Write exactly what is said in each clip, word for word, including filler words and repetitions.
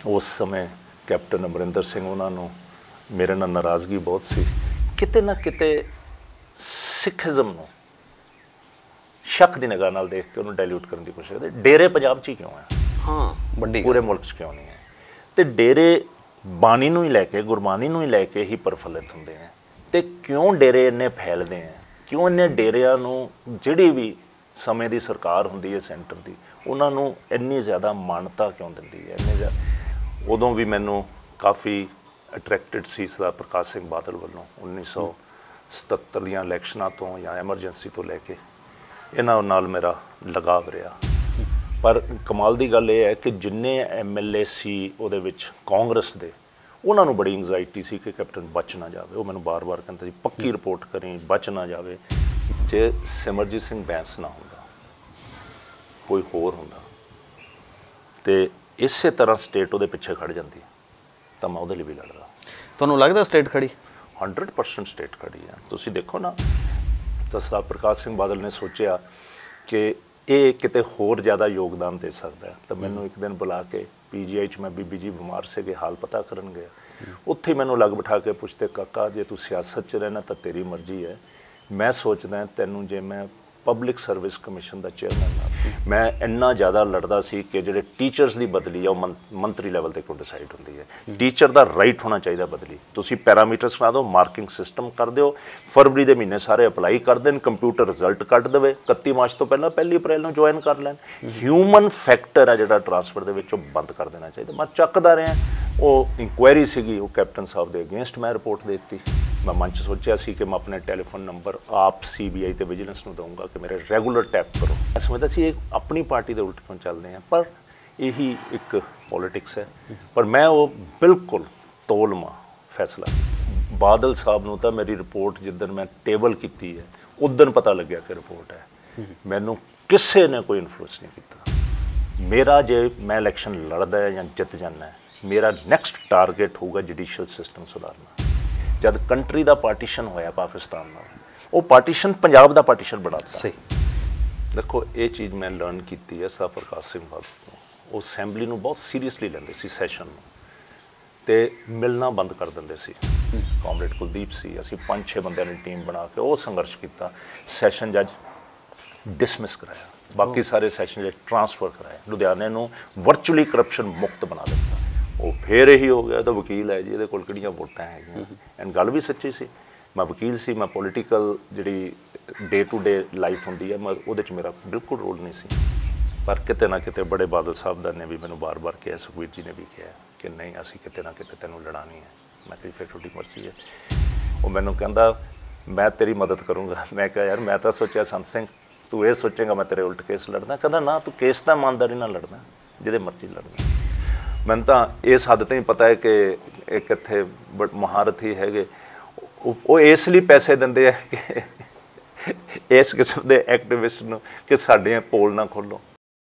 उस समय कैप्टन अमरिंदर सिंह उन्होंने मेरे नाल नाराज़गी बहुत सी, किते ना किते सिखिज़म नूं शक की निगाह नाल देख के उन्होंने डायल्यूट करने की कोशिश करते। डेरे पंजाब च ही क्यों है, हाँ बड़ी पूरे मुल्क च क्यों नहीं है? तो डेरे बाणी नूं ही लैके गुरबाणी नूं ही लैके ही प्रफुल्लित होंदे हैं, तो क्यों डेरे इन्ने फैलते हैं, क्यों इन्ने डेरियां नूं जिहड़ी भी समय की सरकार होंदी है सेंटर की उन्होंने इन्नी ज़्यादा मानता क्यों दिंदी है? इन्ने ज़्यादा उदों भी मैनू काफ़ी अट्रैक्टिड सी सरदार प्रकाश सिंह बादल वालों उन्नीस सौ सतहत्तर दियां इलैक्शनां तो या एमरजेंसी तो लैके इन्हां नाल मेरा लगाव रहा। पर कमाल की गल यह है कि जिन्ने एम एल ए सी उहदे विच कांग्रेस दे उन्होंने बड़ी एंगजाइटी सी कि कैप्टन बच ना जाए। वो मैंने बार बार कहते जी पक्की रिपोर्ट करी, बच ना जाए। जे सिमरजीत सिंह बैंस ना होंदा, कोई होर होंदा तो इस तरह स्टेट उहदे पिछे खड़ जाती, तो मैं उहदे लई भी लड़दा। तुहानूं लगदा स्टेट खड़ी? हंड्रड परसेंट स्टेट खड़ी है। तुसीं देखो ना, सरदार प्रकाश सिंह बादल ने सोचा कि ये किते होर ज़्यादा योगदान दे सकता है, तो मैनू एक दिन बुला के पी जी आई च मैं बीबी जी बीमार से हाल पता करन गया। उत्थे मैनू लग बिठा के पुछते, काका जे तू सियासत च रहना तो तेरी मर्जी है, मैं सोचदा तैनू जे मैं पब्लिक सर्विस कमीशन का चेयरमैन हाँ, मैं इन्ना ज़्यादा लड़दा सी कि जिहड़े टीचर्स की बदली है वो मंत्री लैवल ते क्यों डिसाइड होंदी है। टीचर का राइट होना चाहिए बदली। तुसीं पैरामीटर्स बना दो, मार्किंग सिस्टम कर दो, फरवरी के महीने सारे अपलाई कर देन, कंप्यूटर रिजल्ट कट दे, इकत्ती मार्च तो पहला पहली अप्रैल में ज्वाइन कर लैन। ह्यूमन फैक्टर है जिहड़ा ट्रांसफर दे विच बंद कर देना चाहिए। मैं चकदा रहा, वो इंक्वायरी सीगी, वो कैप्टन साहब के अगेंस्ट मैं रिपोर्ट देती। मैं मन च सोचा सी कि मैं अपने टैलीफोन नंबर आप सी बी आई तो विजिलेंस में दूँगा कि मेरे रैगूलर टैप करो। मैं समझदा सी एक अपनी पार्टी के उल्ट क्यों चलते हैं, पर यही एक पॉलिटिक्स है। पर मैं वो बिल्कुल तोलमा फैसला बादल साहब नूं तां मेरी रिपोर्ट जिदन मैं टेबल की है उदन पता लग्या कि रिपोर्ट है। मैनू किसी ने कोई इन्फ्लुएंस नहीं किया। मेरा जे मैं इलैक्शन लड़दा है या जित जाना है, मेरा नैक्सट टारगेट होगा जुडिशियल सिस्टम सुधारना। जब कंट्री का पार्टीशन होया पाकिस्तान नाल, वो पार्टीशन पंजाब का पार्टीशन बनाता। सही देखो ये चीज़ मैं लर्न की है सरदार प्रकाश सिंह बादल को। वो असैंबली में बहुत सीरीयसली लेंदे सी, सैशन ते मिलना बंद कर देंदे सी। कॉमरेड कुलदीप सी, असीं पांच छे बंदियां दी टीम बना के वो संघर्ष किया। सैशन जज डिसमिस कराया, बाकी सारे सैशन जज ट्रांसफर कराए, लुधियाने नूं वर्चुअली करप्शन मुक्त बना दिता। वो फिर यही हो गया तो वकील है जी, ये कोल किहड़ियां वोटां हैगियां। एंड गल भी सच्ची सी, मैं वकील सी, मैं पोलिटिकल जिहड़ी डे टू डे लाइफ होंदी है मैं उहदे च मेरा बिल्कुल रोल नहीं सी। पर किते ना किते बड़े बादल साहब दा ने भी मैनू बार बार कहा, सुखबीर जी ने भी कहा कि नहीं असीं किते ना किते तैनूं लड़ानी है। मैं कही फिर तुहाडी मर्जी है। वो मैनू कहंदा मैं तेरी मदद करूँगा। मैं कहा यार मैं तो सोचा संत सिंह तू ये सोचेगा मैं तेरे उल्ट केस लड़दा। कहंदा ना तू केस तां ईमानदारी नाल लड़दा, जिहदे मर्जी लड़दा। मैनूं तां इस हद तक पता है कि एक इत्थे बड़ महारथी हैगे, वो इसलिए पैसे देंदे है कि इस किस्म के एक्टिविस्ट नूं कि साडियां पोल ना खोलो।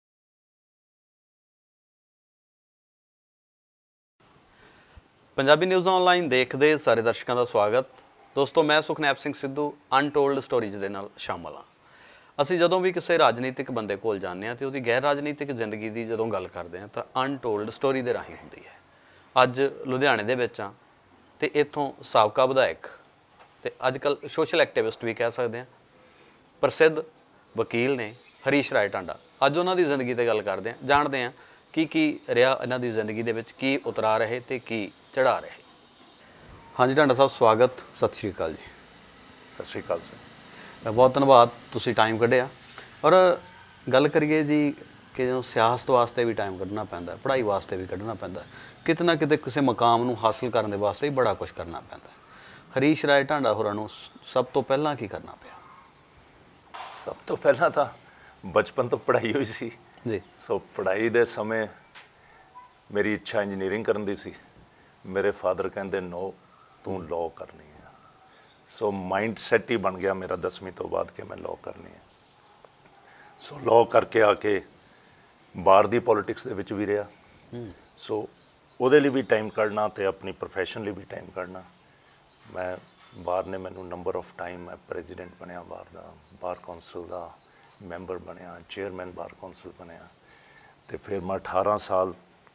पंजाबी न्यूज़ ऑनलाइन देखते सारे दर्शकों का स्वागत। दोस्तों मैं सुखनैब सिंह सिद्धू अनटोल्ड स्टोरीज के नाल शामिल हाँ। ਅਸੀਂ ਜਦੋਂ ਵੀ ਕਿਸੇ ਰਾਜਨੀਤਿਕ ਬੰਦੇ ਕੋਲ ਜਾਂਦੇ ਹਾਂ ਤੇ ਉਹਦੀ ਗੈਰ ਰਾਜਨੀਤਿਕ ਜ਼ਿੰਦਗੀ ਦੀ ਜਦੋਂ ਗੱਲ ਕਰਦੇ ਹਾਂ ਤਾਂ ਅਨਟੋਲਡ ਸਟੋਰੀ ਦੇ ਰਾਹੀਂ ਹੁੰਦੀ ਹੈ। ਅੱਜ ਲੁਧਿਆਣੇ ਦੇ ਵਿੱਚ ਆ ਤੇ ਇੱਥੋਂ ਸਾਬਕਾ ਵਿਧਾਇਕ ਤੇ ਅੱਜ ਕੱਲ੍ਹ ਸੋਸ਼ਲ ਐਕਟਿਵਿਸਟ ਵੀ ਕਹਿ ਸਕਦੇ ਹਾਂ, ਪ੍ਰਸਿੱਧ ਵਕੀਲ ਨੇ ਹਰੀਸ਼ ਰਾਏ ਟਾਂਡਾ। ਅੱਜ ਉਹਨਾਂ ਦੀ ਜ਼ਿੰਦਗੀ ਤੇ ਗੱਲ ਕਰਦੇ ਹਾਂ, ਜਾਣਦੇ ਹਾਂ ਕੀ ਕੀ ਰਿਹਾ ਇਹਨਾਂ ਦੀ ਜ਼ਿੰਦਗੀ ਦੇ ਵਿੱਚ, ਕੀ ਉਤਰਾ ਰਹੇ ਤੇ ਕੀ ਚੜਾ ਰਹੇ। ਹਾਂਜੀ ਟਾਂਡਾ ਸਾਹਿਬ ਸਵਾਗਤ, ਸਤਿ ਸ਼੍ਰੀ ਅਕਾਲ ਜੀ। ਸਤਿ ਸ਼੍ਰੀ ਅਕਾਲ ਸਰ। बहुत धन्यवाद तुसी टाइम कढ़िया। और गल करिए जी कि जो सियासत वास्ते भी टाइम कढ़ना पैंदा, पढ़ाई वास्ते भी कढ़ना पैंदा, किते ना किते किसी मुकाम नूं हासिल करने वास्ते भी बड़ा कुछ करना पैंदा। हरीश राय टांडा होरां नूं सब तो पहला की करना पिया? सब तो पहला तो बचपन तो पढ़ाई हुई सी जी। सो पढ़ाई दे समय मेरी इच्छा इंजीनियरिंग करन दी सी। मेरे फादर कहंदे नो तू लॉ करनी है। सो माइंड सैट ही बन गया मेरा दसवीं तो बाद कि मैं लॉ करनी है। सो लॉ करके आके बाहर दी पॉलिटिक्स दे विच भी रहा। सो ਉਹਦੇ ਲਈ भी टाइम ਕੱਢਣਾ ਤੇ अपनी प्रोफैशन ਲਈ भी टाइम ਕੱਢਣਾ। मैं बाहर ने मैनू नंबर ऑफ टाइम मैं प्रेजिडेंट बनया बाहर का, बार कौंसल का मैंबर बनया, चेयरमैन बार कौंसल बनया। तो फिर मैं अठारह साल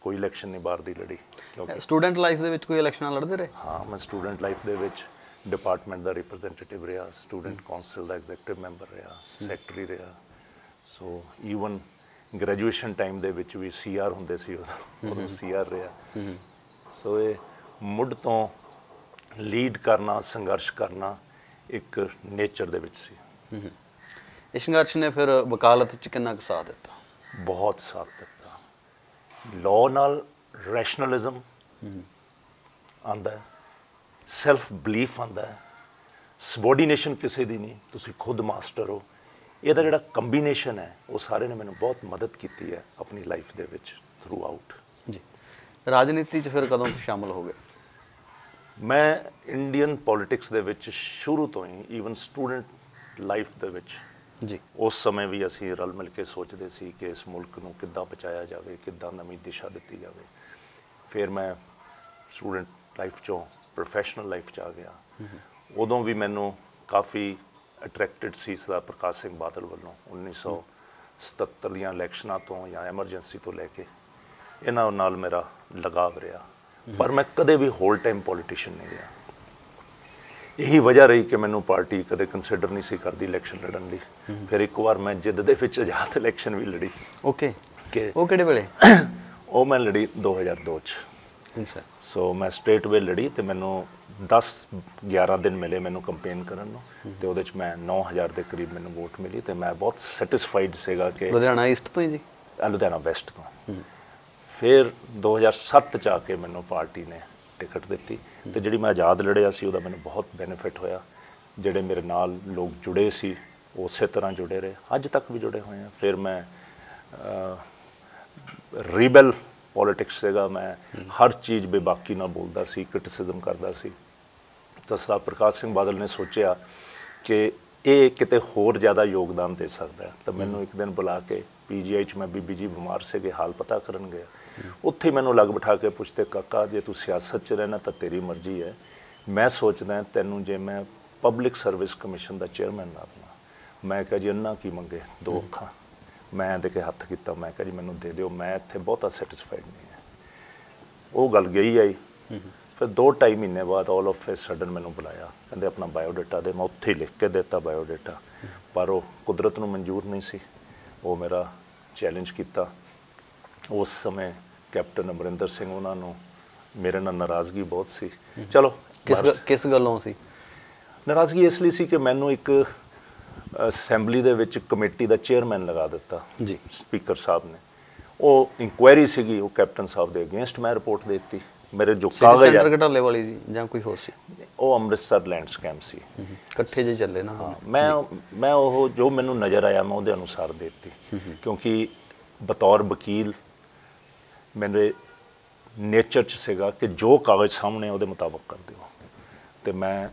ਕੋਈ ਇਲੈਕਸ਼ਨ ਨਹੀਂ ਬਾਹਰ ਦੀ ਲੜੀ ਕਿਉਂਕਿ ਸਟੂਡੈਂਟ ਲਾਈਫ ਦੇ ਵਿੱਚ ਕੋਈ ਇਲੈਕਸ਼ਨਾਂ ਲੜਦੇ ਰਹੇ? ਹਾਂ, ਮੈਂ ਸਟੂਡੈਂਟ ਲਾਈਫ ਦੇ ਵਿੱਚ ਡਿਪਾਰਟਮੈਂਟ ਦਾ ਰਿਪਰੈਜ਼ੈਂਟੇਟਿਵ ਰਿਹਾ, ਸਟੂਡੈਂਟ ਕੌਂਸਲ ਦਾ ਐਗਜ਼ੈਕਟਿਵ ਮੈਂਬਰ ਰਿਹਾ, ਸੈਕਟਰੀ ਰਿਹਾ। ਸੋ ਈਵਨ ਗ੍ਰੈਜੂਏਸ਼ਨ ਟਾਈਮ ਦੇ ਵਿੱਚ ਵੀ ਸੀ ਆਰ ਹੁੰਦੇ ਸੀ ਉਦੋਂ ਉਦੋਂ ਸੀ ਆਰ ਰਿਹਾ। ਸੋ ਇਹ ਮੁੱਢ ਤੋਂ ਲੀਡ ਕਰਨਾ, ਸੰਘਰਸ਼ ਕਰਨਾ ਇੱਕ ਨੇਚਰ ਦੇ ਵਿੱਚ ਸੀ। ਇਹ ਸੰਘਰਸ਼ ਨੇ ਫਿਰ ਵਕਾਲਤ 'ਚ ਕਿੰਨਾ ਕੁ ਸਾਥ ਦਿੱਤਾ? ਬਹੁਤ ਸਾਥ ਦਿੱਤਾ। ਲਾਅ ਨਾਲ ਰੈਸ਼ਨਲਿਜ਼ਮ ਆਉਂਦਾ ਹੈ, ਸੈਲਫ ਬਲੀਫ ਆਉਂਦਾ ਹੈ, ਸਬੋਰਡੀਨੇਸ਼ਨ ਕਿਸੇ ਦੀ ਨਹੀਂ, ਤੁਸੀਂ ਖੁਦ ਮਾਸਟਰ ਹੋ। ਇਹਦਾ ਜਿਹੜਾ ਕੰਬੀਨੇਸ਼ਨ ਹੈ ਉਹ ਸਾਰੇ ਨੇ ਮੈਨੂੰ ਬਹੁਤ ਮਦਦ ਕੀਤੀ ਹੈ ਆਪਣੀ ਲਾਈਫ ਦੇ ਵਿੱਚ ਥਰੂ ਆਊਟ। ਜੀ, ਰਾਜਨੀਤੀ 'ਚ ਫਿਰ ਕਦੋਂ ਸ਼ਾਮਲ ਹੋ ਗਏ? ਮੈਂ ਇੰਡੀਅਨ ਪੋਲਿਟਿਕਸ ਦੇ ਵਿੱਚ ਸ਼ੁਰੂ ਤੋਂ ਹੀ, ਈਵਨ ਸਟੂਡੈਂਟ ਲਾਈਫ ਦੇ ਵਿੱਚ ਜੀ, ਉਸ ਸਮੇਂ ਵੀ ਅਸੀਂ ਰਲ ਮਿਲ ਕੇ ਸੋਚਦੇ ਸੀ ਕਿ ਇਸ ਮੁਲਕ ਨੂੰ ਕਿੱਦਾਂ ਬਚਾਇਆ ਜਾਵੇ, ਕਿੱਦਾਂ ਨਵੀਂ ਦਿਸ਼ਾ ਦਿੱਤੀ ਜਾਵੇ। ਫਿਰ ਮੈਂ ਸਟੂਡੈਂਟ ਲਾਈਫ 'ਚੋਂ ਪ੍ਰੋਫੈਸ਼ਨਲ ਲਾਈਫ 'ਚ ਆ ਗਿਆ। ਉਦੋਂ ਵੀ ਮੈਨੂੰ ਕਾਫੀ ਅਟਰੈਕਟਡ ਸੀ ਸਰਦਾਰ ਪ੍ਰਕਾਸ਼ ਸਿੰਘ ਬਾਦਲ ਵੱਲੋਂ ਉੱਨੀ ਸੌ ਸਤੱਤਰ ਦੀਆਂ ਇਲੈਕਸ਼ਨਾਂ ਤੋਂ ਜਾਂ ਐਮਰਜੈਂਸੀ ਤੋਂ ਲੈ ਕੇ ਇਹਨਾਂ ਨਾਲ ਮੇਰਾ ਲਗਾਵ ਰਿਹਾ। ਪਰ ਮੈਂ ਕਦੇ ਵੀ ਹੋਲ ਟਾਈਮ ਪੋਲੀਟੀਸ਼ੀਅਨ ਨਹੀਂ ਰਿਹਾ। ਇਹੀ ਵਜ੍ਹਾ ਰਹੀ ਕਿ ਮੈਨੂੰ ਪਾਰਟੀ ਕਦੇ ਕੰਸੀਡਰ ਨਹੀਂ ਸੀ ਕਰਦੀ ਇਲੈਕਸ਼ਨ ਲੜਨ ਲਈ। ਫਿਰ ਇੱਕ ਵਾਰ ਮੈਂ ਜਿੱਦ ਦੇ ਵਿੱਚ ਆਜ਼ਾਦ ਇਲੈਕਸ਼ਨ ਵੀ ਲੜੀ। ਓਕੇ, ਕਿ ਉਹ ਕਿਹੜੇ ਵੇਲੇ? ਉਹ ਮੈਂ ਲੜੀ ਦੋ ਹਜ਼ਾਰ ਦੋ 'ਚ। ਅੱਛਾ। ਸੋ ਮੈਂ ਸਟ੍ਰੇਟ ਵੇ ਲੜੀ ਅਤੇ ਮੈਨੂੰ ਦਸ ਗਿਆਰਾਂ ਦਿਨ ਮਿਲੇ ਮੈਨੂੰ ਕੰਪੇਨ ਕਰਨ ਨੂੰ, ਅਤੇ ਉਹਦੇ 'ਚ ਮੈਂ ਨੌ ਹਜ਼ਾਰ ਦੇ ਕਰੀਬ ਮੈਨੂੰ ਵੋਟ ਮਿਲੀ ਅਤੇ ਮੈਂ ਬਹੁਤ ਸੈਟਿਸਫਾਈਡ ਸੀਗਾ ਕਿ ਲੁਧਿਆਣਾ ਈਸਟ ਤੋਂ ਹੀ ਜੀ? ਲੁਧਿਆਣਾ ਵੈਸਟ ਤੋਂ। ਫਿਰ ਦੋ ਹਜ਼ਾਰ ਸੱਤ 'ਚ ਆ ਕੇ ਮੈਨੂੰ ਪਾਰਟੀ ਨੇ ਟਿਕਟ ਦਿੱਤੀ ਅਤੇ ਜਿਹੜੀ ਮੈਂ ਆਜ਼ਾਦ ਲੜਿਆ ਸੀ ਉਹਦਾ ਮੈਨੂੰ ਬਹੁਤ ਬੈਨੀਫਿਟ ਹੋਇਆ। ਜਿਹੜੇ ਮੇਰੇ ਨਾਲ ਲੋਕ ਜੁੜੇ ਸੀ ਉਸੇ ਤਰ੍ਹਾਂ ਜੁੜੇ ਰਹੇ, ਅੱਜ ਤੱਕ ਵੀ ਜੁੜੇ ਹੋਏ ਆ। ਫਿਰ ਮੈਂ ਰੀਬੈਲ ਪੋਲੀਟਿਕਸ ਸੀਗਾ, ਮੈਂ ਹਰ ਚੀਜ਼ ਬੇਬਾਕੀ ਨਾਲ ਬੋਲਦਾ ਸੀ, ਕ੍ਰਿਟਿਸਿਜ਼ਮ ਕਰਦਾ ਸੀ। ਤਾਂ ਸਰਦਾਰ ਪ੍ਰਕਾਸ਼ ਸਿੰਘ ਬਾਦਲ ਨੇ ਸੋਚਿਆ ਕਿ ਇਹ ਕਿਤੇ ਹੋਰ ਜ਼ਿਆਦਾ ਯੋਗਦਾਨ ਦੇ ਸਕਦਾ ਹੈ। ਤਾਂ ਮੈਨੂੰ ਇੱਕ ਦਿਨ ਬੁਲਾ ਕੇ ਪੀ ਜੀ ਆਈ 'ਚ ਮੈਂ ਬੀਬੀ ਜੀ ਬਿਮਾਰ ਸੀਗੇ, ਹਾਲ ਪਤਾ ਕਰਨ ਗਿਆ। ਉੱਥੇ ਮੈਨੂੰ ਲੱਗ ਬਿਠਾ ਕੇ ਪੁੱਛਦੇ, ਕਾਕਾ ਜੇ ਤੂੰ ਸਿਆਸਤ 'ਚ ਰਹਿਣਾ ਤਾਂ ਤੇਰੀ ਮਰਜ਼ੀ ਹੈ, ਮੈਂ ਸੋਚਦਾ ਤੈਨੂੰ ਜੇ ਮੈਂ ਪਬਲਿਕ ਸਰਵਿਸ ਕਮਿਸ਼ਨ ਦਾ ਚੇਅਰਮੈਨ ਨਾ ਬਣਾ। ਮੈਂ ਕਿਹਾ ਜੀ ਅੰਨਾ ਕੀ ਮੰਗੇ, ਦੋ ਅੱਖਾਂ। ਮੈਂ ਦੇ ਕੇ ਹੱਥ ਕੀਤਾ, ਮੈਂ ਕਿਹਾ ਜੀ ਮੈਨੂੰ ਦੇ ਦਿਓ, ਮੈਂ ਇੱਥੇ ਬਹੁਤਾ ਸੈਟਿਸਫਾਈਡ ਨਹੀਂ ਹੈ। ਉਹ ਗੱਲ ਗਈ ਆਈ। ਫਿਰ ਦੋ ਢਾਈ ਮਹੀਨੇ ਬਾਅਦ ਆਲ ਆਫ ਏ ਸਡਨ ਮੈਨੂੰ ਬੁਲਾਇਆ, ਕਹਿੰਦੇ ਆਪਣਾ ਬਾਇਓਡਾਟਾ ਦੇ। ਮੈਂ ਉੱਥੇ ਹੀ ਲਿਖ ਕੇ ਦਿੱਤਾ ਬਾਇਓਡਾਟਾ, ਪਰ ਉਹ ਕੁਦਰਤ ਨੂੰ ਮਨਜ਼ੂਰ ਨਹੀਂ ਸੀ। ਉਹ ਮੇਰਾ ਚੈਲੰਜ ਕੀਤਾ। ਉਸ ਸਮੇਂ ਕੈਪਟਨ ਅਮਰਿੰਦਰ ਸਿੰਘ ਉਹਨਾਂ ਨੂੰ ਮੇਰੇ ਨਾਲ ਨਾਰਾਜ਼ਗੀ ਬਹੁਤ ਸੀ। ਚਲੋ, ਕਿਸ ਕਿਸ ਗੱਲੋਂ ਸੀ ਨਾਰਾਜ਼ਗੀ? ਇਸ ਲਈ ਸੀ ਕਿ ਮੈਨੂੰ ਇੱਕ ਅਸੈਂਬਲੀ ਦੇ ਵਿੱਚ ਕਮੇਟੀ ਦਾ ਚੇਅਰਮੈਨ ਲਗਾ ਦਿੱਤਾ ਜੀ ਸਪੀਕਰ ਸਾਹਿਬ ਨੇ। ਉਹ ਇਨਕੁਆਇਰੀ ਸੀਗੀ, ਉਹ ਕੈਪਟਨ ਸਾਹਿਬ ਦੇ ਅਗੇਂਸਟ ਮੈਂ ਰਿਪੋਰਟ ਦੇ ਦਿੱਤੀ। ਮੇਰੇ ਜੋ ਕਾਗਜ਼ ਸੈਂਟਰ ਘਟਾਲੇ ਵਾਲੀ ਜੀ ਜਾਂ ਕੋਈ ਹੋਰ ਸੀ? ਉਹ ਅੰਮ੍ਰਿਤਸਰ ਲੈਂਡ ਸਕੈਮ ਸੀ, ਇਕੱਠੇ ਜੇ ਚੱਲੇ ਨਾ। ਮੈਂ ਮੈਂ ਉਹ ਜੋ ਮੈਨੂੰ ਨਜ਼ਰ ਆਇਆ ਮੈਂ ਉਹਦੇ ਅਨੁਸਾਰ ਦੇ ਦਿੱਤੀ, ਕਿਉਂਕਿ ਬਤੌਰ ਵਕੀਲ ਮੇਰੇ ਨੇਚਰ 'ਚ ਸੀਗਾ ਕਿ ਜੋ ਕਾਗਜ਼ ਸਾਹਮਣੇ ਉਹਦੇ ਮੁਤਾਬਕ ਕਰ ਦਿਓ। ਅਤੇ ਮੈਂ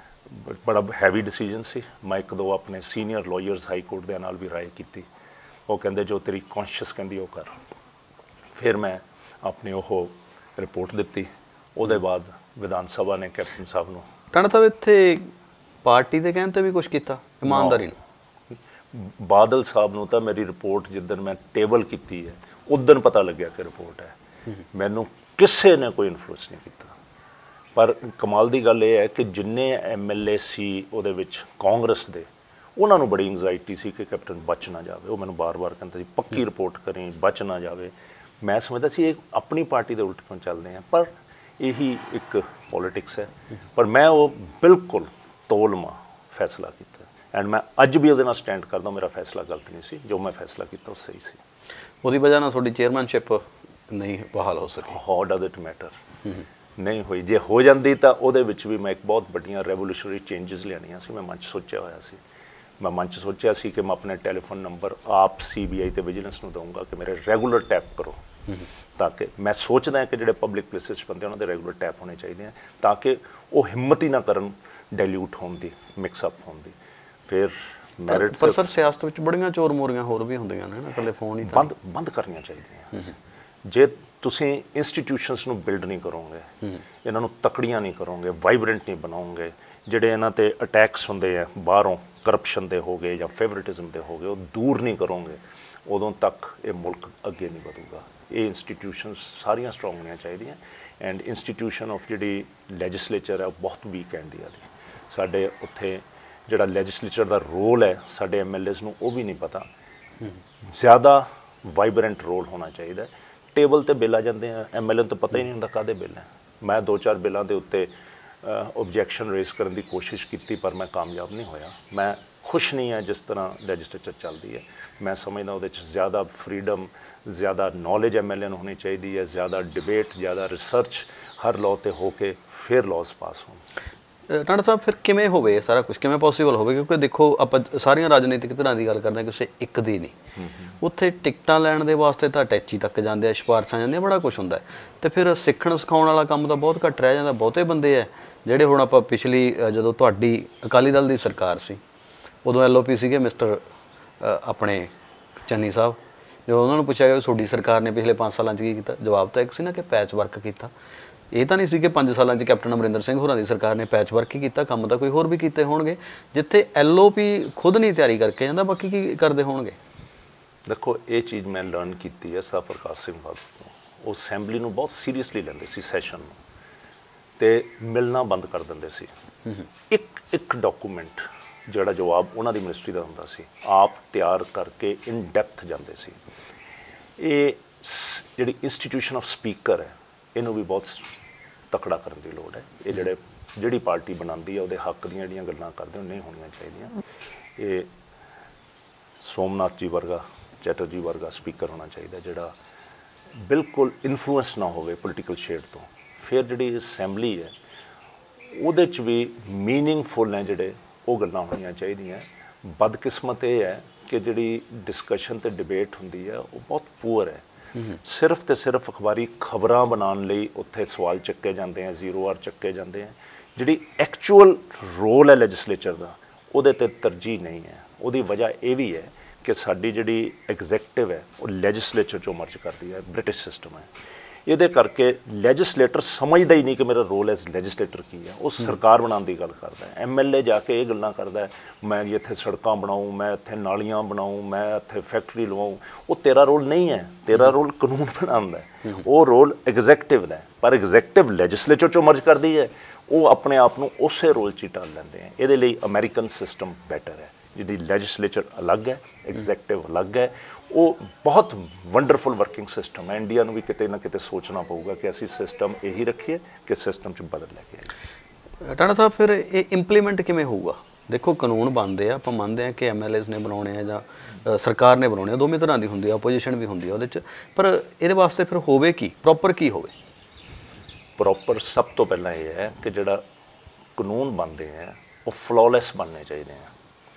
ਬੜਾ ਹੈਵੀ ਡਿਸੀਜਨ ਸੀ। ਮੈਂ ਇੱਕ ਦੋ ਆਪਣੇ ਸੀਨੀਅਰ ਲਾਇਰਸ ਹਾਈ ਕੋਰਟ ਦੇ ਨਾਲ ਵੀ ਰਾਏ ਕੀਤੀ। ਉਹ ਕਹਿੰਦੇ ਜੋ ਤੇਰੀ ਕੌਨਸ਼ੀਅਸ ਕਹਿੰਦੀ ਉਹ ਕਰ। ਫਿਰ ਮੈਂ ਆਪਣੀ ਉਹ ਰਿਪੋਰਟ ਦਿੱਤੀ। ਉਹਦੇ ਬਾਅਦ ਵਿਧਾਨ ਸਭਾ ਨੇ ਕੈਪਟਨ ਸਾਹਿਬ ਨੂੰ ਟਾਣਾ ਸਾਹਿਬ ਇੱਥੇ ਪਾਰਟੀ ਦੇ ਕਹਿਣ 'ਤੇ ਵੀ ਕੁਛ ਕੀਤਾ ਇਮਾਨਦਾਰੀ ਨਾਲ? ਬਾਦਲ ਸਾਹਿਬ ਨੂੰ ਤਾਂ ਮੇਰੀ ਰਿਪੋਰਟ ਜਿੱਦਣ ਮੈਂ ਟੇਬਲ ਕੀਤੀ ਹੈ ਉਦੋਂ ਪਤਾ ਲੱਗਿਆ ਕਿ ਰਿਪੋਰਟ ਹੈ। ਮੈਨੂੰ ਕਿਸੇ ਨੇ ਕੋਈ ਇਨਫਲੂਐਂਸ ਨਹੀਂ ਕੀਤਾ। ਪਰ ਕਮਾਲ ਦੀ ਗੱਲ ਇਹ ਹੈ ਕਿ ਜਿੰਨੇ ਐਮ ਐਲ ਏ ਸੀ ਉਹਦੇ ਵਿੱਚ ਕਾਂਗਰਸ ਦੇ, ਉਹਨਾਂ ਨੂੰ ਬੜੀ ਇੰਗਜ਼ਾਇਟੀ ਸੀ ਕਿ ਕੈਪਟਨ ਬਚ ਨਾ ਜਾਵੇ। ਉਹ ਮੈਨੂੰ ਬਾਰ-ਬਾਰ ਕਹਿੰਦਾ ਸੀ ਪੱਕੀ ਰਿਪੋਰਟ ਕਰੀ, ਬਚ ਨਾ ਜਾਵੇ। ਮੈਂ ਸਮਝਦਾ ਸੀ ਇਹ ਆਪਣੀ ਪਾਰਟੀ ਦੇ ਉਲਟ ਕਿਉਂ ਚੱਲਦੇ ਆ, ਪਰ ਇਹੀ ਇੱਕ ਪੋਲੀਟਿਕਸ ਹੈ। ਪਰ ਮੈਂ ਉਹ ਬਿਲਕੁਲ ਤੋਲਮਾ ਫੈਸਲਾ ਕੀਤਾ ਐਂਡ ਮੈਂ ਅੱਜ ਵੀ ਉਹਦੇ ਨਾਲ ਸਟੈਂਡ ਕਰਦਾ। ਮੇਰਾ ਫੈਸਲਾ ਗਲਤ ਨਹੀਂ ਸੀ, ਜੋ ਮੈਂ ਫੈਸਲਾ ਕੀਤਾ ਉਹ ਸਹੀ ਸੀ। ਉਹਦੀ ਵਜ੍ਹਾ ਨਾਲ ਤੁਹਾਡੀ ਚੇਅਰਮੈਨਸ਼ਿਪ ਨਹੀਂ ਬਹਾਲ ਹੋ ਸਕੀ? How does it matter? ਨਹੀਂ ਹੋਈ। ਜੇ ਹੋ ਜਾਂਦੀ ਤਾਂ ਉਹਦੇ ਵਿੱਚ ਵੀ ਮੈਂ ਇੱਕ ਬਹੁਤ ਵੱਡੀਆਂ ਰੈਵੋਲੂਸ਼ਨਰੀ ਚੇਂਜਸ ਲਿਆਉਣੀਆਂ ਸੀ। ਮੈਂ ਮੰਚ ਸੋਚਿਆ ਹੋਇਆ ਸੀ। ਮੈਂ ਮੰਚ ਸੋਚਿਆ ਸੀ ਕਿ ਮੈਂ ਆਪਣੇ ਟੈਲੀਫੋਨ ਨੰਬਰ ਆਪ ਸੀ ਬੀ ਆਈ ਅਤੇ ਵਿਜੀਲੈਂਸ ਨੂੰ ਦਊਂਗਾ ਕਿ ਮੇਰੇ ਰੈਗੂਲਰ ਟੈਪ ਕਰੋ, ਤਾਂ ਕਿ ਮੈਂ ਸੋਚਦਾ ਕਿ ਜਿਹੜੇ ਪਬਲਿਕ ਪਲੇਸਿਸ 'ਚ ਬੰਦੇ ਉਹਨਾਂ ਦੇ ਰੈਗੂਲਰ ਟੈਪ ਹੋਣੇ ਚਾਹੀਦੇ ਆ, ਤਾਂ ਕਿ ਉਹ ਹਿੰਮਤ ਹੀ ਨਾ ਕਰਨ ਡਾਇਲਿਊਟ ਹੋਣ ਦੀ, ਮਿਕਸਅਪ ਹੋਣ ਦੀ। ਫਿਰ ਮੈਰਿਟ ਪਰ ਸਰ ਸਿਆਸਤ ਵਿੱਚ ਬੜੀਆਂ ਚੋਰ ਮੋਰੀਆਂ ਹੋਰ ਵੀ ਹੁੰਦੀਆਂ ਨੇ ਨਾ, ਇਕੱਲੇ ਫੋਨ ਹੀ ਬੰਦ ਬੰਦ ਕਰਨੀਆਂ ਚਾਹੀਦੀਆਂ। ਜੇ ਤੁਸੀਂ ਇੰਸਟੀਟਿਊਸ਼ਨਸ ਨੂੰ ਬਿਲਡ ਨਹੀਂ ਕਰੋਗੇ, ਇਹਨਾਂ ਨੂੰ ਤਕੜੀਆਂ ਨਹੀਂ ਕਰੋਗੇ, ਵਾਈਬਰੈਂਟ ਨਹੀਂ ਬਣਾਓਗੇ, ਜਿਹੜੇ ਇਹਨਾਂ 'ਤੇ ਅਟੈਕਸ ਹੁੰਦੇ ਆ ਬਾਹਰੋਂ ਕਰਪਸ਼ਨ ਦੇ ਹੋ ਗਏ ਜਾਂ ਫੇਵਰਿਟਿਜ਼ਮ ਦੇ ਹੋ ਗਏ, ਉਹ ਦੂਰ ਨਹੀਂ ਕਰੋਗੇ, ਉਦੋਂ ਤੱਕ ਇਹ ਮੁਲਕ ਅੱਗੇ ਨਹੀਂ ਵਧੂਗਾ। ये इंस्टीट्यूशनस सारियां स्ट्रोंग होनी चाहिए and institution of the legislature है बहुत वीक है इंडिया की साढ़े उत्थे जिहड़ा लैजिसलेचर का रोल है साढ़े एम एल एज़ नूं वो भी नहीं पता ज़्यादा वाइबरेंट रोल होना चाहिए टेबल ते बिल आ जाते हैं एम एल ए तो पता ही नहीं होंदा काहदे बिल है मैं दो चार बिलों के उत्ते ऑब्जैक्शन रेस करने की कोशिश की पर मैं कामयाब नहीं होया मैं खुश नहीं है जिस तरह लैजिसलेचर चलती है मैं समझदा वो ज़्यादा फ्रीडम ज़्यादा नॉलेज एम एल ए होनी चाहिए है ज़्यादा डिबेट ज़्यादा रिसर्च हर लॉ ते होके फिर लॉज पास हो टांडा साहब फिर किमें होवे सारा कुछ किमें पॉसीबल होवे क्योंकि देखो आप सारियां राजनीतिक धिरां दी गल करदे हां किसी एक दी नहीं उत्थे टिकटां लैण दे वास्ते तां अटैची तक जांदे आ सिफारशां जांदियां बड़ा कुछ हुंदा ते फिर सिੱਖਣ सिखाउण वाला काम तां बहुत घट रह जांदा बहुते बंदे है ਜਿਹੜੇ ਹੁਣ ਆਪਾਂ ਪਿਛਲੀ ਜਦੋਂ ਤੁਹਾਡੀ ਅਕਾਲੀ ਦਲ ਦੀ ਸਰਕਾਰ ਸੀ ਉਦੋਂ ਐਲ ਓ ਪੀ ਸੀਗੇ ਮਿਸਟਰ ਆਪਣੇ ਚੰਨੀ ਸਾਹਿਬ ਜਦੋਂ ਉਹਨਾਂ ਨੂੰ ਪੁੱਛਿਆ ਗਿਆ ਤੁਹਾਡੀ ਸਰਕਾਰ ਨੇ ਪਿਛਲੇ ਪੰਜ ਸਾਲਾਂ 'ਚ ਕੀ ਕੀਤਾ ਜਵਾਬ ਤਾਂ ਇੱਕ ਸੀ ਨਾ ਕਿ ਪੈਚ ਵਰਕ ਕੀਤਾ ਇਹ ਤਾਂ ਨਹੀਂ ਸੀ ਕਿ ਪੰਜ ਸਾਲਾਂ 'ਚ ਕੈਪਟਨ ਅਮਰਿੰਦਰ ਸਿੰਘ ਹੋਰਾਂ ਦੀ ਸਰਕਾਰ ਨੇ ਪੈਚ ਵਰਕ ਹੀ ਕੀਤਾ ਕੰਮ ਤਾਂ ਕੋਈ ਹੋਰ ਵੀ ਕੀਤੇ ਹੋਣਗੇ ਜਿੱਥੇ ਐਲ ਓ ਪੀ ਖੁਦ ਨਹੀਂ ਤਿਆਰੀ ਕਰਕੇ ਜਾਂਦਾ ਬਾਕੀ ਕੀ ਕਰਦੇ ਹੋਣਗੇ ਦੇਖੋ ਇਹ ਚੀਜ਼ ਮੈਂ ਲਰਨ ਕੀਤੀ ਹੈ ਸਰਦਾਰ ਪ੍ਰਕਾਸ਼ ਸਿੰਘ ਬਾਦਲ ਤੋਂ ਉਹ ਅਸੈਂਬਲੀ ਨੂੰ ਬਹੁਤ ਸੀਰੀਅਸਲੀ ਲੈਂਦੇ ਸੀ ਸੈਸ਼ਨ ਨੂੰ ਤੇ ਮਿਲਣਾ ਬੰਦ ਕਰ ਦਿੰਦੇ ਸੀ ਇੱਕ ਇੱਕ ਡਾਕੂਮੈਂਟ ਜਿਹੜਾ ਜਵਾਬ ਉਹਨਾਂ ਦੀ ਮਿਨਿਸਟਰੀ ਦਾ ਹੁੰਦਾ ਸੀ ਆਪ ਤਿਆਰ ਕਰਕੇ ਇਨ ਡੈਪਥ ਜਾਂਦੇ ਸੀ ਇਹ ਜਿਹੜੀ ਇੰਸਟੀਟਿਊਸ਼ਨ ਆਫ ਸਪੀਕਰ ਹੈ ਇਹਨੂੰ ਵੀ ਬਹੁਤ ਤਕੜਾ ਕਰਨ ਦੀ ਲੋੜ ਹੈ ਇਹ ਜਿਹੜੇ ਜਿਹੜੀ ਪਾਰਟੀ ਬਣਾਉਂਦੀ ਹੈ ਉਹਦੇ ਹੱਕ ਦੀਆਂ ਜਿਹੜੀਆਂ ਗੱਲਾਂ ਕਰਦੇ ਉਹ ਨਹੀਂ ਹੋਣੀਆਂ ਚਾਹੀਦੀਆਂ ਇਹ ਸੋਮਨਾਥ ਜੀ ਵਰਗਾ ਚੈਟਰਜੀ ਵਰਗਾ ਸਪੀਕਰ ਹੋਣਾ ਚਾਹੀਦਾ ਜਿਹੜਾ ਬਿਲਕੁਲ ਇਨਫਲੂਐਂਸ ਨਾ ਹੋਵੇ ਪੋਲੀਟੀਕਲ ਸ਼ੇਡ ਤੋਂ ਫਿਰ ਜਿਹੜੀ ਅਸੈਂਬਲੀ ਹੈ ਉਹਦੇ 'ਚ ਵੀ ਮੀਨਿੰਗਫੁਲ ਨੇ ਜਿਹੜੇ ਉਹ ਗੱਲਾਂ ਹੋਣੀਆਂ ਚਾਹੀਦੀਆਂ ਬਦਕਿਸਮਤ ਇਹ ਹੈ ਕਿ ਜਿਹੜੀ ਡਿਸਕਸ਼ਨ ਤੇ ਡਿਬੇਟ ਹੁੰਦੀ ਹੈ ਉਹ ਬਹੁਤ ਪੂਅਰ ਹੈ ਸਿਰਫ ਤੇ ਸਿਰਫ ਅਖਬਾਰੀ ਖਬਰਾਂ ਬਣਾਉਣ ਲਈ ਉੱਥੇ ਸਵਾਲ ਚੱਕੇ ਜਾਂਦੇ ਆ ਜ਼ੀਰੋ ਆਰ ਚੱਕੇ ਜਾਂਦੇ ਆ ਜਿਹੜੀ ਐਕਚੁਅਲ ਰੋਲ ਹੈ ਲੈਜਿਸਲੇਚਰ ਦਾ ਉਹਦੇ ਤੇ ਤਰਜੀਹ ਨਹੀਂ ਹੈ ਉਹਦੀ ਵਜ੍ਹਾ ਇਹ ਵੀ ਹੈ ਕਿ ਸਾਡੀ ਜਿਹੜੀ ਐਗਜ਼ੈਕਟਿਵ ਹੈ ਉਹ ਲੈਜਿਸਲੇਚਰ 'ਚੋਂ ਮਰਜ ਕਰਦੀ ਹੈ ਬ੍ਰਿਟਿਸ਼ ਸਿਸਟਮ ਹੈ ਇਹਦੇ ਕਰਕੇ ਲੈਜਿਸਲੇਟਰ ਸਮਝਦਾ ਹੀ ਨਹੀਂ ਕਿ ਮੇਰਾ ਰੋਲ ਐਜ਼ ਲੈਜਿਸਲੇਟਰ ਕੀ ਹੈ ਉਹ ਸਰਕਾਰ ਬਣਾਉਣ ਦੀ ਗੱਲ ਕਰਦਾ ਹੈ ਐਮ ਐਲ ਏ ਜਾ ਕੇ ਇਹ ਗੱਲਾਂ ਕਰਦਾ ਮੈਂ ਜੀ ਇੱਥੇ ਸੜਕਾਂ ਬਣਾਊਂ ਮੈਂ ਇੱਥੇ ਨਾਲੀਆਂ ਬਣਾਊਂ ਮੈਂ ਇੱਥੇ ਫੈਕਟਰੀ ਲਵਾਊਂ ਉਹ ਤੇਰਾ ਰੋਲ ਨਹੀਂ ਹੈ ਤੇਰਾ ਰੋਲ ਕਾਨੂੰਨ ਬਣਾਉਣ ਦਾ ਉਹ ਰੋਲ ਐਗਜ਼ੈਕਟਿਵ ਦਾ ਪਰ ਐਗਜ਼ੈਕਟਿਵ ਲੈਜਿਸਲੇਚਰ 'ਚੋਂ ਮਰਜ ਕਰਦੀ ਹੈ ਉਹ ਆਪਣੇ ਆਪ ਨੂੰ ਉਸੇ ਰੋਲ 'ਚ ਹੀ ਢਾਲ ਲੈਂਦੇ ਆ ਇਹਦੇ ਲਈ ਅਮਰੀਕਨ ਸਿਸਟਮ ਬੈਟਰ ਹੈ ਜਿਹਦੀ ਲੈਜਿਸਲੇਚਰ ਅਲੱਗ ਹੈ ਐਗਜ਼ੈਕਟਿਵ ਅਲੱਗ ਹੈ ਉਹ ਬਹੁਤ ਵੰਡਰਫੁਲ ਵਰਕਿੰਗ ਸਿਸਟਮ ਹੈ ਇੰਡੀਆ ਨੂੰ ਵੀ ਕਿਤੇ ਨਾ ਕਿਤੇ ਸੋਚਣਾ ਪਊਗਾ ਕਿ ਅਸੀਂ ਸਿਸਟਮ ਇਹੀ ਰੱਖੀਏ ਕਿ ਸਿਸਟਮ 'ਚ ਬਦਲ ਲੈ ਕੇ ਆਈਏ ਟਾਣਾ ਸਾਹਿਬ ਫਿਰ ਇਹ ਇੰਪਲੀਮੈਂਟ ਕਿਵੇਂ ਹੋਊਗਾ ਦੇਖੋ ਕਾਨੂੰਨ ਬਣਦੇ ਆ ਆਪਾਂ ਮੰਨਦੇ ਆ ਕਿ ਐਮ ਐਲ ਏਜ਼ ਨੇ ਬਣਾਉਣੇ ਆ ਜਾਂ ਸਰਕਾਰ ਨੇ ਬਣਾਉਣੇ ਆ ਦੋਵੇਂ ਤਰ੍ਹਾਂ ਦੀ ਹੁੰਦੀ ਆ ਆਪੋਜੀਸ਼ਨ ਵੀ ਹੁੰਦੀ ਆ ਉਹਦੇ 'ਚ ਪਰ ਇਹਦੇ ਵਾਸਤੇ ਫਿਰ ਹੋਵੇ ਕੀ ਪ੍ਰੋਪਰ ਕੀ ਹੋਵੇ ਪ੍ਰੋਪਰ ਸਭ ਤੋਂ ਪਹਿਲਾਂ ਇਹ ਹੈ ਕਿ ਜਿਹੜਾ ਕਾਨੂੰਨ ਬਣਦੇ ਆ ਉਹ ਫਲॉलेस ਬਣਨੇ ਚਾਹੀਦੇ ਆ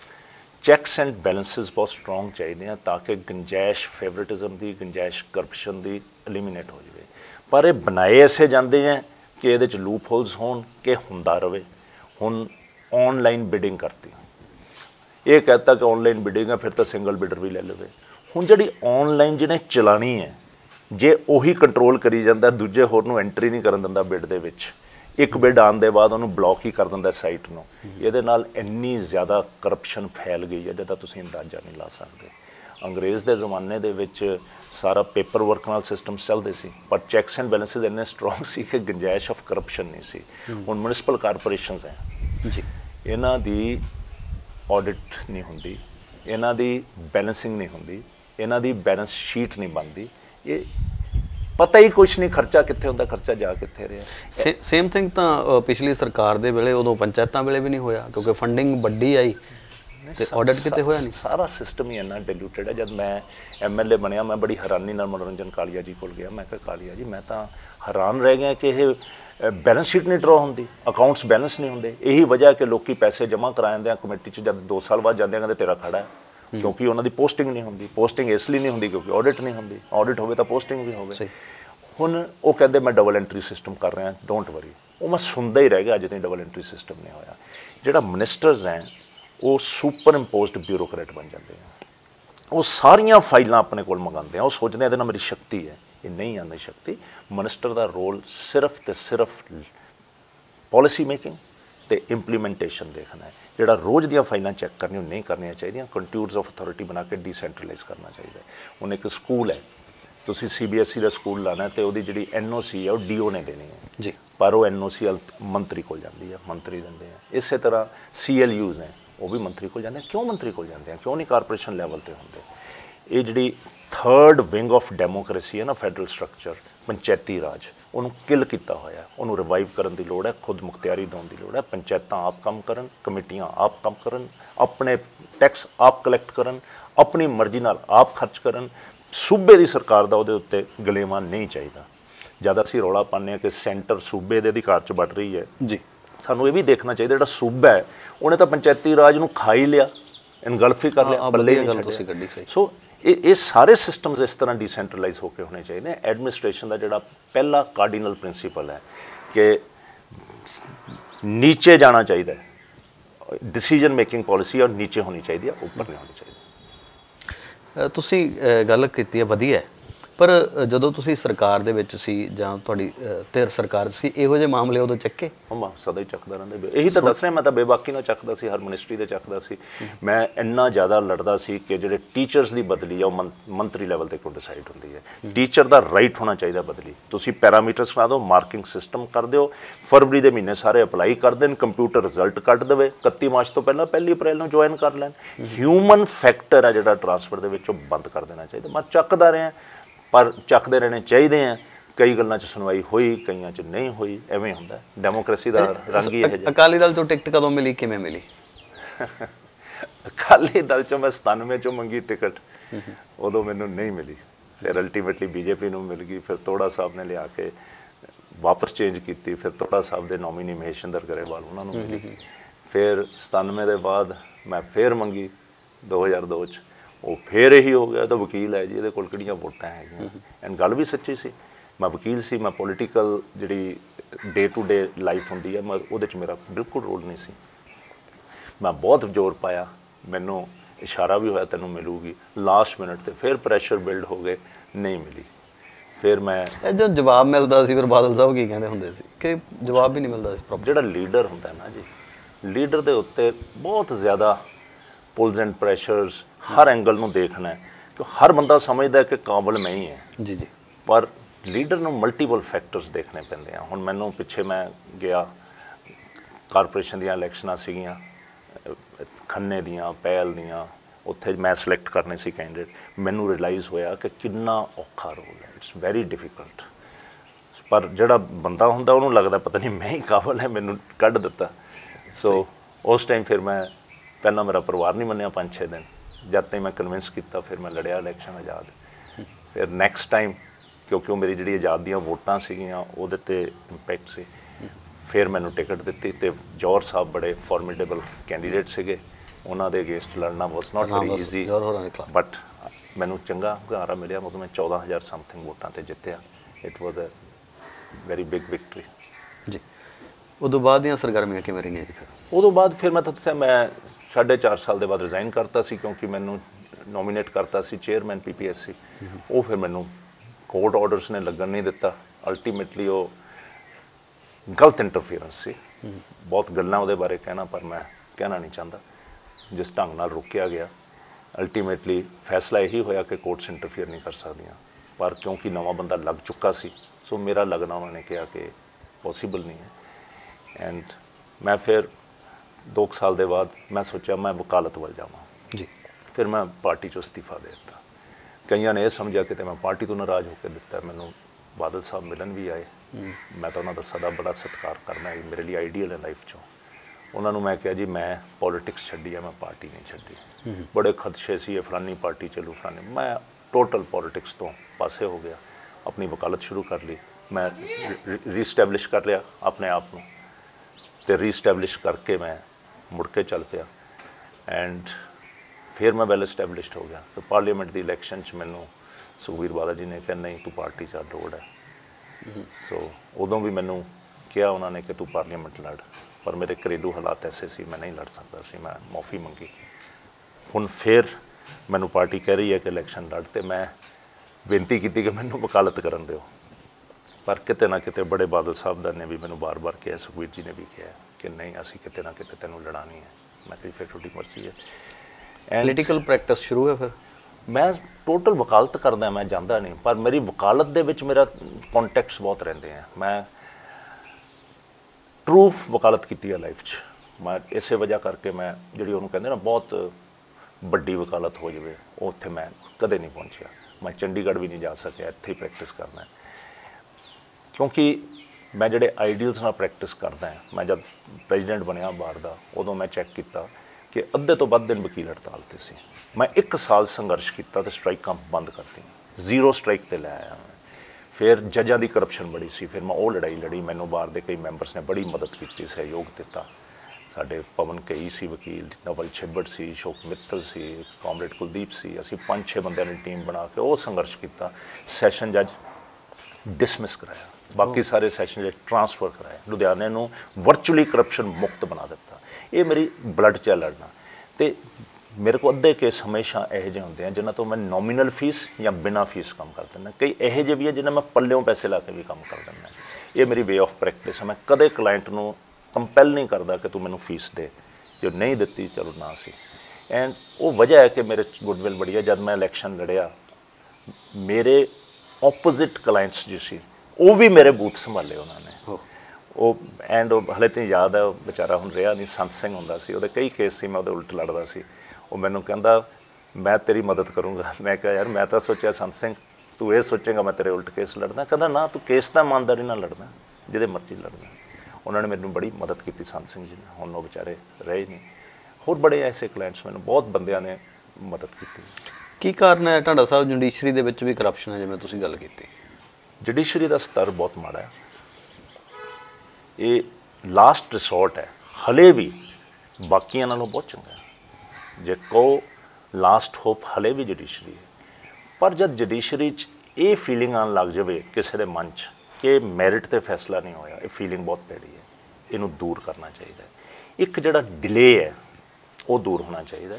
ਚੈਕਸ ਐਂਡ ਬੈਲੈਂਸਿਸ ਬਹੁਤ ਸਟਰੋਂਗ ਚਾਹੀਦੇ ਆ ਤਾਂ ਕਿ ਗੁੰਜਾਇਸ਼ ਫੇਵਰਟਿਜ਼ਮ ਦੀ ਗੁੰਜਾਇਸ਼ ਕਰਪਸ਼ਨ ਦੀ ਐਲੀਮੀਨੇਟ ਹੋ ਜਾਵੇ ਪਰ ਇਹ ਬਣਾਏ ਐਸੇ ਜਾਂਦੇ ਆ ਕਿ ਇਹਦੇ 'ਚ ਲੂਪ ਹੋਲਸ ਹੋਣ ਕਿ ਹੁੰਦਾ ਰਹੇ ਹੁਣ ਔਨਲਾਈਨ ਬਿਡਿੰਗ ਕਰਤੀ ਇਹ ਕਹਤਾ ਕਿ ਔਨਲਾਈਨ ਬਿਡਿੰਗ ਹੈ ਫਿਰ ਤਾਂ ਸਿੰਗਲ ਬਿਡਰ ਵੀ ਲੈ ਲਵੇ ਹੁਣ ਜਿਹੜੀ ਔਨਲਾਈਨ ਜਿਹਨੇ ਚਲਾਣੀ ਹੈ ਜੇ ਉਹੀ ਕੰਟਰੋਲ ਕਰੀ ਜਾਂਦਾ ਦੂਜੇ ਹੋਰ ਨੂੰ ਐਂਟਰੀ ਨਹੀਂ ਕਰਨ ਦਿੰਦਾ ਬਿਡ ਦੇ ਵਿੱਚ ਇੱਕ ਬਿਡ ਆਉਣ ਦੇ ਬਾਅਦ ਉਹਨੂੰ ਬਲੌਕ ਹੀ ਕਰ ਦਿੰਦਾ ਸਾਈਟ ਨੂੰ ਇਹਦੇ ਨਾਲ ਇੰਨੀ ਜ਼ਿਆਦਾ ਕਰਪਸ਼ਨ ਫੈਲ ਗਈ ਹੈ ਜਿਹਦਾ ਤੁਸੀਂ ਅੰਦਾਜ਼ਾ ਨਹੀਂ ਲਾ ਸਕਦੇ ਅੰਗਰੇਜ਼ ਦੇ ਜ਼ਮਾਨੇ ਦੇ ਵਿੱਚ ਸਾਰਾ ਪੇਪਰ ਵਰਕ ਨਾਲ ਸਿਸਟਮ ਚੱਲਦੇ ਸੀ ਪਰ ਚੈਕਸ ਐਂਡ ਬੈਲੈਂਸਿਸ ਇੰਨੇ ਸਟਰੋਂਗ ਸੀ ਕਿ ਗੁੰਜਾਇਸ਼ ਆਫ ਕਰਪਸ਼ਨ ਨਹੀਂ ਸੀ ਹੁਣ ਮਿਊਨਿਸਪਲ ਕਾਰਪੋਰੇਸ਼ਨਸ ਹੈ ਜੀ ਇਹਨਾਂ ਦੀ ਆਡਿਟ ਨਹੀਂ ਹੁੰਦੀ ਇਹਨਾਂ ਦੀ ਬੈਲੈਂਸਿੰਗ ਨਹੀਂ ਹੁੰਦੀ ਇਹਨਾਂ ਦੀ ਬੈਲੈਂਸ ਸ਼ੀਟ ਨਹੀਂ ਬਣਦੀ ਇਹ ਪਤਾ ਹੀ ਕੁਛ ਨਹੀਂ ਖਰਚਾ ਕਿੱਥੇ ਹੁੰਦਾ ਖਰਚਾ ਜਾ ਕਿੱਥੇ ਰਿਹਾ ਸੇਮ ਥਿੰਗ ਤਾਂ ਪਿਛਲੀ ਸਰਕਾਰ ਦੇ ਵੇਲੇ ਉਦੋਂ ਪੰਚਾਇਤਾਂ ਵੇਲੇ ਵੀ ਨਹੀਂ ਹੋਇਆ ਕਿਉਂਕਿ ਫੰਡਿੰਗ ਵੱਡੀ ਆਈ ਤੇ ਆਡਿਟ ਕਿਤੇ ਹੋਇਆ ਨਹੀਂ ਸਾਰਾ ਸਿਸਟਮ ਹੀ ਇੰਨਾ ਡਿਲੂਟਡ ਹੈ ਜਦ ਮੈਂ ਐਮ ਐਲ ਏ ਬਣਿਆ ਮੈਂ ਬੜੀ ਹੈਰਾਨੀ ਨਾਲ ਮਨੋਰੰਜਨ ਕਾਲੀਆ ਜੀ ਕੋਲ ਗਿਆ ਮੈਂ ਕਿਹਾ ਕਾਲੀਆ ਜੀ ਮੈਂ ਤਾਂ ਹੈਰਾਨ ਰਹਿ ਗਿਆ ਕਿ ਇਹ ਬੈਲੈਂਸ ਸ਼ੀਟ ਨਹੀਂ ਡਰਾ ਹੁੰਦੀ ਅਕਾਊਂਟਸ ਬੈਲੈਂਸ ਨਹੀਂ ਹੁੰਦੇ ਇਹੀ ਵਜ੍ਹਾ ਕਿ ਲੋਕੀ ਪੈਸੇ ਜਮ੍ਹਾਂ ਕਰਾ ਜਾਂਦੇ ਆ ਕਮੇਟੀ 'ਚ ਜਦ ਦੋ ਸਾਲ ਬਾਅਦ ਜਾਂਦੇ ਆ ਕਹਿੰਦੇ ਤੇਰਾ ਖੜਾ ਹੈ ਕਿਉਂਕਿ ਉਹਨਾਂ ਦੀ ਪੋਸਟਿੰਗ ਨਹੀਂ ਹੁੰਦੀ ਪੋਸਟਿੰਗ ਇਸ ਲਈ ਨਹੀਂ ਹੁੰਦੀ ਕਿਉਂਕਿ ਆਡਿਟ ਨਹੀਂ ਹੁੰਦੀ ਆਡਿਟ ਹੋਵੇ ਤਾਂ ਪੋਸਟਿੰਗ ਵੀ ਹੋਵੇ ਹੁਣ ਉਹ ਕਹਿੰਦੇ ਮੈਂ ਡਬਲ ਐਂਟਰੀ ਸਿਸਟਮ ਕਰ ਰਿਹਾ ਡੋਂਟ ਵਰੀ ਉਹ ਮੈਂ ਸੁਣਦਾ ਹੀ ਰਹਿ ਗਿਆ ਅਜੇ ਤਾਈਂ ਡਬਲ ਐਂਟਰੀ ਸਿਸਟਮ ਨਹੀਂ ਹੋਇਆ ਜਿਹੜਾ ਮਿਨਿਸਟਰਸ ਹੈ ਉਹ ਸੁਪਰ ਇੰਪੋਜ਼ਡ ਬਿਊਰੋਕਰੇਟ ਬਣ ਜਾਂਦੇ ਆ ਉਹ ਸਾਰੀਆਂ ਫਾਈਲਾਂ ਆਪਣੇ ਕੋਲ ਮੰਗਾਉਂਦੇ ਆ ਉਹ ਸੋਚਦੇ ਆ ਇਹਦੇ ਨਾਲ ਮੇਰੀ ਸ਼ਕਤੀ ਹੈ ਇਹ ਨਹੀਂ ਆਉਂਦੀ ਸ਼ਕਤੀ ਮਿਨਿਸਟਰ ਦਾ ਰੋਲ ਸਿਰਫ ਤੇ ਸਿਰਫ ਪਾਲਿਸੀ ਮੇਕਿੰਗ ਤੇ ਇੰਪਲੀਮੈਂਟੇਸ਼ਨ ਦੇਖਣਾ ਹੈ ਜਿਹੜਾ ਰੋਜ਼ ਦੀਆਂ ਫਾਈਲਾਂ ਚੈੱਕ ਕਰਨੀਆਂ ਨਹੀਂ ਕਰਨੀਆਂ ਚਾਹੀਦੀਆਂ ਕੰਟਿਊਰਸ ਆਫ ਅਥਾਰਟੀ ਬਣਾ ਕੇ ਡੀਸੈਂਟਰਲਾਈਜ਼ ਕਰਨਾ ਚਾਹੀਦਾ ਹੁਣ ਇੱਕ ਸਕੂਲ ਹੈ ਤੁਸੀਂ ਸੀ ਬੀ ਐਸ ਈ ਦਾ ਸਕੂਲ ਲਾਣਾ ਤੇ ਉਹਦੀ ਜਿਹੜੀ ਐਨ ਓ ਸੀ ਹੈ ਉਹ ਡੀ ਓ ਨੇ ਦੇਣੀ ਹੈ ਜੀ, ਪਰ ਉਹ ਐਨ ਓ ਸੀ ਮੰਤਰੀ ਕੋਲ ਜਾਂਦੀ ਹੈ, ਮੰਤਰੀ ਦਿੰਦੇ ਆ। ਇਸੇ ਤਰ੍ਹਾਂ ਸੀ ਐਲ ਯੂਜ਼ ਨੇ, ਉਹ ਵੀ ਮੰਤਰੀ ਕੋਲ ਜਾਂਦੇ ਆ। ਕਿਉਂ ਮੰਤਰੀ ਕੋਲ ਜਾਂਦੇ ਆ, ਕਿਉਂ ਨਹੀਂ ਕਾਰਪੋਰੇਸ਼ਨ ਲੈਵਲ ਤੇ ਹੁੰਦੇ? ਇਹ ਜਿਹੜੀ ਥਰਡ ਵਿੰਗ ਆਫ ਡੈਮੋਕ੍ਰੇਸੀ ਹੈ ਨਾ, ਫੈਡਰਲ ਸਟਰਕਚਰ, ਪੰਚਾਇਤੀ ਰਾਜ, ਉਹਨੂੰ ਕਿਲ ਕੀਤਾ ਹੋਇਆ, ਉਹਨੂੰ ਰਿਵਾਈਵ ਕਰਨ ਦੀ ਲੋੜ ਹੈ, ਖੁਦ ਮੁਖਤਿਆਰੀ ਦੇਣ ਦੀ ਲੋੜ ਹੈ। ਪੰਚਾਇਤਾਂ ਆਪ ਕੰਮ ਕਰਨ, ਕਮੇਟੀਆਂ ਆਪ ਕੰਮ ਕਰਨ, ਆਪਣੇ ਟੈਕਸ ਆਪ ਕਲੈਕਟ ਕਰਨ, ਆਪਣੀ ਮਰਜ਼ੀ ਨਾਲ ਆਪ ਖਰਚ ਕਰਨ। ਸੂਬੇ ਦੀ ਸਰਕਾਰ ਦਾ ਉਹਦੇ ਉੱਤੇ ਗਲੇਵਾਂ ਨਹੀਂ ਚਾਹੀਦਾ। ਜਦ ਅਸੀਂ ਰੌਲਾ ਪਾਉਂਦੇ ਹਾਂ ਕਿ ਸੈਂਟਰ ਸੂਬੇ ਦੇ ਅਧਿਕਾਰ 'ਚ ਵੱਢ ਰਹੀ ਹੈ, ਜੀ, ਸਾਨੂੰ ਇਹ ਵੀ ਦੇਖਣਾ ਚਾਹੀਦਾ ਜਿਹੜਾ ਸੂਬਾ ਹੈ ਉਹਨੇ ਤਾਂ ਪੰਚਾਇਤੀ ਰਾਜ ਨੂੰ ਖਾ ਹੀ ਲਿਆ, ਇਨਗਲਫ ਹੀ ਕਰ ਲਿਆ, ਪੱਲੇ ਨਹੀਂ ਛੱਡਿਆ। ਸੋ ਇਹ ਇਹ ਸਾਰੇ ਸਿਸਟਮਸ ਇਸ ਤਰ੍ਹਾਂ ਡੀਸੈਂਟਰਲਾਈਜ਼ ਹੋ ਕੇ ਹੋਣੇ ਚਾਹੀਦੇ ਨੇ। ਐਡਮਿਨਿਸਟ੍ਰੇਸ਼ਨ ਦਾ ਜਿਹੜਾ ਪਹਿਲਾ ਕਾਰਡੀਨਲ ਪ੍ਰਿੰਸੀਪਲ ਹੈ ਕਿ ਨੀਚੇ ਜਾਣਾ ਚਾਹੀਦਾ ਹੈ, ਡਿਸੀਜਨ ਮੇਕਿੰਗ ਪਾਲਿਸੀ ਔਰ ਨੀਚੇ ਹੋਣੀ ਚਾਹੀਦੀ ਹੈ, ਉੱਪਰ ਨਹੀਂ ਹੋਣੀ ਚਾਹੀਦੀ। ਤੁਸੀਂ ਗੱਲ ਕੀਤੀ ਹੈ, ਵਧੀਆ, ਪਰ ਜਦੋਂ ਤੁਸੀਂ ਸਰਕਾਰ ਦੇ ਵਿੱਚ ਸੀ ਜਾਂ ਤੁਹਾਡੀ ਧਿਰ ਸਰਕਾਰ ਸੀ, ਇਹੋ ਜਿਹੇ ਮਾਮਲੇ ਉਦੋਂ ਚੱਕੇ? ਹਾਂ, ਸਦਾ ਹੀ ਚੱਕਦਾ ਰਹਿੰਦੇ। ਇਹੀ ਤਾਂ ਦੱਸ ਰਿਹਾ, ਮੈਂ ਤਾਂ ਬੇਬਾਕੀ ਨਾਲ ਚੱਕਦਾ ਸੀ, ਹਰ ਮਿਨਿਸਟਰੀ ਦੇ ਚੱਕਦਾ ਸੀ। ਮੈਂ ਇੰਨਾ ਜ਼ਿਆਦਾ ਲੜਦਾ ਸੀ ਕਿ ਜਿਹੜੇ ਟੀਚਰਸ ਦੀ ਬਦਲੀ ਆ ਉਹ ਮੰਤਰੀ ਲੈਵਲ ਤੇ ਕੋਈ ਡਿਸਾਈਡ ਹੁੰਦੀ ਹੈ। ਟੀਚਰ ਦਾ ਰਾਈਟ ਹੋਣਾ ਚਾਹੀਦਾ ਬਦਲੀ। ਤੁਸੀਂ ਪੈਰਾਮੀਟਰਸ ਬਣਾ ਦਿਓ, ਮਾਰਕਿੰਗ ਸਿਸਟਮ ਕਰ ਦਿਓ, ਫਰਵਰੀ ਦੇ ਮਹੀਨੇ ਸਾਰੇ ਅਪਲਾਈ ਕਰ ਦੇਣ, ਕੰਪਿਊਟਰ ਰਿਜ਼ਲਟ ਕੱਢ ਦੇਵੇ, ਇਕੱਤੀ ਮਾਰਚ ਤੋਂ ਪਹਿਲਾਂ ਪਹਿਲੀ ਅਪ੍ਰੈਲ ਨੂੰ ਜੁਆਇਨ ਕਰ ਲੈਣ। ਹਿਊਮਨ ਫੈਕਟਰ ਹੈ ਜਿਹੜਾ ਟਰਾਂਸਫਰ ਦੇ ਵਿੱਚ, ਉਹ ਬੰਦ ਕਰ ਦੇਣਾ ਚਾਹੀਦਾ। ਮੈਂ ਚੱਕਦਾ ਰਿਹਾ, ਪਰ ਚੱਕਦੇ ਰਹਿਣੇ ਚਾਹੀਦੇ ਆ। ਕਈ ਗੱਲਾਂ 'ਚ ਸੁਣਵਾਈ ਹੋਈ, ਕਈਆਂ 'ਚ ਨਹੀਂ ਹੋਈ, ਐਵੇਂ ਹੁੰਦਾ। ਡੈਮੋਕ੍ਰੇਸੀ ਦਾ ਰੰਗ ਹੀ ਇਹ ਜਿਹਾ। ਅਕਾਲੀ ਦਲ ਤੋਂ ਟਿਕਟ ਕਦੋਂ ਮਿਲੀ, ਕਿਵੇਂ ਮਿਲੀ? ਅਕਾਲੀ ਦਲ 'ਚੋਂ ਮੈਂ ਸਤਾਨਵੇਂ 'ਚੋਂ ਮੰਗੀ ਟਿਕਟ, ਉਦੋਂ ਮੈਨੂੰ ਨਹੀਂ ਮਿਲੀ। ਫਿਰ ਅਲਟੀਮੇਟਲੀ ਬੀਜੇਪੀ ਨੂੰ ਮਿਲ ਗਈ। ਫਿਰ ਤੋੜਾ ਸਾਹਿਬ ਨੇ ਲਿਆ ਕੇ ਵਾਪਸ ਚੇਂਜ ਕੀਤੀ। ਫਿਰ ਤੋੜਾ ਸਾਹਿਬ ਦੇ ਨੋਮੀਨੀ ਮਹੇਸ਼ਿੰਦਰ ਗਰੇਵਾਲ, ਉਹਨਾਂ ਨੂੰ ਮਿਲੀ। ਫਿਰ ਸਤਾਨਵੇਂ ਦੇ ਬਾਅਦ ਮੈਂ ਫਿਰ ਮੰਗੀ ਦੋ ਹਜ਼ਾਰ ਦੋ 'ਚ, ਉਹ ਫਿਰ ਇਹੀ ਹੋ ਗਿਆ। ਤਾਂ ਵਕੀਲ ਹੈ ਜੀ, ਇਹਦੇ ਕੋਲ ਕਿਹੜੀਆਂ ਵੋਟਾਂ ਹੈਗੀਆਂ। ਐਂਡ ਗੱਲ ਵੀ ਸੱਚੀ ਸੀ, ਮੈਂ ਵਕੀਲ ਸੀ। ਮੈਂ ਪੋਲੀਟੀਕਲ ਜਿਹੜੀ ਡੇ ਟੂ ਡੇ ਲਾਈਫ ਹੁੰਦੀ ਹੈ, ਮੈਂ ਉਹਦੇ 'ਚ ਮੇਰਾ ਬਿਲਕੁਲ ਰੋਲ ਨਹੀਂ ਸੀ। ਮੈਂ ਬਹੁਤ ਜ਼ੋਰ ਪਾਇਆ, ਮੈਨੂੰ ਇਸ਼ਾਰਾ ਵੀ ਹੋਇਆ ਤੈਨੂੰ ਮਿਲੂਗੀ। ਲਾਸਟ ਮਿੰਟ ਤੇ ਫਿਰ ਪ੍ਰੈਸ਼ਰ ਬਿਲਡ ਹੋ ਗਏ, ਨਹੀਂ ਮਿਲੀ। ਫਿਰ ਮੈਂ ਜਦੋਂ ਜਵਾਬ ਮਿਲਦਾ ਸੀ, ਫਿਰ ਬਾਦਲ ਸਾਹਿਬ ਕੀ ਕਹਿੰਦੇ ਹੁੰਦੇ ਸੀ ਕਿ ਜਵਾਬ ਵੀ ਨਹੀਂ ਮਿਲਦਾ ਸੀ। ਜਿਹੜਾ ਲੀਡਰ ਹੁੰਦਾ ਨਾ ਜੀ, ਲੀਡਰ ਦੇ ਉੱਤੇ ਬਹੁਤ ਜ਼ਿਆਦਾ ਪੁਲਸ ਐਂਡ ਪ੍ਰੈਸ਼ਰਸ, ਹਰ ਐਂਗਲ ਨੂੰ ਦੇਖਣਾ ਹੈ ਕਿ ਹਰ ਬੰਦਾ ਸਮਝਦਾ ਕਿ ਕਾਬਲ ਮੈਂ ਹੀ ਹੈ ਜੀ ਜੀ, ਪਰ ਲੀਡਰ ਨੂੰ ਮਲਟੀਪਲ ਫੈਕਟਰਸ ਦੇਖਣੇ ਪੈਂਦੇ ਆ। ਹੁਣ ਮੈਨੂੰ ਪਿੱਛੇ ਮੈਂ ਗਿਆ, ਕਾਰਪੋਰੇਸ਼ਨ ਦੀਆਂ ਇਲੈਕਸ਼ਨਾਂ ਸੀਗੀਆਂ, ਖੰਨੇ ਦੀਆਂ, ਪਹਿਲ ਦੀਆਂ, ਉੱਥੇ ਮੈਂ ਸਿਲੈਕਟ ਕਰਨੇ ਸੀ ਕੈਂਡੀਡੇਟ। ਮੈਨੂੰ ਰਿਅਲਾਈਜ਼ ਹੋਇਆ ਕਿ ਕਿੰਨਾ ਔਖਾ ਰੋਲ ਹੈ, ਇਟਸ ਵੈਰੀ ਡਿਫਿਕਲਟ। ਪਰ ਜਿਹੜਾ ਬੰਦਾ ਹੁੰਦਾ ਉਹਨੂੰ ਲੱਗਦਾ ਪਤਾ ਨਹੀਂ ਮੈਂ ਹੀ ਕਾਬਲ ਹੈ, ਮੈਨੂੰ ਕੱਢ ਦਿੱਤਾ। ਸੋ ਉਸ ਟਾਈਮ ਫਿਰ ਮੈਂ, ਪਹਿਲਾਂ ਮੇਰਾ ਪਰਿਵਾਰ ਨਹੀਂ ਮੰਨਿਆ ਪੰਜ ਛੇ ਦਿਨ, ਜਦ ਤੱਕ ਮੈਂ ਕਨਵਿੰਸ ਕੀਤਾ ਫਿਰ ਮੈਂ ਲੜਿਆ ਇਲੈਕਸ਼ਨ ਆਜ਼ਾਦ। ਫਿਰ ਨੈਕਸਟ ਟਾਈਮ ਕਿਉਂਕਿ ਉਹ ਮੇਰੀ ਜਿਹੜੀ ਆਜ਼ਾਦ ਦੀਆਂ ਵੋਟਾਂ ਸੀਗੀਆਂ ਉਹਦੇ 'ਤੇ ਇੰਪੈਕਟ ਸੀ, ਫਿਰ ਮੈਨੂੰ ਟਿਕਟ ਦਿੱਤੀ। ਅਤੇ ਜੌਹਰ ਸਾਹਿਬ ਬੜੇ ਫਾਰਮੀਡੇਬਲ ਕੈਂਡੀਡੇਟ ਸੀਗੇ, ਉਹਨਾਂ ਦੇ ਅਗੇਂਸਟ ਲੜਨਾ was not very easy, but ਮੈਨੂੰ ਚੰਗਾ ਹੁੰਗਾਰਾ ਮਿਲਿਆ। ਮਤਲਬ ਮੈਂ ਚੌਦਾਂ ਹਜ਼ਾਰ ਸਮਥਿੰਗ ਵੋਟਾਂ 'ਤੇ ਜਿੱਤਿਆ। It was a very big victory ਜੀ। ਉਦੋਂ ਬਾਅਦ ਦੀਆਂ ਸਰਗਰਮੀਆਂ ਕਿਵੇਂ ਰਹੀਆਂ ਜੀ? ਫਿਰ ਉਦੋਂ ਬਾਅਦ ਫਿਰ ਮੈਂ ਤਾਂ ਦੱਸਿਆ, ਮੈਂ ਸਾਢੇ ਚਾਰ ਸਾਲ ਦੇ ਬਾਅਦ ਰਿਜ਼ਾਈਨ ਕਰਤਾ ਸੀ ਕਿਉਂਕਿ ਮੈਨੂੰ ਨੋਮੀਨੇਟ ਕਰਤਾ ਸੀ ਚੇਅਰਮੈਨ ਪੀ ਪੀ ਐਸ ਸੀ। ਉਹ ਫਿਰ ਮੈਨੂੰ ਕੋਰਟ ਆਰਡਰਸ ਨੇ ਲੱਗਣ ਨਹੀਂ ਦਿੱਤਾ। ਅਲਟੀਮੇਟਲੀ ਉਹ ਗਲਤ ਇੰਟਰਫੀਅਰੈਂਸ ਸੀ। ਬਹੁਤ ਗੱਲਾਂ ਉਹਦੇ ਬਾਰੇ ਕਹਿਣਾ, ਪਰ ਮੈਂ ਕਹਿਣਾ ਨਹੀਂ ਚਾਹੁੰਦਾ। ਜਿਸ ਢੰਗ ਨਾਲ ਰੋਕਿਆ ਗਿਆ, ਅਲਟੀਮੇਟਲੀ ਫੈਸਲਾ ਇਹੀ ਹੋਇਆ ਕਿ ਕੋਰਟਸ ਇੰਟਰਫੀਅਰ ਨਹੀਂ ਕਰ ਸਕਦੀਆਂ। ਪਰ ਕਿਉਂਕਿ ਨਵਾਂ ਬੰਦਾ ਲੱਗ ਚੁੱਕਾ ਸੀ, ਸੋ ਮੇਰਾ ਲੱਗਣਾ ਉਹਨਾਂ ਨੇ ਕਿਹਾ ਕਿ ਪੋਸੀਬਲ ਨਹੀਂ ਹੈ। ਐਂਡ ਮੈਂ ਫਿਰ ਦੋ ਕੁ ਸਾਲ ਦੇ ਬਾਅਦ ਮੈਂ ਸੋਚਿਆ ਮੈਂ ਵਕਾਲਤ ਵੱਲ ਜਾਵਾਂ ਜੀ। ਫਿਰ ਮੈਂ ਪਾਰਟੀ 'ਚੋਂ ਅਸਤੀਫਾ ਦੇ ਦਿੱਤਾ। ਕਈਆਂ ਨੇ ਇਹ ਸਮਝਿਆ ਕਿ ਤੇ ਮੈਂ ਪਾਰਟੀ ਤੋਂ ਨਾਰਾਜ਼ ਹੋ ਕੇ ਦਿੱਤਾ। ਮੈਨੂੰ ਬਾਦਲ ਸਾਹਿਬ ਮਿਲਣ ਵੀ ਆਏ, ਮੈਂ ਤਾਂ ਉਹਨਾਂ ਦਾ ਸਦਾ ਬੜਾ ਸਤਿਕਾਰ ਕਰਨਾ, ਇਹ ਮੇਰੇ ਲਈ ਆਈਡੀਅਲ ਹੈ ਲਾਈਫ 'ਚੋਂ। ਉਹਨਾਂ ਨੂੰ ਮੈਂ ਕਿਹਾ ਜੀ ਮੈਂ ਪੋਲੀਟਿਕਸ ਛੱਡੀ ਹੈ, ਮੈਂ ਪਾਰਟੀ ਨਹੀਂ ਛੱਡੀ। ਬੜੇ ਖਦਸ਼ੇ ਸੀ, ਇਹ ਫਲਾਨੀ ਪਾਰਟੀ ਚੱਲੂ ਫਲਾਨੀ। ਮੈਂ ਟੋਟਲ ਪੋਲੀਟਿਕਸ ਤੋਂ ਪਾਸੇ ਹੋ ਗਿਆ, ਆਪਣੀ ਵਕਾਲਤ ਸ਼ੁਰੂ ਕਰ ਲਈ। ਮੈਂ ਰੀਸਟੈਬਲਿਸ਼ ਕਰ ਲਿਆ ਆਪਣੇ ਆਪ ਨੂੰ, ਅਤੇ ਰੀਸਟੈਬਲਿਸ਼ ਕਰਕੇ ਮੈਂ ਮੁੜ ਕੇ ਚੱਲ ਪਿਆ। ਐਂਡ ਫਿਰ ਮੈਂ ਵੈਲ ਐਸਟੈਬਲਿਸ਼ਡ ਹੋ ਗਿਆ। ਅਤੇ ਪਾਰਲੀਮੈਂਟ ਦੀ ਇਲੈਕਸ਼ਨ 'ਚ ਮੈਨੂੰ ਸੁਖਬੀਰ ਬਾਦਲ ਜੀ ਨੇ ਕਿਹਾ ਨਹੀਂ ਤੂੰ ਪਾਰਟੀ 'ਚ ਲੋੜ ਹੈ। ਸੋ ਉਦੋਂ ਵੀ ਮੈਨੂੰ ਕਿਹਾ ਉਹਨਾਂ ਨੇ ਕਿ ਤੂੰ ਪਾਰਲੀਮੈਂਟ ਲੜ, ਪਰ ਮੇਰੇ ਘਰੇਲੂ ਹਾਲਾਤ ਐਸੇ ਸੀ ਮੈਂ ਨਹੀਂ ਲੜ ਸਕਦਾ ਸੀ। ਮੈਂ ਮੁਆਫੀ ਮੰਗੀ। ਹੁਣ ਫਿਰ ਮੈਨੂੰ ਪਾਰਟੀ ਕਹਿ ਰਹੀ ਹੈ ਕਿ ਇਲੈਕਸ਼ਨ ਲੜ, ਅਤੇ ਮੈਂ ਬੇਨਤੀ ਕੀਤੀ ਕਿ ਮੈਨੂੰ ਵਕਾਲਤ ਕਰਨ ਦਿਓ। ਪਰ ਕਿਤੇ ਨਾ ਕਿਤੇ ਬੜੇ ਬਾਦਲ ਸਾਹਿਬ ਦਾ ਨੇ ਵੀ ਮੈਨੂੰ ਬਾਰ-ਬਾਰ ਕਿਹਾ, ਸੁਖਬੀਰ ਜੀ ਨੇ ਵੀ ਕਿਹਾ ਕਿ ਨਹੀਂ ਅਸੀਂ ਕਿਤੇ ਨਾ ਕਿਤੇ ਤੈਨੂੰ ਲੜਾਣੀ ਹੈ। ਮੈਂ ਕਿਹਾ ਫਿਰ ਤੁਹਾਡੀ ਮਰਜ਼ੀ ਹੈ। ਪੋਲੀਟੀਕਲ ਪ੍ਰੈਕਟਿਸ ਸ਼ੁਰੂ ਹੈ ਫਿਰ? मैं टोटल वकालत करदा, मैं जांदा नहीं, पर मेरी वकालत दे विच मेरा कॉन्टैक्ट्स बहुत रहिंदे हैं। मैं ट्रू वकालत कीती है लाइफ च। मैं इसे वजह करके मैं जिहड़ी उहनूं कहंदे ना बहुत वड्डी वकालत हो जाए, उत्थे मैं कदे नहीं पहुंचिया। मैं चंडीगढ़ भी नहीं जा सकिया, इत्थे ही प्रैक्टिस करना है, क्योंकि मैं जिहड़े आइडियल्स नाल प्रैक्टिस करदा है। मैं जब प्रेजिडेंट बनया बार दा, उदों मैं चैक किया कि अद्धे तो वध दिन वकील हड़ताल ते सी। मैं एक साल संघर्ष किया तो स्ट्राइकां बंद करती, जीरो स्ट्राइक ते लै आया मैं। फिर जजां दी करप्शन बड़ी सी, फिर मैं वो लड़ाई लड़ी, मैनूं बाहर दे कई मैंबर्स ने बड़ी मदद की, सहयोग दिता। साडे पवन कई सी वकील, नवल छिब्बड़ सी, अशोक मित्तल सी, कॉमरेड कुलदीप सी, असीं पंज छे बंदिਆਂ ने टीम बना के वो संघर्ष किया। सैशन जज डिसमिस कराया, बाकी सारे सैशन जज ट्रांसफर कराए, लुधियाने नूं वर्चुअली करप्शन मुक्त बना दिता। ये मेरी ब्लड च लड़ना। तो मेरे को अद्धे केस हमेशा यहो ਜਿਹੇ ਹੁੰਦੇ हैं जिन्हां तो मैं नॉमिनल फीस या बिना फीस काम कर दिंदा, कई यहो ਜਿਹੇ भी है जिन्हें मैं पल्लियों पैसे ला के भी काम कर दिंदा। ये मेरी वे ऑफ प्रैक्टिस है। मैं कदे क्लाइंट नूं कंपैल नहीं करता कि तू मैनूं फीस दे, जो नहीं दिती चलो ना सी। एंड वो वजह है कि मेरे गुडविल बड़ी है। जब मैं इलैक्शन लड़िया, मेरे ओपोजिट क्लाइंट्स जो सी वो भी मेरे बूथ संभाले उन्होंने। वो एंड हले तो याद है, वो बेचारा हुण रहा नहीं, संत सिंह हुंदा सी, उहदे कई केस सी, मैं उहदे उल्ट लड़दा सी। वो मैनूं कहंदा मैं तेरी मदद करूँगा। मैं कहा यार मैं तो सोचा संत सिंह तू ये सोचेगा मैं तेरे उल्ट केस लड़दा। कहंदा ना तू केस तां ईमानदारी नाल लड़दा, जिहदे मर्जी लड़दा। उन्होंने मैनूं बड़ी मदद की संत सिंह जी ने, हुण वो बेचारे रहे नहीं। होर बड़े ऐसे क्लाइंट्स मैनूं बहुत बंदिਆਂ ने मदद की। ਕੀ ਕਾਰਨ ਹੈ ਢਾਂਡਾ ਸਾਹਿਬ ਜੁਡੀਸ਼ਰੀ ਦੇ ਵਿੱਚ ਵੀ ਕਰਪਸ਼ਨ ਹੈ, ਜਿਵੇਂ ਤੁਸੀਂ ਗੱਲ ਕੀਤੀ? ਜੁਡੀਸ਼ਰੀ ਦਾ ਸਤਰ ਬਹੁਤ ਮਾੜਾ ਹੈ। ਇਹ ਲਾਸਟ ਰਿਸੋਰਟ ਹੈ, ਹਲੇ ਵੀ ਬਾਕੀਆਂ ਨਾਲੋਂ ਬਹੁਤ ਚੰਗਾ ਹੈ। ਜੇ ਕਹੋ ਲਾਸਟ ਹੋਪ ਹਲੇ ਵੀ ਜੁਡੀਸ਼ਰੀ ਹੈ। ਪਰ ਜਦ ਜੁਡੀਸ਼ਰੀ 'ਚ ਇਹ ਫੀਲਿੰਗ ਆਉਣ ਲੱਗ ਜਾਵੇ ਕਿਸੇ ਦੇ ਮਨ 'ਚ ਕਿ ਮੈਰਿਟ ਤੇ ਫੈਸਲਾ ਨਹੀਂ ਹੋਇਆ, ਇਹ ਫੀਲਿੰਗ ਬਹੁਤ ਭੈੜੀ ਹੈ। ਇਹਨੂੰ ਦੂਰ ਕਰਨਾ ਚਾਹੀਦਾ ਹੈ। ਇੱਕ ਜਿਹੜਾ ਡਿਲੇ ਹੈ ਉਹ ਦੂਰ ਹੋਣਾ ਚਾਹੀਦਾ ਹੈ।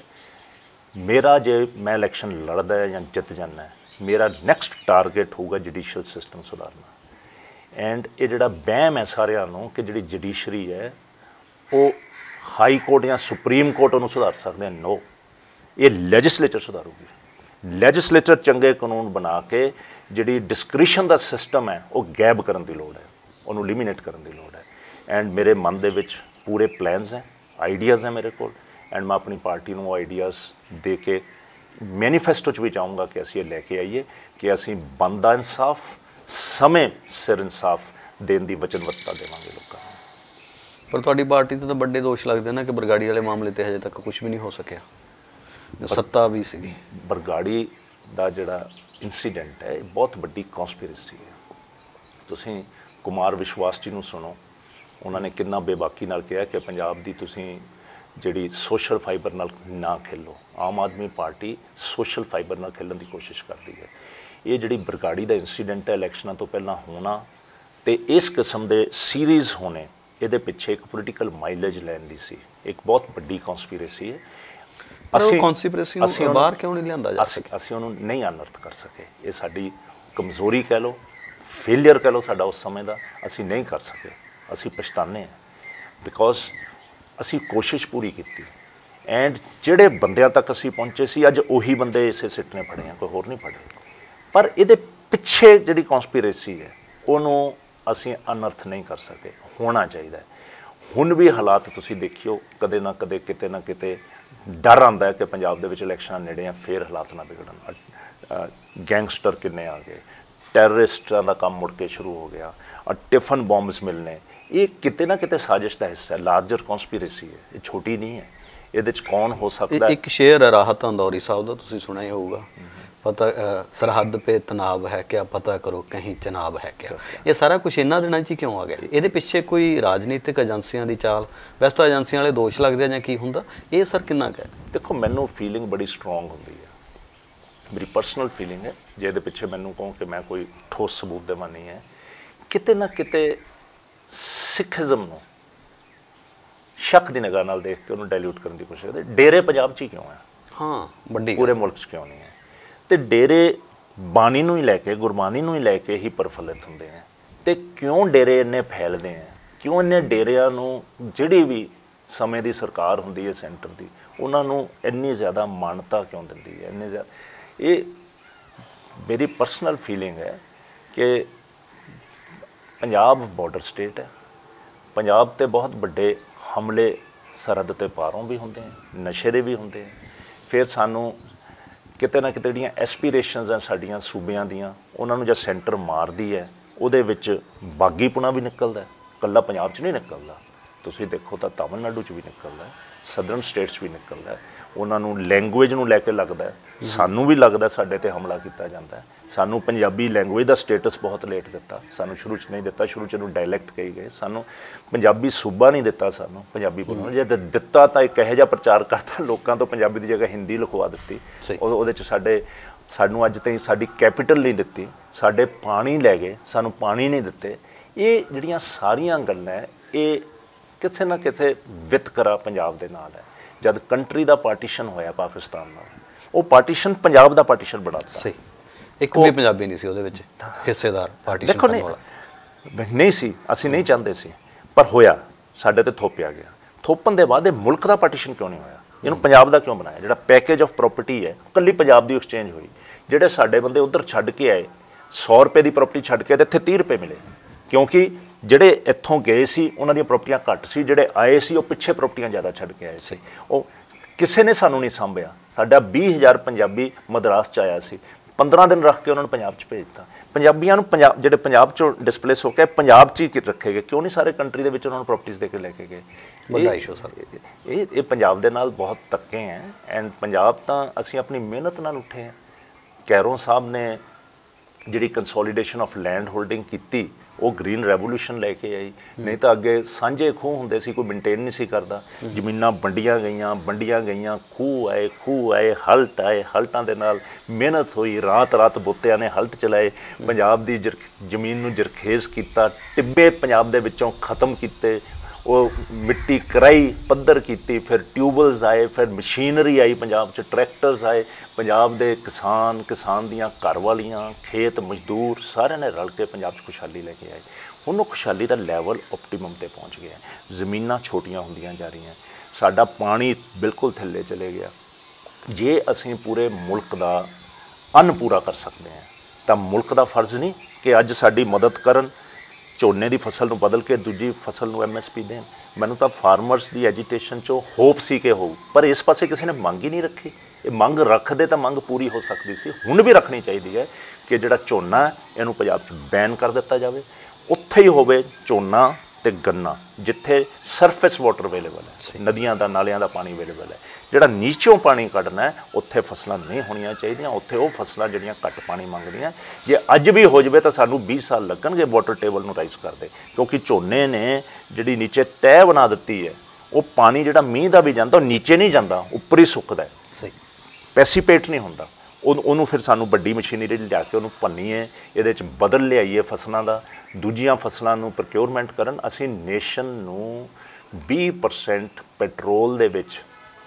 मेरा जे मैं इलैक्शन लड़दा है या जित जाना है, मेरा नैक्सट टारगेट होगा जुडिशियल सिस्टम सुधारना। एंड ये जिहड़ा वहम है सारिਆਂ ਨੂੰ कि जिहड़ी जुडिशरी है वो हाई कोर्ट या सुप्रीम कोर्ट उन्होंने सुधार सकते हैं, नो, ये लैजिसलेचर सुधारूगी। लैजिसलेचर चंगे कानून बना के जिहड़ी डिस्क्रिशन का सिस्टम है वो गैब करने की लोड़ है, उन्होंने लिमीनेट करने की लोड़ है। एंड मेरे मन दे विच पूरे प्लैनस हैं, आइडियाज़ हैं मेरे को। एंड मैं अपनी पार्टी को आइडियाज़ दे के मैनीफेस्टो च भी चाहूँगा कि असीं लैके आइए कि असीं बनदा इंसाफ समय सिर इंसाफ देने की वचनबद्धता देवांगे लोगों को। पर तुहाडी पार्टी ते तां बड़े दोष लगदे ना कि बरगाड़ी वाले मामले ते हजे तक कुछ भी नहीं हो सकिया, सत्ता भी सीगी। बरगाड़ी दा जिहड़ा इंसीडेंट है बहुत वड्डी कॉन्सपीरेसी है। तुसीं कुमार विश्वास जी नूं सुनो, उन्होंने कितना बेबाकी नाल कहा कि पंजाब दी तुसीं जिहड़ी सोशल फाइबर नाल ना खेलो। आम आदमी पार्टी सोशल फाइबर नाल खेलण की कोशिश करती है। ये जिहड़ी बरगाड़ी दा इंसीडेंट है इलैक्शनां तो पहलां होना ते इस किस्म दे सीरीज़ होने, इहदे पिछे एक पोलीटिकल माइलेज लैण लई सी, एक बहुत वड्डी कॉन्सपीरेसी है। ਅਸੀਂ ਕੌਨਸਪੀਰੇਸੀ ਨੂੰ ਬਾਹਰ ਕਿਉਂ ਨਹੀਂ ਲਿਆਂਦਾ ਜਾ ਸਕਿਆ? ਅਸੀਂ ਉਹਨੂੰ ਨਹੀਂ ਅਨਰਥ ਕਰ ਸਕੇ। ਇਹ ਸਾਡੀ ਕਮਜ਼ੋਰੀ ਕਹਿ ਲਓ, ਫੇਲੀਅਰ ਕਹਿ ਲਓ ਸਾਡਾ ਉਸ ਸਮੇਂ ਦਾ। ਅਸੀਂ ਨਹੀਂ ਕਰ ਸਕੇ, ਅਸੀਂ ਪਛਤਾਨੇ ਹਾਂ, ਬਿਕੋਜ਼ ਅਸੀਂ ਕੋਸ਼ਿਸ਼ ਪੂਰੀ ਕੀਤੀ। ਐਂਡ ਜਿਹੜੇ ਬੰਦਿਆਂ ਤੱਕ ਅਸੀਂ ਪਹੁੰਚੇ ਸੀ ਅੱਜ ਉਹੀ ਬੰਦੇ ਇਸੇ ਸਿੱਟ ਨੇ ਫੜੇ ਆ, ਕੋਈ ਹੋਰ ਨਹੀਂ ਫੜੇ। ਪਰ ਇਹਦੇ ਪਿੱਛੇ ਜਿਹੜੀ ਕੌਨਸਪੀਰੇਸੀ ਹੈ ਉਹਨੂੰ ਅਸੀਂ ਅਨਰਥ ਨਹੀਂ ਕਰ ਸਕੇ। ਹੋਣਾ ਚਾਹੀਦਾ। ਹੁਣ ਵੀ ਹਾਲਾਤ ਤੁਸੀਂ ਦੇਖਿਓ, ਕਦੇ ਨਾ ਕਦੇ ਕਿਤੇ ਨਾ ਕਿਤੇ ਡਰ ਆਉਂਦਾ ਹੈ ਕਿ ਪੰਜਾਬ ਦੇ ਵਿੱਚ ਇਲੈਕਸ਼ਨਾਂ ਨੇੜੇ ਆ, ਫਿਰ ਹਾਲਾਤ ਨਾ ਵਿਗੜਨ। ਗੈਂਗਸਟਰ ਕਿੰਨੇ ਆ ਗਏ, ਟੈਰਰਿਸਟਾਂ ਦਾ ਕੰਮ ਮੁੜ ਕੇ ਸ਼ੁਰੂ ਹੋ ਗਿਆ, ਟਿਫਨ ਬੋmbs ਮਿਲਨੇ, ਇਹ ਕਿਤੇ ਨਾ ਕਿਤੇ ਸਾਜ਼ਿਸ਼ ਦਾ ਹਿੱਸਾ ਹੈ, ਲਾਰਜਰ ਕੌਨਸਪੀਰੇਸੀ ਹੈ, ਇਹ ਛੋਟੀ ਨਹੀਂ ਹੈ। ਇਹਦੇ 'ਚ ਕੌਣ ਹੋ ਸਕਦਾ? ਇੱਕ ਸ਼ੇਰ ਹੈ ਰਾਹਤ ਅੰਦੌਰੀ ਸਾਹਿਬ ਦਾ, ਤੁਸੀਂ ਸੁਣਿਆ ਹੀ ਹੋਊਗਾ, ਪਤਾ ਸਰਹੱਦ ਪੇ ਤਨਾਬ ਹੈ ਕਿਆ, ਪਤਾ ਕਰੋ ਕਹੀਂ ਚਨਾਬ ਹੈ ਕਿਆ। ਇਹ ਸਾਰਾ ਕੁਝ ਇਹਨਾਂ ਦਿਨਾਂ 'ਚ ਹੀ ਕਿਉਂ ਆ ਗਿਆ? ਇਹਦੇ ਪਿੱਛੇ ਕੋਈ ਰਾਜਨੀਤਿਕ ਏਜੰਸੀਆਂ ਦੀ ਚਾਲ, ਵੈਸੇ ਤਾਂ ਏਜੰਸੀਆਂ ਵਾਲੇ ਦੋਸ਼ ਲੱਗਦੇ ਆ ਜਾਂ ਕੀ ਹੁੰਦਾ, ਇਹ ਸਰ ਕਿੰਨਾ ਕੁ ਹੈ? ਦੇਖੋ, ਮੈਨੂੰ ਫੀਲਿੰਗ ਬੜੀ ਸਟਰੋਂਗ ਹੁੰਦੀ ਹੈ, ਮੇਰੀ ਪਰਸਨਲ ਫੀਲਿੰਗ ਹੈ। ਜੇ ਇਹਦੇ ਪਿੱਛੇ ਮੈਨੂੰ ਕਹੋ ਕਿ ਮੈਂ ਕੋਈ ਠੋਸ ਸਬੂਤ ਦੇਵਾਂ, ਨਹੀਂ ਹੈ। ਕਿਤੇ ਨਾ ਕਿਤੇ ਸਿੱਖੀਜ਼ਮ ਨੂੰ ਸ਼ੱਕ ਦੀ ਨਿਗਾਹ ਨਾਲ ਦੇਖ ਕੇ ਉਹਨੂੰ ਡਾਇਲੂਟ ਕਰਨ ਦੀ ਕੋਸ਼ਿਸ਼ ਕਰਦੇ। ਡੇਰੇ ਪੰਜਾਬ 'ਚ ਹੀ ਕਿਉਂ ਹੈ? ਹਾਂ, ਵੱਡੀ ਪੂਰੇ ਮੁਲਕ 'ਚ ਕਿਉਂ ਨਹੀਂ ਹੈ? ਤੇ ਡੇਰੇ ਬਾਣੀ ਨੂੰ ਹੀ ਲੈ ਕੇ, ਗੁਰਬਾਣੀ ਨੂੰ ਹੀ ਲੈ ਕੇ ਹੀ ਪ੍ਰਫੁੱਲਿਤ ਹੁੰਦੇ ਹੈ। ਤੇ ਕਿਉਂ ਡੇਰੇ ਇੰਨੇ ਫੈਲਦੇ ਹੈ? ਕਿਉਂ ਇੰਨੇ ਡੇਰਿਆਂ ਨੂੰ ਜਿਹੜੀ ਵੀ ਸਮੇਂ ਦੀ ਸਰਕਾਰ ਹੁੰਦੀ ਹੈ ਸੈਂਟਰ ਦੀ, ਉਹਨਾਂ ਨੂੰ ਇੰਨੀ ਜ਼ਿਆਦਾ ਮਾਨਤਾ ਕਿਉਂ ਦਿੰਦੀ ਹੈ? ਇੰਨੇ ਜ਼ਿਆਦਾ ये मेरी पर्सनल फीलिंग है कि पंजाब बॉर्डर स्टेट है, पंजाब ते बहुत बड़े हमले सरहद ते पारों भी होंदे हैं, नशे दे भी होंदे हैं। फिर सानू किते ना किते जिहड़ियां एसपीरेशनस हैं साडियां सूबियां दियां, उन्हां नूं जद सेंटर मारदी है उहदे विच बागीपुना भी निकलदा है, कल्ला पंजाब च नहीं निकलदा। तुसीं देखो तां तमिलनाडु च भी निकलदा है, सदਰਨ स्टेट्स भी निकलदा है। उन्हां नूं लैंगुएज नूं लैके लगदा है, सानू भी लगदा साडे ते हमला कीता जांदा है। सानू पंजाबी लैंगुएज दा स्टेटस बहुत लेट दिता, सानू शुरू च नहीं दिता, शुरू च इहनूं डायलैक्ट कही गए, सानू पंजाबी सूबा नहीं दिता, सानू पंजाबी बोलण जे दिता तां एक इहो जिहा प्रचार करता लोकां तो पंजाबी दी जगह हिंदी लिखवा दित्ती। ਉਹਦੇ ਚ ਸਾਡੇ ਸਾਨੂੰ ਅੱਜ ਤਾईं ਸਾਡੀ ਕੈਪੀਟਲ ਨਹੀਂ ਦਿੱਤੀ, ਸਾਡੇ ਪਾਣੀ ਲੈ ਗਏ, ਸਾਨੂੰ ਪਾਣੀ ਨਹੀਂ ਦਿੱਤੇ। ਇਹ ਜਿਹੜੀਆਂ ਸਾਰੀਆਂ ਗੱਲਾਂ ਇਹ ਕਿਸੇ ਨਾ ਕਿਸੇ ਵਿਤਕਰਾ ਪੰਜਾਬ ਦੇ ਨਾਲ ਹੈ। ਜਦ ਕੰਟਰੀ ਦਾ ਪਾਰਟੀਸ਼ਨ ਹੋਇਆ ਪਾਕਿਸਤਾਨ ਨਾਲ, ਉਹ ਪਾਰਟੀਸ਼ਨ ਪੰਜਾਬ ਦਾ ਪਾਰਟੀਸ਼ਨ ਬਣਾਤਾ। ਸਹੀ, ਇੱਕ ਵੀ ਪੰਜਾਬੀ ਨਹੀਂ ਸੀ ਉਹਦੇ ਵਿੱਚ ਹਿੱਸੇਦਾਰ ਪਾਰਟੀਸ਼ਨ ਕਰਨ ਵਾਲਾ ਨਹੀਂ ਸੀ, ਅਸੀਂ ਨਹੀਂ ਚਾਹੁੰਦੇ ਸੀ, ਪਰ ਹੋਇਆ, ਸਾਡੇ ਤੇ ਥੋਪਿਆ ਗਿਆ। ਥੋਪਣ ਦੇ ਬਾਅਦ ਇਹ ਮੁਲਕ ਦਾ ਪਾਰਟੀਸ਼ਨ ਕਿਉਂ ਨਹੀਂ ਹੋਇਆ? ਇਹਨੂੰ ਪੰਜਾਬ ਦਾ ਕਿਉਂ ਬਣਾਇਆ? ਜਿਹੜਾ ਪੈਕੇਜ ਆਫ ਪ੍ਰੋਪਰਟੀ ਹੈ ਕੱਲੀ ਪੰਜਾਬ ਦੀ ਐਕਸਚੇਂਜ ਹੋਈ, ਜਿਹੜੇ ਸਾਡੇ ਬੰਦੇ ਉੱਧਰ ਛੱਡ ਕੇ ਆਏ ਸੌ ਰੁਪਏ ਦੀ ਪ੍ਰੋਪਰਟੀ ਛੱਡ ਕੇ ਤੇ ਇੱਥੇ ਤੀਹ ਰੁਪਏ ਮਿਲੇ, ਕਿਉਂਕਿ ਜਿਹੜੇ ਇੱਥੋਂ ਗਏ ਸੀ ਉਹਨਾਂ ਦੀਆਂ ਪ੍ਰੋਪਰਟੀਆਂ ਘੱਟ ਸੀ, ਜਿਹੜੇ ਆਏ ਸੀ ਉਹ ਪਿੱਛੇ ਪ੍ਰੋਪਰਟੀਆਂ ਜ਼ਿਆਦਾ ਛੱਡ ਕੇ ਆਏ ਸੀ। ਉਹ ਕਿਸੇ ਨੇ ਸਾਨੂੰ ਨਹੀਂ ਸਾਂਭਿਆ। ਸਾਡਾ ਵੀਹ ਹਜ਼ਾਰ ਪੰਜਾਬੀ ਮਦਰਾਸ 'ਚ ਆਇਆ ਸੀ, ਪੰਦਰਾਂ ਦਿਨ ਰੱਖ ਕੇ ਉਹਨਾਂ ਨੂੰ ਪੰਜਾਬ 'ਚ ਭੇਜਤਾ। ਪੰਜਾਬੀਆਂ ਨੂੰ ਪੰਜਾਬ ਜਿਹੜੇ ਪੰਜਾਬ 'ਚੋਂ ਡਿਸਪਲੇਸ ਹੋ ਕੇ ਪੰਜਾਬ 'ਚ ਹੀ ਰੱਖੇ ਗਏ, ਕਿਉਂ ਨਹੀਂ ਸਾਰੇ ਕੰਟਰੀ ਦੇ ਵਿੱਚ ਉਹਨਾਂ ਨੂੰ ਪ੍ਰੋਪਰਟੀਜ਼ ਦੇ ਕੇ ਲੈ ਕੇ ਗਏ? ਵੱਡਾ ਇਸ਼ੂ ਸਰ, ਇਹ ਇਹ ਪੰਜਾਬ ਦੇ ਨਾਲ ਬਹੁਤ ਧੱਕੇ ਹੈ। ਐਂਡ ਪੰਜਾਬ ਤਾਂ ਅਸੀਂ ਆਪਣੀ ਮਿਹਨਤ ਨਾਲ ਉੱਠੇ ਹਾਂ। ਕੈਰੋਂ ਸਾਹਿਬ ਨੇ ਜਿਹੜੀ ਕੰਸੋਲੀਡੇਸ਼ਨ ਆਫ ਲੈਂਡ ਹੋਲਡਿੰਗ ਕੀਤੀ, ਉਹ ਗ੍ਰੀਨ ਰੈਵੋਲੂਸ਼ਨ ਲੈ ਕੇ ਆਈ। ਨਹੀਂ ਤਾਂ ਅੱਗੇ ਸਾਂਝੇ ਖੂਹ ਹੁੰਦੇ ਸੀ, ਕੋਈ ਮੇਨਟੇਨ ਨਹੀਂ ਸੀ ਕਰਦਾ। ਜ਼ਮੀਨਾਂ ਵੰਡੀਆਂ ਗਈਆਂ ਵੰਡੀਆਂ ਗਈਆਂ ਖੂਹ ਆਏ ਖੂਹ ਆਏ ਹਲਟ ਆਏ, ਹਲਟਾਂ ਦੇ ਨਾਲ ਮਿਹਨਤ ਹੋਈ, ਰਾਤ ਰਾਤ ਬੁੱਤਿਆਂ ਨੇ ਹਲਟ ਚਲਾਏ, ਪੰਜਾਬ ਦੀ ਜਰ ਜ਼ਮੀਨ ਨੂੰ ਜਰਖੇਜ਼ ਕੀਤਾ, ਟਿੱਬੇ ਪੰਜਾਬ ਦੇ ਵਿੱਚੋਂ ਖਤਮ ਕੀਤੇ, ਉਹ ਮਿੱਟੀ ਕਰਾਈ ਪੱਧਰ ਕੀਤੀ। ਫਿਰ ਟਿਊਬਵੈਲਸ ਆਏ, ਫਿਰ ਮਸ਼ੀਨਰੀ ਆਈ ਪੰਜਾਬ 'ਚ, ਟਰੈਕਟਰਸ ਆਏ। ਪੰਜਾਬ ਦੇ ਕਿਸਾਨ, ਕਿਸਾਨ ਦੀਆਂ ਘਰ ਵਾਲੀਆਂ, ਖੇਤ ਮਜ਼ਦੂਰ ਸਾਰਿਆਂ ਨੇ ਰਲ ਕੇ ਪੰਜਾਬ 'ਚ ਖੁਸ਼ਹਾਲੀ ਲੈ ਕੇ ਆਏ। ਹੁਣ ਉਹ ਖੁਸ਼ਹਾਲੀ ਦਾ ਲੈਵਲ ਆਪਟੀਮਮ 'ਤੇ ਪਹੁੰਚ ਗਿਆ। ਜ਼ਮੀਨਾਂ ਛੋਟੀਆਂ ਹੁੰਦੀਆਂ ਜਾ ਰਹੀਆਂ, ਸਾਡਾ ਪਾਣੀ ਬਿਲਕੁਲ ਥੱਲੇ ਚਲੇ ਗਿਆ। ਜੇ ਅਸੀਂ ਪੂਰੇ ਮੁਲਕ ਦਾ ਅੰਨ ਪੂਰਾ ਕਰ ਸਕਦੇ ਹਾਂ ਤਾਂ ਮੁਲਕ ਦਾ ਫਰਜ਼ ਨਹੀਂ ਕਿ ਅੱਜ ਸਾਡੀ ਮਦਦ ਕਰਨ, ਝੋਨੇ ਦੀ ਫਸਲ ਨੂੰ ਬਦਲ ਕੇ ਦੂਜੀ ਫਸਲ ਨੂੰ ਐਮ ਐਸ ਪੀ ਦੇਣ। ਮੈਨੂੰ ਤਾਂ ਫਾਰਮਰਸ ਦੀ ਐਜੀਟੇਸ਼ਨ 'ਚੋਂ ਹੋਪ ਸੀ ਕਿ ਹੋਊ, ਪਰ ਇਸ ਪਾਸੇ ਕਿਸੇ ਨੇ ਮੰਗ ਹੀ ਨਹੀਂ ਰੱਖੀ। ਇਹ ਮੰਗ ਰੱਖਦੇ ਤਾਂ ਮੰਗ ਪੂਰੀ ਹੋ ਸਕਦੀ ਸੀ। ਹੁਣ ਵੀ ਰੱਖਣੀ ਚਾਹੀਦੀ ਹੈ ਕਿ ਜਿਹੜਾ ਝੋਨਾ ਇਹਨੂੰ ਪੰਜਾਬ 'ਚ ਬੈਨ ਕਰ ਦਿੱਤਾ ਜਾਵੇ, ਉੱਥੇ ਹੀ ਹੋਵੇ ਝੋਨਾ ਤੇ ਗੰਨਾ ਜਿੱਥੇ ਸਰਫੇਸ ਵਾਟਰ ਅਵੇਲੇਬਲ ਹੈ, ਨਦੀਆਂ ਦਾ ਨਾਲਿਆਂ ਦਾ ਪਾਣੀ ਅਵੇਲੇਬਲ ਹੈ। ਜਿਹੜਾ ਨੀਚੋਂ ਪਾਣੀ ਕੱਢਣਾ ਉੱਥੇ ਫਸਲਾਂ ਨਹੀਂ ਹੋਣੀਆਂ ਚਾਹੀਦੀਆਂ, ਉੱਥੇ ਉਹ ਫਸਲਾਂ ਜਿਹੜੀਆਂ ਘੱਟ ਪਾਣੀ ਮੰਗਦੀਆਂ। ਜੇ ਅੱਜ ਵੀ ਹੋ ਜਾਵੇ ਤਾਂ ਸਾਨੂੰ ਵੀਹ ਸਾਲ ਲੱਗਣਗੇ ਵਾਟਰ ਟੇਬਲ ਨੂੰ ਰਾਈਜ਼ ਕਰਦੇ, ਕਿਉਂਕਿ ਝੋਨੇ ਨੇ ਜਿਹੜੀ ਨੀਚੇ ਤਹਿ ਬਣਾ ਦਿੱਤੀ ਹੈ, ਉਹ ਪਾਣੀ ਜਿਹੜਾ ਮੀਂਹ ਦਾ ਵੀ ਜਾਂਦਾ ਉਹ ਨੀਚੇ ਨਹੀਂ ਜਾਂਦਾ, ਉੱਪਰ ਹੀ ਸੁੱਕਦਾ। ਸਹੀ, ਪੈਸੀਪੇਟ ਨਹੀਂ ਹੁੰਦਾ। ਉਹ ਉਹਨੂੰ ਫਿਰ ਸਾਨੂੰ ਵੱਡੀ ਮਸ਼ੀਨਰੀ ਲਿਆ ਕੇ ਉਹਨੂੰ ਭੰਨੀਏ, ਇਹਦੇ 'ਚ ਬਦਲ ਲਿਆਈਏ ਫਸਲਾਂ ਦਾ, ਦੂਜੀਆਂ ਫਸਲਾਂ ਨੂੰ ਪ੍ਰੋਕਿਉਰਮੈਂਟ ਕਰਨ। ਅਸੀਂ ਨੇਸ਼ਨ ਨੂੰ ਵੀਹ ਪਰਸੈਂਟ ਪੈਟਰੋਲ ਦੇ ਵਿੱਚ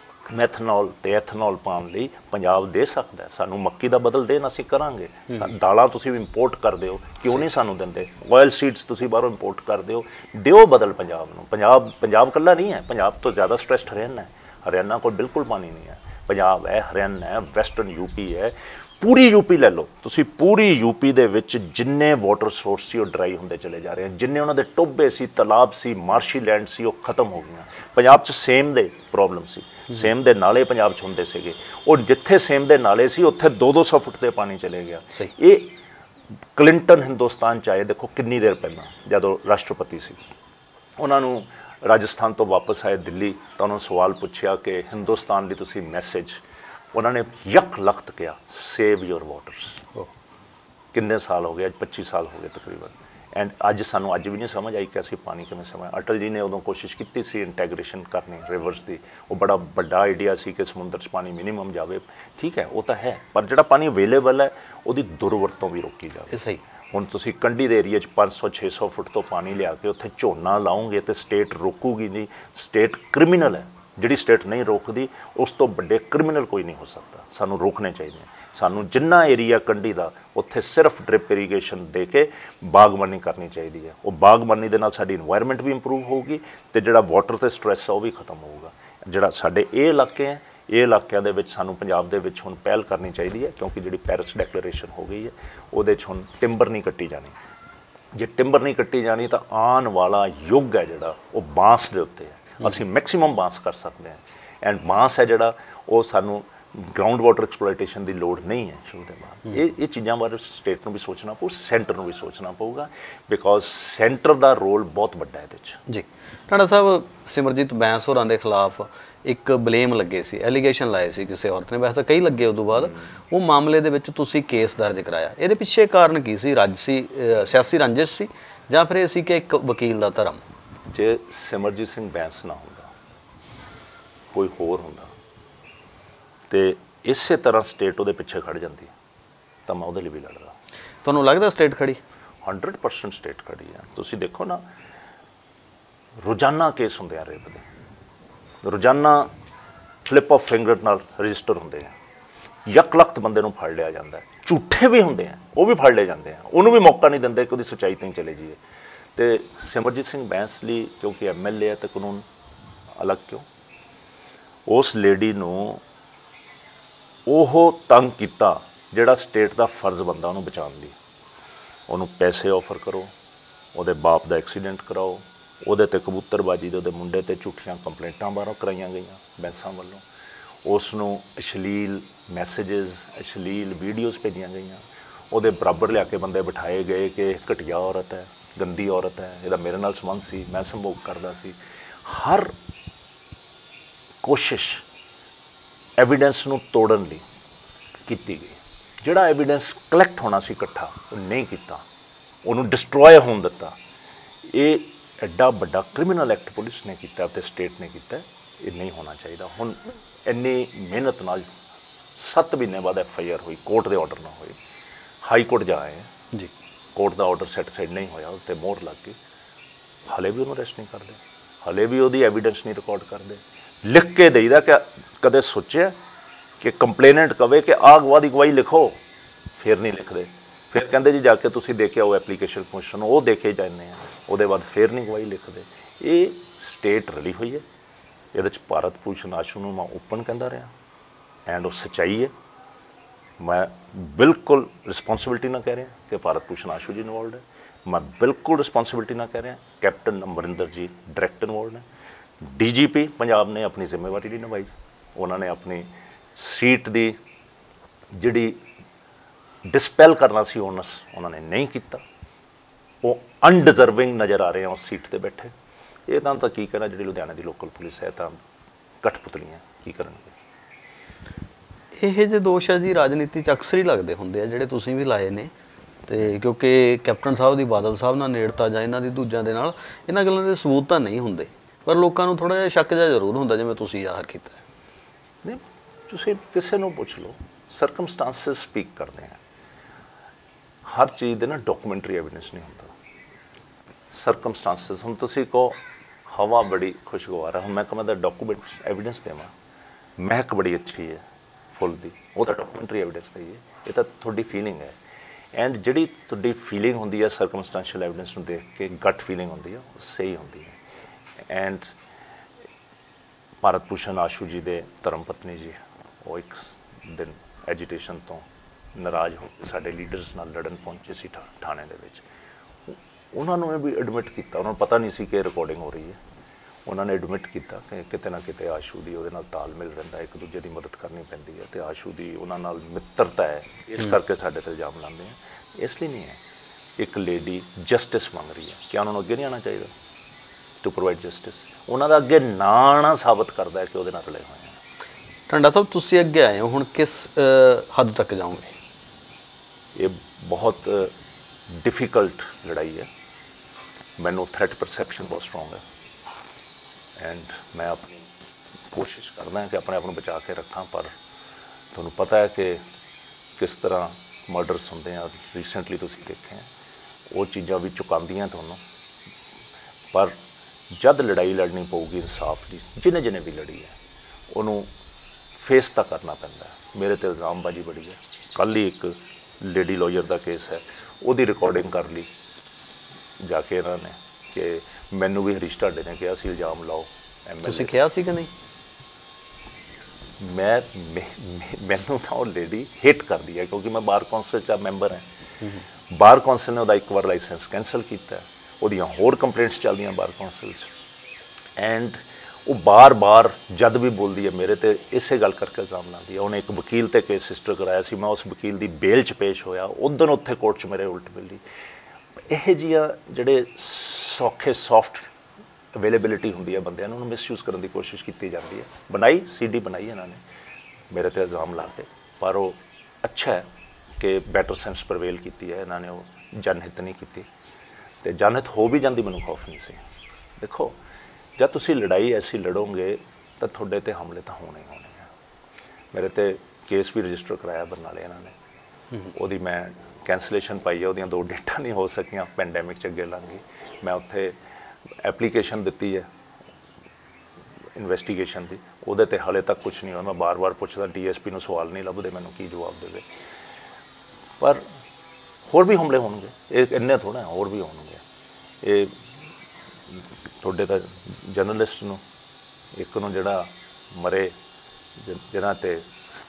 ਮੈਥਨੋਲ ਤੇ ਐਥਨੋਲ ਪਾਉਣ ਲਈ ਪੰਜਾਬ ਦੇ ਸਕਦਾ। ਸਾਨੂੰ ਮੱਕੀ ਦਾ ਬਦਲ ਦੇਣ, ਅਸੀਂ ਕਰਾਂਗੇ। ਦਾਲਾਂ ਤੁਸੀਂ ਇੰਪੋਰਟ ਕਰਦੇ ਹੋ, ਕਿਉਂ ਨਹੀਂ ਸਾਨੂੰ ਦਿੰਦੇ? ਆਇਲ ਸੀਡਸ ਤੁਸੀਂ ਬਾਹਰੋਂ ਇੰਪੋਰਟ ਕਰਦੇ ਹੋ, ਦਿਓ ਬਦਲ ਪੰਜਾਬ ਨੂੰ। ਪੰਜਾਬ ਪੰਜਾਬ ਇਕੱਲਾ ਨਹੀਂ ਹੈ, ਪੰਜਾਬ ਤੋਂ ਜ਼ਿਆਦਾ ਸਟ੍ਰੈਸਡ ਹਰਿਆਣਾ ਹੈ। ਹਰਿਆਣਾ ਕੋਲ ਬਿਲਕੁਲ ਪਾਣੀ ਨਹੀਂ ਹੈ। ਪੰਜਾਬ ਹੈ, ਹਰਿਆਣਾ ਹੈ, ਵੈਸਟਰਨ ਯੂਪੀ ਹੈ, ਪੂਰੀ ਯੂਪੀ ਲੈ ਲਓ ਤੁਸੀਂ। ਪੂਰੀ ਯੂਪੀ ਦੇ ਵਿੱਚ ਜਿੰਨੇ ਵਾਟਰ ਸੋਰਸ ਸੀ ਉਹ ਡਰਾਈ ਹੁੰਦੇ ਚਲੇ ਜਾ ਰਹੇ ਹਨ। ਜਿੰਨੇ ਉਹਨਾਂ ਦੇ ਟੋਭੇ ਸੀ, ਤਲਾਬ ਸੀ, ਮਾਰਸ਼ੀ ਲੈਂਡ ਸੀ, ਉਹ ਖਤਮ ਹੋ ਗਈਆਂ। ਪੰਜਾਬ 'ਚ ਸੇਮ ਦੇ ਪ੍ਰੋਬਲਮ ਸੀ, ਸੇਮ ਦੇ ਨਾਲੇ ਪੰਜਾਬ 'ਚ ਹੁੰਦੇ ਸੀਗੇ। ਉਹ ਜਿੱਥੇ ਸੇਮ ਦੇ ਨਾਲੇ ਸੀ ਉੱਥੇ ਦੋ ਦੋ ਸੌ ਫੁੱਟ ਦੇ ਪਾਣੀ ਚਲੇ ਗਿਆ। ਇਹ ਕਲਿੰਟਨ ਹਿੰਦੁਸਤਾਨ 'ਚ ਆਏ, ਦੇਖੋ ਕਿੰਨੀ ਦੇਰ ਪਹਿਲਾਂ, ਜਦੋਂ ਰਾਸ਼ਟਰਪਤੀ ਸੀ। ਉਹਨਾਂ ਨੂੰ ਰਾਜਸਥਾਨ ਤੋਂ ਵਾਪਸ ਆਏ ਦਿੱਲੀ, ਤਾਂ ਉਹਨਾਂ ਨੂੰ ਸਵਾਲ ਪੁੱਛਿਆ ਕਿ ਹਿੰਦੁਸਤਾਨ ਦੀ ਤੁਸੀਂ ਮੈਸੇਜ, ਉਹਨਾਂ ਨੇ ਯਕ ਲਖਤ ਕਿਹਾ, ਸੇਵ ਯੋਰ ਵਾਟਰਸ। ਕਿੰਨੇ ਸਾਲ ਹੋ ਗਏ? ਅੱਜ ਪੱਚੀ ਸਾਲ ਹੋ ਗਏ ਤਕਰੀਬਨ। ਐਂਡ ਅੱਜ ਸਾਨੂੰ ਅੱਜ ਵੀ ਨਹੀਂ ਸਮਝ ਆਈ ਕਿ ਅਸੀਂ ਪਾਣੀ ਕਿਵੇਂ ਸਮਝ। ਅਟਲ ਜੀ ਨੇ ਉਦੋਂ ਕੋਸ਼ਿਸ਼ ਕੀਤੀ ਸੀ ਇੰਟੈਗਰੇਸ਼ਨ ਕਰਨੀ ਰਿਵਰਸ ਦੀ, ਉਹ ਬੜਾ ਵੱਡਾ ਆਈਡੀਆ ਸੀ ਕਿ ਸਮੁੰਦਰ 'ਚ ਪਾਣੀ ਮਿਨੀਮਮ ਜਾਵੇ। ਠੀਕ ਹੈ, ਉਹ ਤਾਂ ਹੈ, ਪਰ ਜਿਹੜਾ ਪਾਣੀ ਅਵੇਲੇਬਲ ਹੈ ਉਹਦੀ ਦੁਰਵਰਤੋਂ ਵੀ ਰੋਕੀ ਜਾਵੇ। ਸਹੀ, ਹੁਣ ਤੁਸੀਂ ਕੰਢੀ ਦੇ ਏਰੀਏ 'ਚ ਪੰਜ ਸੌ ਛੇ ਸੌ ਫੁੱਟ ਤੋਂ ਪਾਣੀ ਲਿਆ ਕੇ ਉੱਥੇ ਝੋਨਾ ਲਾਓਗੇ ਤੇ ਸਟੇਟ ਰੋਕੂਗੀ ਨਹੀਂ। ਸਟੇਟ ਕ੍ਰਿਮੀਨਲ ਹੈ। ਜਿਹੜੀ ਸਟੇਟ ਨਹੀਂ ਰੋਕਦੀ ਉਸ ਤੋਂ ਵੱਡੇ ਕ੍ਰਿਮੀਨਲ ਕੋਈ ਨਹੀਂ ਹੋ ਸਕਦਾ। ਸਾਨੂੰ ਰੋਕਣੇ ਚਾਹੀਦੇ। ਸਾਨੂੰ ਜਿੰਨਾ ਏਰੀਆ ਕੰਢੀ ਦਾ ਉੱਥੇ ਸਿਰਫ ਡ੍ਰਿਪ ਇਰੀਗੇਸ਼ਨ ਦੇ ਕੇ ਬਾਗਬਾਨੀ ਕਰਨੀ ਚਾਹੀਦੀ ਹੈ। ਉਹ ਬਾਗਬਾਨੀ ਦੇ ਨਾਲ ਸਾਡੀ ਇਨਵਾਇਰਨਮੈਂਟ ਵੀ ਇੰਪਰੂਵ ਹੋਊਗੀ ਤੇ ਜਿਹੜਾ ਵਾਟਰ ਤੇ ਸਟ੍ਰੈਸ ਆ ਉਹ ਵੀ ਖਤਮ ਹੋਊਗਾ। ਜਿਹੜਾ ਸਾਡੇ ਇਹ ਇਲਾਕੇ ਹੈ ਇਹ ਇਲਾਕਿਆਂ ਦੇ ਵਿੱਚ ਸਾਨੂੰ ਪੰਜਾਬ ਦੇ ਵਿੱਚ ਹੁਣ ਪਹਿਲ ਕਰਨੀ ਚਾਹੀਦੀ ਹੈ, ਕਿਉਂਕਿ ਜਿਹੜੀ ਪੈਰਿਸ ਡੈਕਲੇਰੇਸ਼ਨ ਹੋ ਗਈ ਹੈ ਉਹਦੇ 'ਚ ਹੁਣ ਟਿੰਬਰ ਨਹੀਂ ਕੱਟੀ ਜਾਣੀ। ਜੇ ਟਿੰਬਰ ਨਹੀਂ ਕੱਟੀ ਜਾਣੀ ਤਾਂ ਆਉਣ ਵਾਲਾ ਯੁੱਗ ਹੈ ਜਿਹੜਾ ਉਹ ਬਾਂਸ ਦੇ ਉੱਤੇ ਹੈ। ਅਸੀਂ ਮੈਕਸਿਮਮ ਬਾਂਸ ਕਰ ਸਕਦੇ ਹਾਂ, ਐਂਡ ਬਾਂਸ ਹੈ ਜਿਹੜਾ ਉਹ ਸਾਨੂੰ ਗਰਾਊਂਡ ਵਾਟਰ ਐਕਸਪਲੋਇਟੇਸ਼ਨ ਦੀ ਲੋੜ ਨਹੀਂ ਹੈ ਸ਼ੁਰੂ ਦੇ ਬਾਅਦ। ਇਹ ਇਹ ਚੀਜ਼ਾਂ ਬਾਰੇ ਸਟੇਟ ਨੂੰ ਵੀ ਸੋਚਣਾ ਪਊ, ਸੈਂਟਰ ਨੂੰ ਵੀ ਸੋਚਣਾ ਪਊਗਾ, ਬਿਕੋਜ਼ ਸੈਂਟਰ ਦਾ ਰੋਲ ਬਹੁਤ ਵੱਡਾ ਇਹਦੇ 'ਚ। ਜੀ ਟਾਂਡਾ ਸਾਹਿਬ, ਸਿਮਰਜੀਤ ਬੈਂਸ ਹੋਰਾਂ ਦੇ ਖਿਲਾਫ ਇੱਕ ਬਲੇਮ ਲੱਗੇ ਸੀ, ਐਲੀਗੇਸ਼ਨ ਲਾਏ ਸੀ ਕਿਸੇ ਔਰਤ ਨੇ, ਵੈਸੇ ਤਾਂ ਕਈ ਲੱਗੇ ਉਦੋਂ ਬਾਅਦ, ਉਹ ਮਾਮਲੇ ਦੇ ਵਿੱਚ ਤੁਸੀਂ ਕੇਸ ਦਰਜ ਕਰਾਇਆ। ਇਹਦੇ ਪਿੱਛੇ ਕਾਰਨ ਕੀ ਸੀ? ਰਾਜਸੀ ਸਿਆਸੀ ਰੰਜਿਸ਼ ਸੀ ਜਾਂ ਫਿਰ ਇਹ ਸੀ ਕਿ ਇੱਕ ਵਕੀਲ ਦਾ ਧਰਮ? ਜੇ ਸਿਮਰਜੀਤ ਸਿੰਘ ਬੈਂਸ ਨਾ ਹੁੰਦਾ, ਕੋਈ ਹੋਰ ਹੁੰਦਾ, ਤੇ ਇਸੇ ਤਰ੍ਹਾਂ ਸਟੇਟ ਉਹਦੇ ਪਿੱਛੇ ਖੜ ਜਾਂਦੀ ਤਾਂ ਮੈਂ ਉਹਦੇ ਲਈ ਵੀ ਲੜਦਾ। ਤੁਹਾਨੂੰ ਲੱਗਦਾ ਸਟੇਟ ਖੜੀ? ਹੰਡਰਡ ਪਰਸੈਂਟ ਸਟੇਟ ਖੜੀ ਆ। ਤੁਸੀਂ ਦੇਖੋ ਨਾ, ਰੋਜ਼ਾਨਾ ਕੇਸ ਹੁੰਦੇ ਆ ਰੇਪ ਦੇ, ਰੋਜ਼ਾਨਾ ਫਲਿੱਪ ਆਫ ਫਿੰਗਰ ਨਾਲ ਰਜਿਸਟਰ ਹੁੰਦੇ ਆ, ਯਕ ਲਖਤ ਬੰਦੇ ਨੂੰ ਫੜ ਲਿਆ ਜਾਂਦਾ, ਝੂਠੇ ਵੀ ਹੁੰਦੇ ਆ ਉਹ ਵੀ ਫੜ ਲਏ ਜਾਂਦੇ ਆ, ਉਹਨੂੰ ਵੀ ਮੌਕਾ ਨਹੀਂ ਦਿੰਦੇ ਕਿ ਉਹਦੀ ਸੱਚਾਈ ਤੇ ਚਲੇ ਜਾਈਏ। ਤੇ ਸਿਮਰਜੀਤ ਸਿੰਘ ਬੈਂਸ ਲਈ ਕਿਉਂਕਿ ਐਮ ਐਲ ਏ ਹੈ ਤਾਂ ਕਾਨੂੰਨ ਅਲੱਗ ਕਿਉਂ? ਉਸ ਲੇਡੀ ਨੂੰ ਉਹ ਤੰਗ ਕੀਤਾ ਜਿਹੜਾ ਸਟੇਟ ਦਾ ਫਰਜ਼ ਬੰਦਾ ਉਹਨੂੰ ਬਚਾਉਣ ਲਈ। ਉਹਨੂੰ ਪੈਸੇ ਆਫਰ ਕਰੋ, ਉਹਦੇ ਬਾਪ ਦਾ ਐਕਸੀਡੈਂਟ ਕਰਾਓ, ਉਹਦੇ ਤੇ ਕਬੂਤਰਬਾਜੀ ਦੇ ਉਹਦੇ ਮੁੰਡੇ ਤੇ ਝੂਠੀਆਂ ਕੰਪਲੇਂਟਾਂ ਬਾਹਰੋਂ ਕਰਾਈਆਂ ਗਈਆਂ ਬੈਂਸਾਂ ਵੱਲੋਂ, ਉਸ ਨੂੰ ਅਸ਼ਲੀਲ ਮੈਸੇजेस, ਅਸ਼ਲੀਲ ਵੀਡੀਓਜ਼ ਭੇਜੀਆਂ ਗਈਆਂ, ਉਹਦੇ ਬਰਾਬਰ ਲਿਆ ਕੇ ਬੰਦੇ ਬਿਠਾਏ ਗਏ ਕਿ ਘਟੀਆ ਔਰਤ ਹੈ, ਗੰਦੀ ਔਰਤ ਹੈ, ਇਹਦਾ ਮੇਰੇ ਨਾਲ ਸੰਬੰਧ ਸੀ, ਮੈਂ ਸੰਭੋਗ ਕਰਦਾ ਸੀ। ਹਰ ਕੋਸ਼ਿਸ਼ ਐਵੀਡੈਂਸ ਨੂੰ ਤੋੜਨ ਲਈ ਕੀਤੀ ਗਈ। ਜਿਹੜਾ ਐਵੀਡੈਂਸ ਕਲੈਕਟ ਹੋਣਾ ਸੀ ਇਕੱਠਾ, ਉਹ ਨਹੀਂ ਕੀਤਾ, ਉਹਨੂੰ ਡਿਸਟਰੋਏ ਹੋਣ ਦਿੱਤਾ। ਇਹ ਐਡਾ ਵੱਡਾ ਕ੍ਰਿਮੀਨਲ ਐਕਟ ਪੁਲਿਸ ਨੇ ਕੀਤਾ ਅਤੇ ਸਟੇਟ ਨੇ ਕੀਤਾ, ਇਹ ਨਹੀਂ ਹੋਣਾ ਚਾਹੀਦਾ। ਹੁਣ ਇੰਨੀ ਮਿਹਨਤ ਨਾਲ ਸੱਤ ਮਹੀਨੇ ਬਾਅਦ ਐਫ ਆਈ ਆਰ ਹੋਈ, ਕੋਰਟ ਦੇ ਆਰਡਰ ਨਾਲ ਹੋਈ, ਹਾਈ ਕੋਰਟ ਜਾ ਆਏ ਜੀ, ਕੋਰਟ ਦਾ ਆਰਡਰ ਸੈਟੀਸਫਾਈਡ ਨਹੀਂ ਹੋਇਆ, ਉੱਤੇ ਮੋਹਰ ਲੱਗ ਗਈ, ਹਲੇ ਵੀ ਉਹਨੂੰ ਅਰੈਸਟ ਨਹੀਂ ਕਰਦੇ, ਹਲੇ ਵੀ ਉਹਦੀ ਐਵੀਡੈਂਸ ਨਹੀਂ ਰਿਕਾਰਡ ਕਰਦੇ। ਲਿਖ ਕੇ ਦੇਈਦਾ ਕਿ ਕਦੇ ਸੋਚਿਆ ਕਿ ਕੰਪਲੇਨੈਂਟ ਕਵੇ ਕਿ ਆਹ ਗਵਾਹ ਦੀ ਗਵਾਹੀ ਲਿਖੋ, ਫਿਰ ਨਹੀਂ ਲਿਖਦੇ। ਫਿਰ ਕਹਿੰਦੇ ਜੀ ਜਾ ਕੇ ਤੁਸੀਂ ਦੇਖਿਆ ਉਹ ਐਪਲੀਕੇਸ਼ਨ ਪੁੱਛਣ, ਉਹ ਦੇਖੇ ਜਾਂਦੇ ਆ, ਉਹਦੇ ਬਾਅਦ ਫਿਰ ਨਹੀਂ ਗਵਾਹੀ ਲਿਖਦੇ। ਇਹ ਸਟੇਟ ਰਲੀ ਹੋਈ ਹੈ, ਇਹਦੇ 'ਚ ਭਾਰਤ ਭੂਸ਼ਣ ਆਸ਼ੂ ਨੂੰ ਮੈਂ ਓਪਨ ਕਹਿੰਦਾ ਰਿਹਾ, ਐਂਡ ਉਹ ਸੱਚਾਈ ਹੈ। ਮੈਂ ਬਿਲਕੁਲ ਰਿਸਪੌਂਸਿਬਿਲਟੀ ਨਾਲ ਕਹਿ ਰਿਹਾ ਕਿ ਭਾਰਤ ਭੂਸ਼ਣ ਆਸ਼ੂ ਜੀ ਇਨਵੋਲਡ ਹੈ, ਮੈਂ ਬਿਲਕੁਲ ਰਿਸਪੌਂਸਿਬਿਲਟੀ ਨਾਲ ਕਹਿ ਰਿਹਾ ਕੈਪਟਨ ਅਮਰਿੰਦਰ ਜੀ ਡਾਇਰੈਕਟ ਇਨਵੋਲਡ ਹੈ, ਡੀ ਜੀ ਪੀ ਪੰਜਾਬ ਨੇ ਆਪਣੀ ਜ਼ਿੰਮੇਵਾਰੀ ਨਹੀਂ ਨਿਭਾਈ, ਉਹਨਾਂ ਨੇ ਆਪਣੀ ਸੀਟ ਦੀ ਜਿਹੜੀ ਡਿਸਪੈਲ ਕਰਨਾ ਸੀ ਓਨਸ, ਉਹਨਾਂ ਨੇ ਨਹੀਂ ਕੀਤਾ, ਉਹ ਅਨਡਿਜ਼ਰਵਿੰਗ ਨਜ਼ਰ ਆ ਰਹੇ ਆ ਉਸ ਸੀਟ ਤੇ ਬੈਠੇ। ਇਹ ਤਾਂ ਤਾਂ ਕੀ ਕਹਿਣਾ, ਜਿਹੜੀ ਲੁਧਿਆਣਾ ਦੀ ਲੋਕਲ ਪੁਲਿਸ ਹੈ ਤਾਂ ਕਠਪੁਤਲੀਆਂ ਕੀ ਕਰਨਗੇ। ਇਹ ਜਿਹੇ ਦੋਸ਼ ਹੈ ਜੀ ਰਾਜਨੀਤੀ 'ਚ ਅਕਸਰ ਹੀ ਲੱਗਦੇ ਹੁੰਦੇ ਆ, ਜਿਹੜੇ ਤੁਸੀਂ ਵੀ ਲਾਏ ਨੇ, ਤੇ ਕਿਉਂਕਿ ਕੈਪਟਨ ਸਾਹਿਬ ਦੀ ਬਾਦਲ ਸਾਹਿਬ ਨਾਲ ਨੇੜਤਾ ਜਾਂ ਇਹਨਾਂ ਦੀ ਦੂਜਿਆਂ ਦੇ ਨਾਲ, ਇਹਨਾਂ ਗੱਲਾਂ ਦੇ ਸਬੂਤ ਤਾਂ ਨਹੀਂ ਹੁੰਦੇ, ਪਰ ਲੋਕਾਂ ਨੂੰ ਥੋੜ੍ਹਾ ਜਿਹਾ ਸ਼ੱਕ ਜਿਹਾ ਜ਼ਰੂਰ ਹੁੰਦਾ, ਜਿਵੇਂ ਤੁਸੀਂ ਜ਼ਾਹਰ ਕੀਤਾ। ਨਹੀਂ, ਤੁਸੀਂ ਕਿਸੇ ਨੂੰ ਪੁੱਛ ਲਓ, ਸਰਕਮਸਟਾਂਸਿਸ ਸਪੀਕ ਕਰਦੇ ਆ। ਹਰ ਚੀਜ਼ ਦੇ ਨਾ ਡਾਕੂਮੈਂਟਰੀ ਐਵੀਡੈਂਸ ਨਹੀਂ ਹੁੰਦਾ, ਸਰਕਮਸਟਾਂਸਿਸ। ਹੁਣ ਤੁਸੀਂ ਕਹੋ ਹਵਾ ਬੜੀ ਖੁਸ਼ਗਵਾਰ ਹੈ, ਹੁਣ ਮੈਂ ਕਹਾਂ ਦਾ ਡਾਕੂਮੈਂਟ ਐਵੀਡੈਂਸ ਦੇਵਾਂ, ਮਹਿਕ ਬੜੀ ਅੱਛੀ ਹੈ ਫੁੱਲ ਦੀ, ਉਹ ਤਾਂ ਡਾਕੂਮੈਂਟਰੀ ਐਵੀਡੈਂਸ ਨਹੀਂ ਹੈ, ਇਹ ਤਾਂ ਤੁਹਾਡੀ ਫੀਲਿੰਗ ਹੈ। ਐਂਡ ਜਿਹੜੀ ਤੁਹਾਡੀ ਫੀਲਿੰਗ ਹੁੰਦੀ ਹੈ ਸਰਕਮਸਟੈਂਸ਼ੀਅਲ ਐਵੀਡੈਂਸ ਨੂੰ ਦੇਖ ਕੇ, ਗਟ ਫੀਲਿੰਗ ਹੁੰਦੀ ਹੈ, ਉਹ ਸਹੀ ਹੁੰਦੀ ਹੈ। ਐਂਡ ਭਾਰਤ ਭੂਸ਼ਣ ਆਸ਼ੂ ਜੀ ਦੇ ਧਰਮ ਪਤਨੀ ਜੀ, ਉਹ ਇੱਕ ਦਿਨ ਐਜੀਟੇਸ਼ਨ ਤੋਂ ਨਾਰਾਜ਼ ਹੋ ਕੇ ਸਾਡੇ ਲੀਡਰਸ ਨਾਲ ਲੜਨ ਪਹੁੰਚੇ ਸੀ ਠਾ ਥਾਣੇ ਦੇ ਵਿੱਚ। ਉਹਨਾਂ ਨੂੰ ਇਹ ਵੀ ਐਡਮਿਟ ਕੀਤਾ, ਉਹਨਾਂ ਨੂੰ ਪਤਾ ਨਹੀਂ ਸੀ ਕਿ ਰਿਕਾਰਡਿੰਗ ਹੋ ਰਹੀ ਹੈ, ਉਹਨਾਂ ਨੇ ਐਡਮਿਟ ਕੀਤਾ ਕਿ ਕਿਤੇ ਨਾ ਕਿਤੇ ਆਸ਼ੂ ਦੀ ਉਹਦੇ ਨਾਲ ਤਾਲਮੇਲ ਰਹਿੰਦਾ, ਇੱਕ ਦੂਜੇ ਦੀ ਮਦਦ ਕਰਨੀ ਪੈਂਦੀ ਹੈ, ਅਤੇ ਆਸ਼ੂ ਦੀ ਉਹਨਾਂ ਨਾਲ ਮਿੱਤਰਤਾ ਹੈ, ਇਸ ਕਰਕੇ ਸਾਡੇ 'ਤੇ ਇਲਜ਼ਾਮ ਲਾਉਂਦੇ ਆ। ਇਸ ਲਈ ਨਹੀਂ ਹੈ, ਇੱਕ ਲੇਡੀ ਜਸਟਿਸ ਮੰਗ ਰਹੀ ਹੈ, ਕਿ ਉਹਨਾਂ ਨੂੰ ਅੱਗੇ ਨਹੀਂ ਆਉਣਾ ਚਾਹੀਦਾ ਟੂ ਪ੍ਰੋਵਾਈਡ ਜਸਟਿਸ। ਉਹਨਾਂ ਦਾ ਅੱਗੇ ਨਾ ਆਉਣਾ ਸਾਬਤ ਕਰਦਾ ਹੈ ਕਿ ਉਹਦੇ ਨਾਲ ਰਲੇ ਹੋਏ ਆ। ਟਾਂਡਾ ਸਾਹਿਬ, ਤੁਸੀਂ ਅੱਗੇ ਆਏ ਹੋ, ਹੁਣ ਕਿਸ ਹੱਦ ਤੱਕ ਜਾਓਗੇ? ਇਹ ਬਹੁਤ ਡਿਫਿਕਲਟ ਲੜਾਈ ਹੈ, ਮੈਨੂੰ ਥ੍ਰੈਟ ਪਰਸੈਪਸ਼ਨ ਬਹੁਤ ਸਟਰੋਂਗ ਹੈ, ਐਂਡ ਮੈਂ ਆਪਣੀ ਕੋਸ਼ਿਸ਼ ਕਰਦਾ ਕਿ ਆਪਣੇ ਆਪ ਨੂੰ ਬਚਾ ਕੇ ਰੱਖਾਂ, ਪਰ ਤੁਹਾਨੂੰ ਪਤਾ ਹੈ ਕਿ ਕਿਸ ਤਰ੍ਹਾਂ ਮਰਡਰਸ ਹੁੰਦੇ ਆ, ਰੀਸੈਂਟਲੀ ਤੁਸੀਂ ਦੇਖੇ, ਉਹ ਚੀਜ਼ਾਂ ਵੀ ਚੁਕਾਉਂਦੀਆਂ ਤੁਹਾਨੂੰ। ਪਰ ਜਦ ਲੜਾਈ ਲੜਨੀ ਪਊਗੀ ਇਨਸਾਫ ਦੀ, ਜਿਹਨੇ ਜਿਹਨੇ ਵੀ ਲੜੀ ਹੈ ਉਹਨੂੰ ਫੇਸ ਤਾਂ ਕਰਨਾ ਪੈਂਦਾ। ਮੇਰੇ 'ਤੇ ਇਲਜ਼ਾਮਬਾਜ਼ੀ ਬੜੀ ਹੈ, ਕੱਲ੍ਹ ਹੀ ਇੱਕ ਲੇਡੀ ਲਾਇਰ ਦਾ ਕੇਸ ਹੈ, ਉਹਦੀ ਰਿਕਾਰਡਿੰਗ ਕਰ ਲਈ ਜਾ ਕੇ ਇਹਨਾਂ ਨੇ, ਕਿ ਮੈਨੂੰ ਵੀ ਹਰੀਸ਼ ਢਾਡੇ ਨੇ ਕਿਹਾ ਸੀ ਇਲਜ਼ਾਮ ਲਾਓ। ਤੁਸੀਂ ਕਿਹਾ ਸੀ ਕਿ ਨਹੀਂ? मैं मैं- ਮੈਨੂੰ ਤਾਂ ਉਹ ਲੇਡੀ ਹਿੱਟ ਕਰਦੀ ਹੈ ਕਿਉਂਕਿ ਮੈਂ ਬਾਰ ਕੌਂਸਲ 'ਚ ਮੈਂਬਰ ਹਾਂ। ਬਾਰ ਕੌਂਸਲ ਨੇ ਉਹਦਾ ਇੱਕ ਵਾਰ ਲਾਇਸੈਂਸ ਕੈਂਸਲ ਕੀਤਾ, ਉਹਦੀਆਂ ਹੋਰ ਕੰਪਲੇਂਟਸ ਚੱਲਦੀਆਂ ਬਾਰ ਕੌਂਸਲ 'ਚ, ਐਂਡ ਉਹ ਬਾਰ-ਬਾਰ ਜਦ ਵੀ ਬੋਲਦੀ ਹੈ ਮੇਰੇ ਤੇ ਇਸੇ ਗੱਲ ਕਰਕੇ ਇਲਜ਼ਾਮ ਲਾਉਂਦੀ ਹੈ। ਉਹਨੇ ਇੱਕ ਵਕੀਲ ਤੇ ਕੇਸ ਰਜਿਸਟਰ ਕਰਾਇਆ ਸੀ, ਮੈਂ ਉਸ ਵਕੀਲ ਦੀ ਬੇਲ 'ਚ ਪੇਸ਼ ਹੋਇਆ, ਉਦੋਂ ਉੱਥੇ ਕੋਰਟ 'ਚ ਮੇਰੇ ਉਲਟ ਮਿਲੀ। ਇਹ ਜਿਹੀਆਂ ਜਿਹੜੇ ਸੌਖੇ ਸੌਫਟ ਅਵੇਲੇਬਿਲਿਟੀ ਹੁੰਦੀ ਹੈ ਬੰਦਿਆਂ ਨੂੰ, ਉਹਨੂੰ ਮਿਸਯੂਜ਼ ਕਰਨ ਦੀ ਕੋਸ਼ਿਸ਼ ਕੀਤੀ ਜਾਂਦੀ ਹੈ। ਬਣਾਈ ਸੀ ਡੀ ਬਣਾਈ ਇਹਨਾਂ ਨੇ ਮੇਰੇ ਤੇ ਇਲਜ਼ਾਮ ਲਾ ਕੇ, ਪਰ ਉਹ ਅੱਛਾ ਹੈ ਕਿ ਬੈਟਰ ਸੈਂਸ ਪ੍ਰਵੇਲ ਕੀਤੀ ਹੈ ਇਹਨਾਂ ਨੇ, ਉਹ ਜਨਹਿਤ ਨਹੀਂ ਕੀਤੀ। ਤੇ ਜਨਹਿਤ ਹੋ ਵੀ ਜਾਂਦੀ ਮੈਨੂੰ ਖੌਫ ਨਹੀਂ ਸੀ। ਦੇਖੋ ਜਦ ਤੁਸੀਂ ਲੜਾਈ ਐਸੀ ਲੜੋਗੇ ਤਾਂ ਤੁਹਾਡੇ ਤੇ ਹਮਲੇ ਤਾਂ ਹੋਣੇ ਹੀ ਹੋਣੇ ਆ। ਮੇਰੇ ਤੇ ਕੇਸ ਵੀ ਰਜਿਸਟਰ ਕਰਾਇਆ ਬਰਨਾਲੇ ਇਹਨਾਂ ਨੇ, ਉਹਦੀ ਮੈਂ ਕੈਂਸਲੇਸ਼ਨ ਪਾਈ ਹੈ, ਉਹਦੀਆਂ ਦੋ ਡੇਟਾਂ ਨਹੀਂ ਹੋ ਸਕੀਆਂ, ਪੈਂਡੈਮਿਕ 'ਚ ਅੱਗੇ ਲੰਘ ਗਈ। ਮੈਂ ਉੱਥੇ ਐਪਲੀਕੇਸ਼ਨ ਦਿੱਤੀ ਹੈ ਇਨਵੈਸਟੀਗੇਸ਼ਨ ਦੀ, ਉਹਦੇ ਤੇ ਹਾਲੇ ਤੱਕ ਕੁਝ ਨਹੀਂ ਹੋਇਆ। ਮੈਂ ਬਾਰ-ਬਾਰ ਪੁੱਛਦਾ, ਡੀਐਸਪੀ ਨੂੰ ਸਵਾਲ ਨਹੀਂ ਲੱਭਦੇ ਮੈਨੂੰ ਕੀ ਜਵਾਬ ਦੇਵੇ। ਪਰ ਹੋਰ ਵੀ ਹਮਲੇ ਹੋਣਗੇ, ਇਹ ਇੰਨੇ ਥੋੜ੍ਹਾ, ਹੋਰ ਵੀ ਹੋਣਗੇ। ਇਹ ਤੁਹਾਡੇ ਤਾਂ ਜਰਨਲਿਸਟ ਨੂੰ ਇੱਕ ਨੂੰ ਜਿਹੜਾ ਮਰੇ, ਜਿਹਨਾਂ ਤੇ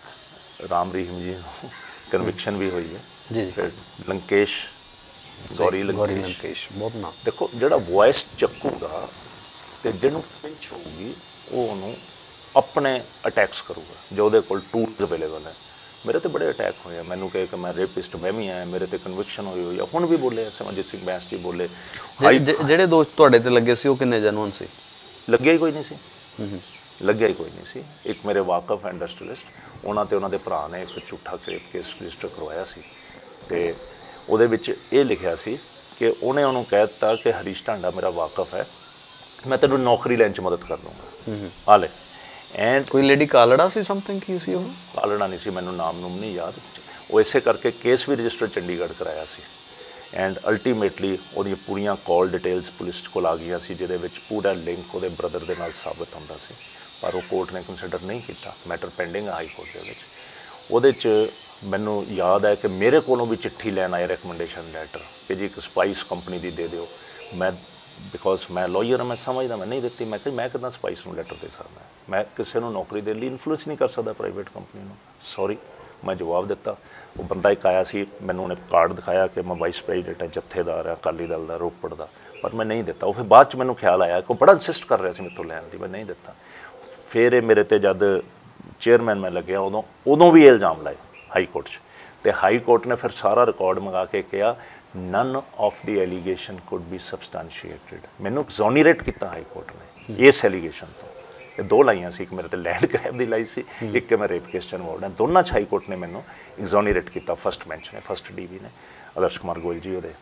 ਰਾਮ ਰਹੀਮ ਜੀ ਨੂੰ ਕਨਵਿਕਸ਼ਨ ਵੀ ਹੋਈ ਹੈ ਜੀ ਜੀ, ਫਿਰ ਲੰਕੇਸ਼ ਗੌਰੀ ਗੌਰੀ ਲੰਕੇਸ਼ ਲੰਕੇਸ਼ ਬਹੁਤ ਨਾ। ਦੇਖੋ ਜਿਹੜਾ ਵੌਇਸ ਚੱਕੂਗਾ ਤੇ ਜਿਹਨੂੰ ਪਿੰਚ ਹੋਊਗੀ ਉਹ ਉਹਨੂੰ ਆਪਣੇ ਅਟੈਕਸ ਕਰੂਗਾ, ਜੋ ਉਹਦੇ ਕੋਲ ਟੂਲਸ ਅਵੇਲੇਬਲ ਹੈ। ਮੇਰੇ ਤੇ ਬੜੇ ਅਟੈਕ ਹੋਏ ਆ, ਮੈਨੂੰ ਕਹੇ ਕਿ ਮੈਂ ਰੇਪਿਸਟ ਮੈਂ ਵੀ ਆਇਆ, ਮੇਰੇ ਤੇ ਕਨਵਿਕਸ਼ਨ ਹੋਈ ਹੋਈ ਆ। ਹੁਣ ਵੀ ਬੋਲੇ ਸਿਮਰਜੀਤ ਸਿੰਘ ਬੈਂਸ ਜੀ ਬੋਲੇ। ਜਿਹੜੇ ਜਿਹੜੇ ਦੋਸਤ ਤੁਹਾਡੇ ਤੇ ਲੱਗੇ ਸੀ ਉਹ ਕਿੰਨੇ ਜੈਨੂਅਨ ਸੀ? ਲੱਗਿਆ ਹੀ ਕੋਈ ਨਹੀਂ ਸੀ, ਲੱਗਿਆ ਹੀ ਕੋਈ ਨਹੀਂ ਸੀ। ਇੱਕ ਮੇਰੇ ਵਾਕਫ ਇੰਡਸਟਰੀਲਿਸਟ, ਉਹਨਾਂ ਤੇ ਉਹਨਾਂ ਦੇ ਭਰਾ ਨੇ ਇੱਕ ਝੂਠਾ ਕ੍ਰੇਪ ਕੇਸ ਰਜਿਸਟਰ ਕਰਵਾਇਆ ਸੀ, ਤੇ ਉਹਦੇ ਵਿੱਚ ਇਹ ਲਿਖਿਆ ਸੀ ਕਿ ਉਹਨੇ ਉਹਨੂੰ ਕਹਿ ਦਿੱਤਾ ਕਿ ਹਰੀਸ਼ ਢਾਂਡਾ ਮੇਰਾ ਵਾਕਫ ਹੈ, ਮੈਂ ਤੈਨੂੰ ਨੌਕਰੀ ਲੈਣ 'ਚ ਮਦਦ ਕਰ ਦੂੰਗਾ, ਹਾਲੇ। ਐਂਡ ਕੋਈ ਲੇਡੀ ਕਾਲੜਾ ਸੀ, ਸਮਥਿੰਗ ਕੀ ਸੀ ਉਹ? ਕਾਲੜਾ ਨਹੀਂ ਸੀ, ਮੈਨੂੰ ਨਾਮ ਨੂਮ ਨਹੀਂ ਯਾਦ। ਉਹ ਇਸੇ ਕਰਕੇ ਕੇਸ ਵੀ ਰਜਿਸਟਰ ਚੰਡੀਗੜ੍ਹ ਕਰਾਇਆ ਸੀ। ਐਂਡ ਅਲਟੀਮੇਟਲੀ ਉਹਦੀਆਂ ਪੂਰੀਆਂ ਕਾਲ ਡਿਟੇਲਸ ਪੁਲਿਸ ਕੋਲ ਆ ਗਈਆਂ ਸੀ, ਜਿਹਦੇ ਵਿੱਚ ਪੂਰਾ ਲਿੰਕ ਉਹਦੇ ਬ੍ਰਦਰ ਦੇ ਨਾਲ ਸਾਬਤ ਹੁੰਦਾ ਸੀ, ਪਰ ਉਹ ਕੋਰਟ ਨੇ ਕੰਸੀਡਰ ਨਹੀਂ ਕੀਤਾ। ਮੈਟਰ ਪੈਂਡਿੰਗ ਹਾਈ ਕੋਰਟ ਦੇ ਵਿੱਚ। ਉਹਦੇ 'ਚ ਮੈਨੂੰ ਯਾਦ ਹੈ ਕਿ ਮੇਰੇ ਕੋਲੋਂ ਵੀ ਚਿੱਠੀ ਲੈਣ ਆਏ, ਰეკਮੈਂਡੇਸ਼ਨ ਲੈਟਰ, ਕਿ ਜੀ ਇੱਕ ਸਪਾਈਸ ਕੰਪਨੀ ਦੀ ਦੇ ਦਿਓ। ਮੈਂ ਬਿਕੋਜ਼ ਮੈਂ ਲਾਇਰ ਹਾਂ, ਮੈਂ ਸਮਝਦਾ, ਮੈਂ ਨਹੀਂ ਦਿੱਤੀ। ਮੈਂ ਕਿ ਮੈਂ ਕਿੱਦਾਂ ਸਪਾਈਸ ਨੂੰ ਲੈਟਰ ਦੇ ਸਕਦਾ? ਮੈਂ ਕਿਸੇ ਨੂੰ ਨੌਕਰੀ ਦੇਣ ਲਈ ਇਨਫਲੂਐਂਸ ਨਹੀਂ ਕਰ ਸਕਦਾ ਪ੍ਰਾਈਵੇਟ ਕੰਪਨੀ ਨੂੰ, ਸੌਰੀ। ਮੈਂ ਜਵਾਬ ਦਿੱਤਾ। ਉਹ ਬੰਦਾ ਇੱਕ ਆਇਆ ਸੀ, ਮੈਨੂੰ ਉਹਨੇ ਕਾਰਡ ਦਿਖਾਇਆ ਕਿ ਮੈਂ ਵਾਈਸ ਪ੍ਰੈਜ਼ੀਡੈਂਟ ਹਾਂ, ਜੱਥੇਦਾਰ ਹਾਂ ਅਕਾਲੀ ਦਲ ਦਾ ਰੋਪੜ ਦਾ, ਪਰ ਮੈਂ ਨਹੀਂ ਦਿੱਤਾ। ਉਹ ਫਿਰ ਬਾਅਦ 'ਚ ਮੈਨੂੰ ਖਿਆਲ ਆਇਆ ਕਿ ਉਹ ਬੜਾ ਇਨਸਿਸਟ ਕਰ ਰਿਹਾ ਸੀ ਮੇਰੇ ਤੋਂ ਲੈਣ ਦੀ, ਮੈਂ ਨਹੀਂ ਦਿੱਤਾ। ਫਿਰ ਇਹ ਮੇਰੇ ਤੇ ਜਦ ਚੇਅਰਮੈਨ ਮੈਂ ਲੱਗਿਆ, ਉਦੋਂ ਉਦੋਂ ਵੀ ਇਹ ਇਲਜ਼ਾਮ ਲਾਏ ਹਾਈ ਕੋਰਟ 'ਚ, ਤੇ ਹਾਈ ਕੋਰਟ ਨੇ ਫਿਰ ਸਾਰਾ ਰਿਕਾਰਡ ਮੰਗਾ ਕੇ ਕਿਹਾ none of the allegation could be substantiated. ਮੈਨੂੰ ਐਗਜ਼ੋਨੇਰੇਟ ਕੀਤਾ ਹਾਈ ਕੋਰਟ ਨੇ ਇਸ ਐਲੀਗੇਸ਼ਨ ਤੋਂ। ਇਹ ਦੋ ਲਾਈਆਂ ਸੀ, ਇੱਕ ਮੇਰੇ ਤੇ ਲੈਂਡ ਗ੍ਰੈਬ ਦੀ ਲਾਈ ਸੀ, ਇੱਕ ਕਿ ਮੈਂ ਰੇਪ ਕੇਸ 'ਚ ਇਨਵੋਲਵਡ ਹਾਂ। ਦੋਨਾਂ 'ਚ ਹਾਈ ਕੋਰਟ ਨੇ ਮੈਨੂੰ ਐਗਜ਼ੋਨੇਰੇਟ ਕੀਤਾ, ਫਸਟ ਬੈਂਚ ਨੇ, ਫਸਟ ਡੀ ਵੀ ਨੇ। ਆਦਰਸ਼ ਕੁਮਾਰ ਗੋਇਲ ਜੀ ਉਹਦੇ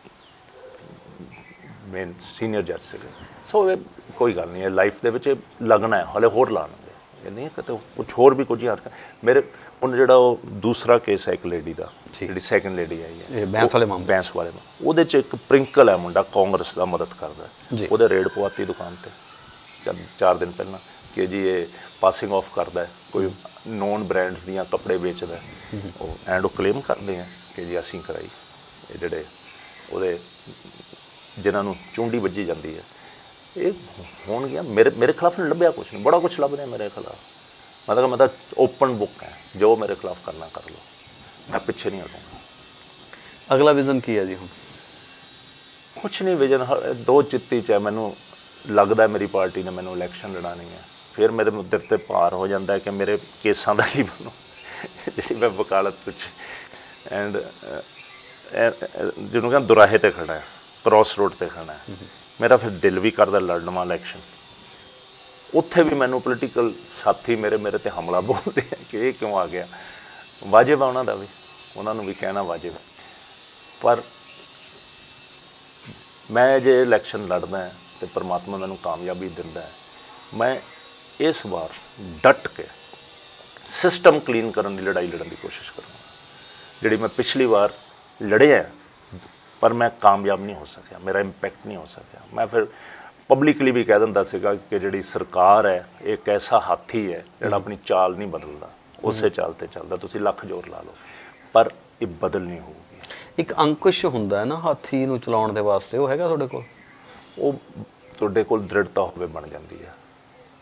ਮੇਨ ਸੀਨੀਅਰ ਜੱਜ ਸੀਗੇ। ਸੋ ਇਹ ਕੋਈ ਗੱਲ ਨਹੀਂ, ਇਹ ਲਾਈਫ ਦੇ ਵਿੱਚ ਲੱਗਣਾ ਹੈ, ਹਾਲੇ ਹੋਰ ਲਾਣਗੇ, ਇਹ ਨਹੀਂ ਕਿਤੇ ਕੁਛ ਹੋਰ ਵੀ ਕੁਝ ਹਰ ਮੇਰੇ। ਹੁਣ ਜਿਹੜਾ ਉਹ ਦੂਸਰਾ ਕੇਸ ਹੈ ਇੱਕ ਲੇਡੀ ਦਾ, ਜਿਹੜੀ ਸੈਕਿੰਡ ਲੇਡੀ ਆਈ ਹੈ ਬੈਂਸ ਵਾਲੇ ਮਾਮਲੇ, ਬੈਂਸ ਵਾਲੇ ਮਾਮਲੇ, ਉਹਦੇ 'ਚ ਇੱਕ ਪ੍ਰਿੰਕਲ ਹੈ ਮੁੰਡਾ, ਕਾਂਗਰਸ ਦਾ ਮਦਦ ਕਰਦਾ, ਉਹਦੇ ਰੇਡ ਪਵਾਤੀ ਦੁਕਾਨ ਤੇ ਚਾਰ ਚਾਰ ਦਿਨ ਪਹਿਲਾਂ ਕਿ ਜੀ ਇਹ ਪਾਸਿੰਗ ਆਫ ਕਰਦਾ ਹੈ, ਕੋਈ ਨੋਨ ਬ੍ਰਾਂਡਸ ਦੀਆਂ ਕੱਪੜੇ ਵੇਚਦਾ ਉਹ, ਐਂਡ ਉਹ ਕਲੇਮ ਕਰਦੇ ਆ ਕਿ ਜੀ ਅਸੀਂ ਕਰਾਈ। ਇਹ ਜਿਹੜੇ ਉਹਦੇ ਜਿਨ੍ਹਾਂ ਨੂੰ ਚੁੰਡੀ ਵੱਜੀ ਜਾਂਦੀ ਹੈ, ਇਹ ਹੋਣਗੀਆਂ। ਮੇਰੇ ਮੇਰੇ ਖਿਲਾਫ ਨਹੀਂ ਲੱਭਿਆ ਕੁਛ ਨਹੀਂ, ਬੜਾ ਕੁਛ ਲੱਭਦੇ ਮੇਰੇ ਖਿਲਾਫ। ਮਤਲਬ ਮੈਂ ਤਾਂ ਓਪਨ ਬੁੱਕ ਹੈ, ਜੋ ਮੇਰੇ ਖਿਲਾਫ ਕਰਨਾ ਕਰ ਲਓ, ਮੈਂ ਪਿੱਛੇ ਨਹੀਂ ਹਟੂੰਗਾ। ਅਗਲਾ ਵਿਜ਼ਨ ਕੀ ਹੈ ਜੀ ਹੁਣ? ਕੁਛ ਨਹੀਂ ਵਿਜ਼ਨ, ਦੋ ਚਿੱਤੀ 'ਚ ਹੈ। ਮੈਨੂੰ ਲੱਗਦਾ ਮੇਰੀ ਪਾਰਟੀ ਨੇ ਮੈਨੂੰ ਇਲੈਕਸ਼ਨ ਲੜਾਉਣੀ ਹੈ, ਫਿਰ ਮੇਰੇ ਮੁੱਦੇ 'ਤੇ ਭਾਰ ਹੋ ਜਾਂਦਾ ਹੈ ਕਿ ਮੇਰੇ ਕੇਸਾਂ ਦਾ ਕੀ ਬਣੂ, ਜਿਹੜੀ ਮੈਂ ਵਕਾਲਤ ਵਿੱਚ। ਐਂਡ ਜਿਹਨੂੰ ਕਹਿੰਦਾ ਦੁਰਾਹੇ 'ਤੇ ਖੜਾ ਹੈ, ਕ੍ਰੋਸ ਰੋਡ 'ਤੇ ਖੜਾ ਹੈ। ਮੇਰਾ ਫਿਰ ਦਿਲ ਵੀ ਕਰਦਾ ਲੜਨਵਾਂ ਇਲੈਕਸ਼ਨ। ਉੱਥੇ ਵੀ ਮੈਨੂੰ ਪੋਲੀਟੀਕਲ ਸਾਥੀ ਮੇਰੇ ਮੇਰੇ 'ਤੇ ਹਮਲਾ ਬੋਲਦੇ ਆ ਕਿ ਇਹ ਕਿਉਂ ਆ ਗਿਆ। ਵਾਜਿਬ ਆ ਉਹਨਾਂ ਦਾ ਵੀ, ਉਹਨਾਂ ਨੂੰ ਵੀ ਕਹਿਣਾ ਵਾਜਿਬ। ਪਰ ਮੈਂ ਜੇ ਇਲੈਕਸ਼ਨ ਲੜਦਾ ਹੈ ਤੇ ਪਰਮਾਤਮਾ ਮੈਨੂੰ ਕਾਮਯਾਬੀ ਦਿੰਦਾ ਹੈ, ਮੈਂ ਇਸ ਵਾਰ ਡਟ ਕੇ ਸਿਸਟਮ ਕਲੀਨ ਕਰਨ ਦੀ ਲੜਾਈ ਲੜਨ ਦੀ ਕੋਸ਼ਿਸ਼ ਕਰਾਂਗਾ। ਜਿਹੜੀ ਮੈਂ ਪਿਛਲੀ ਵਾਰ ਲੜਿਆ ਪਰ ਮੈਂ ਕਾਮਯਾਬ ਨਹੀਂ ਹੋ ਸਕਿਆ, ਮੇਰਾ ਇੰਪੈਕਟ ਨਹੀਂ ਹੋ ਸਕਿਆ। ਮੈਂ ਫਿਰ ਪਬਲਿਕਲੀ ਵੀ ਕਹਿ ਦਿੰਦਾ ਸੀਗਾ ਕਿ ਜਿਹੜੀ ਸਰਕਾਰ ਹੈ ਇਹ ਇੱਕ ਐਸਾ ਹਾਥੀ ਹੈ ਜਿਹੜਾ ਆਪਣੀ ਚਾਲ ਨਹੀਂ ਬਦਲਦਾ, ਉਸੇ ਚਾਲ 'ਤੇ ਚੱਲਦਾ, ਤੁਸੀਂ ਲੱਖ ਜ਼ੋਰ ਲਾ ਲਓ, ਪਰ ਇਹ ਬਦਲ ਨਹੀਂ ਹੋਊਗੀ। ਇੱਕ ਅੰਕੁਸ਼ ਹੁੰਦਾ ਹੈ ਨਾ ਹਾਥੀ ਨੂੰ ਚਲਾਉਣ ਦੇ ਵਾਸਤੇ, ਉਹ ਹੈਗਾ ਤੁਹਾਡੇ ਕੋਲ? ਉਹ ਤੁਹਾਡੇ ਕੋਲ ਦ੍ਰਿੜਤਾ ਹੋਵੇ ਬਣ ਜਾਂਦੀ ਹੈ।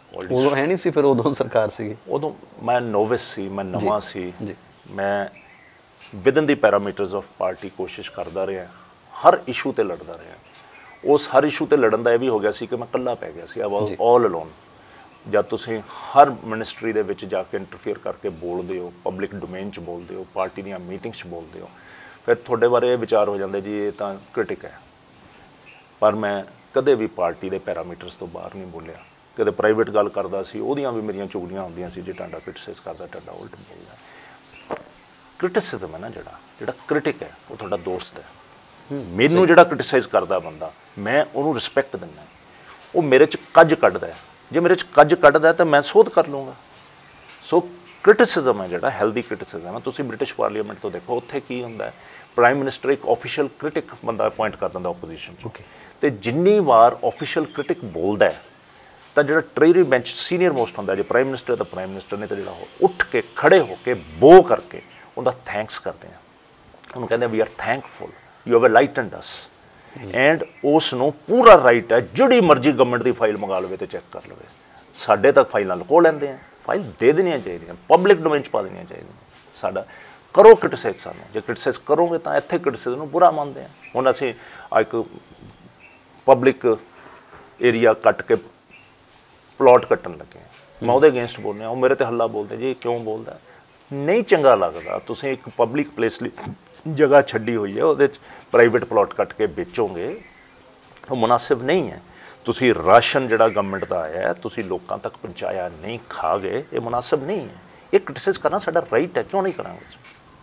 ਉਦੋਂ ਹੈ ਨਹੀਂ ਸੀ, ਫਿਰ ਉਦੋਂ ਸਰਕਾਰ ਸੀਗੀ, ਉਦੋਂ ਮੈਂ ਨੋਵਿਸ ਸੀ, ਮੈਂ ਨਵਾਂ ਸੀ, ਜੀ ਮੈਂ within the parameters of party ਕੋਸ਼ਿਸ਼ ਕਰਦਾ ਰਿਹਾ, ਹਰ ਇਸ਼ੂ ਤੇ ਲੜਦਾ ਰਿਹਾ। ਉਸ ਹਰ ਇਸ਼ੂ ਤੇ ਲੜਨ ਦਾ ਇਹ ਵੀ ਹੋ ਗਿਆ ਸੀ ਕਿ ਮੈਂ ਇਕੱਲਾ ਪੈ ਗਿਆ ਸੀ, ਆਈ ਵਾਜ਼ ਆਲ ਅਲੋਨ। ਜਦ ਤੁਸੀਂ ਹਰ ਮਿਨਿਸਟਰੀ ਦੇ ਵਿੱਚ ਜਾ ਕੇ ਇੰਟਰਫੇਅਰ ਕਰਕੇ ਬੋਲਦੇ ਹੋ, ਪਬਲਿਕ ਡੋਮੇਨ 'ਚ ਬੋਲਦੇ ਹੋ, ਪਾਰਟੀ ਦੀਆਂ ਮੀਟਿੰਗਸ 'ਚ ਬੋਲਦੇ ਹੋ, ਫਿਰ ਤੁਹਾਡੇ ਬਾਰੇ ਇਹ ਵਿਚਾਰ ਹੋ ਜਾਂਦੇ ਜੀ ਇਹ ਤਾਂ ਕ੍ਰਿਟਿਕ ਹੈ। ਪਰ ਮੈਂ ਕਦੇ ਵੀ ਪਾਰਟੀ ਦੇ ਪੈਰਾਮੀਟਰਸ ਤੋਂ ਬਾਹਰ ਨਹੀਂ ਬੋਲਿਆ। ਕਦੇ ਪ੍ਰਾਈਵੇਟ ਗੱਲ ਕਰਦਾ ਸੀ, ਉਹਦੀਆਂ ਵੀ ਮੇਰੀਆਂ ਚੁਗਲੀਆਂ ਹੁੰਦੀਆਂ ਸੀ, ਜੇ ਟਾਂਡਾ ਕ੍ਰਿਟਿਸਾਈਜ਼ ਕਰਦਾ ਟਾਂਡਾ ਉਲਟ ਬੋਲਦਾ। ਕ੍ਰਿਟਿਸਿਜ਼ਮ ਹੈ ਨਾ ਜਿਹੜਾ ਜਿਹੜਾ ਕ੍ਰਿਟਿਕ ਹੈ ਉਹ ਤੁਹਾਡਾ ਦੋਸਤ ਹੈ। ਮੈਨੂੰ ਜਿਹੜਾ ਕ੍ਰਿਟਿਸਾਈਜ਼ ਕਰਦਾ ਬੰਦਾ, ਮੈਂ ਉਹਨੂੰ ਰਿਸਪੈਕਟ ਦਿੰਦਾ, ਉਹ ਮੇਰੇ 'ਚ ਕੱਜ ਕੱਢਦਾ। ਜੇ ਮੇਰੇ 'ਚ ਕੱਜ ਕੱਢਦਾ ਤਾਂ ਮੈਂ ਸੋਧ ਕਰ ਲੂੰਗਾ। ਸੋ ਕ੍ਰਿਟਿਸਿਜ਼ਮ ਹੈ ਜਿਹੜਾ ਹੈਲਦੀ ਕ੍ਰਿਟਿਸਿਜ਼ਮ ਹੈ। ਤੁਸੀਂ ਬ੍ਰਿਟਿਸ਼ ਪਾਰਲੀਮੈਂਟ ਤੋਂ ਦੇਖੋ, ਉੱਥੇ ਕੀ ਹੁੰਦਾ, ਪ੍ਰਾਈਮ ਮਿਨਿਸਟਰ ਇੱਕ ਆਫੀਸ਼ੀਅਲ ਕ੍ਰਿਟਿਕ ਬੰਦਾ ਅਪਾਇੰਟ ਕਰ ਦਿੰਦਾ ਓਪੋਜੀਸ਼ਨ 'ਚ, ਅਤੇ ਜਿੰਨੀ ਵਾਰ ਆਫੀਸ਼ੀਅਲ ਕ੍ਰਿਟਿਕ ਬੋਲਦਾ ਤਾਂ ਜਿਹੜਾ ਟ੍ਰੇਰੀ ਬੈਂਚ ਸੀਨੀਅਰ ਮੋਸਟ ਹੁੰਦਾ, ਜੇ ਪ੍ਰਾਈਮ ਮਿਨਿਸਟਰ ਤਾਂ ਪ੍ਰਾਈਮ ਮਿਨਿਸਟਰ ਨੇ ਤਾਂ ਜਿਹੜਾ ਉਹ ਉੱਠ ਕੇ ਖੜੇ ਹੋ ਕੇ ਬੋ ਕਰਕੇ ਉਹਦਾ ਥੈਂਕਸ ਕਰਦੇ ਆ, ਉਹਨੂੰ ਕਹਿੰਦੇ we are thankful you have lightened us. And ਉਸ ਨੂੰ ਪੂਰਾ ਰਾਈਟ ਹੈ ਜਿਹੜੀ ਮਰਜ਼ੀ ਗਵਰਨਮੈਂਟ ਦੀ ਫਾਈਲ ਮੰਗਾ ਲਵੇ ਤੇ ਚੈੱਕ ਕਰ ਲਵੇ। ਸਾਡੇ ਤੱਕ ਫਾਈਲਾਂ ਲੁਕੋ ਲੈਂਦੇ ਆ, ਫਾਈਲ ਦੇ ਦੇਣੀਆਂ ਚਾਹੀਦੀਆਂ, ਪਬਲਿਕ ਡੋਮੇਨ 'ਚ ਪਾ ਦੇਣੀਆਂ ਚਾਹੀਦੀਆਂ। ਸਾਡਾ ਕਰੋ ਕ੍ਰਿਟਿਸਾਈਜ਼, ਸਾਨੂੰ ਜੇ ਕ੍ਰਿਟਿਸਾਈਜ਼ ਕਰੋਗੇ ਤਾਂ ਇੱਥੇ ਕ੍ਰਿਟਿਸਾਈਜ਼ ਨੂੰ ਬੁਰਾ ਮੰਨਦੇ ਆ। ਹੁਣ ਅਸੀਂ ਇੱਕ ਪਬਲਿਕ ਏਰੀਆ ਕੱਟ ਕੇ ਪਲਾਟ ਕੱਟਣ ਲੱਗੇ, ਮੈਂ ਉਹਦੇ ਅਗੇਂਸਟ ਬੋਲ ਰਿਹਾ, ਉਹ ਮੇਰੇ 'ਤੇ ਹੱਲਾ ਬੋਲਦੇ ਜੀ ਕਿਉਂ ਬੋਲਦਾ, ਨਹੀਂ ਚੰਗਾ ਲੱਗਦਾ। ਤੁਸੀਂ ਇੱਕ ਪਬਲਿਕ ਪਲੇਸ ਲਈ ਜਗ੍ਹਾ ਛੱਡੀ ਹੋਈ ਹੈ, ਉਹਦੇ 'ਚ ਪ੍ਰਾਈਵੇਟ ਪਲਾਟ ਕੱਟ ਕੇ ਵੇਚੋਗੇ, ਉਹ ਮੁਨਾਸਿਬ ਨਹੀਂ ਹੈ। ਤੁਸੀਂ ਰਾਸ਼ਨ ਜਿਹੜਾ ਗਵਰਨਮੈਂਟ ਦਾ ਆਇਆ ਤੁਸੀਂ ਲੋਕਾਂ ਤੱਕ ਪਹੁੰਚਾਇਆ ਨਹੀਂ, ਖਾ ਗਏ, ਇਹ ਮੁਨਾਸਿਬ ਨਹੀਂ ਹੈ। ਇਹ ਕ੍ਰਿਟਿਸਾਈਜ਼ ਕਰਨਾ ਸਾਡਾ ਰਾਈਟ ਹੈ, ਕਿਉਂ ਨਹੀਂ ਕਰਾਂਗੇ।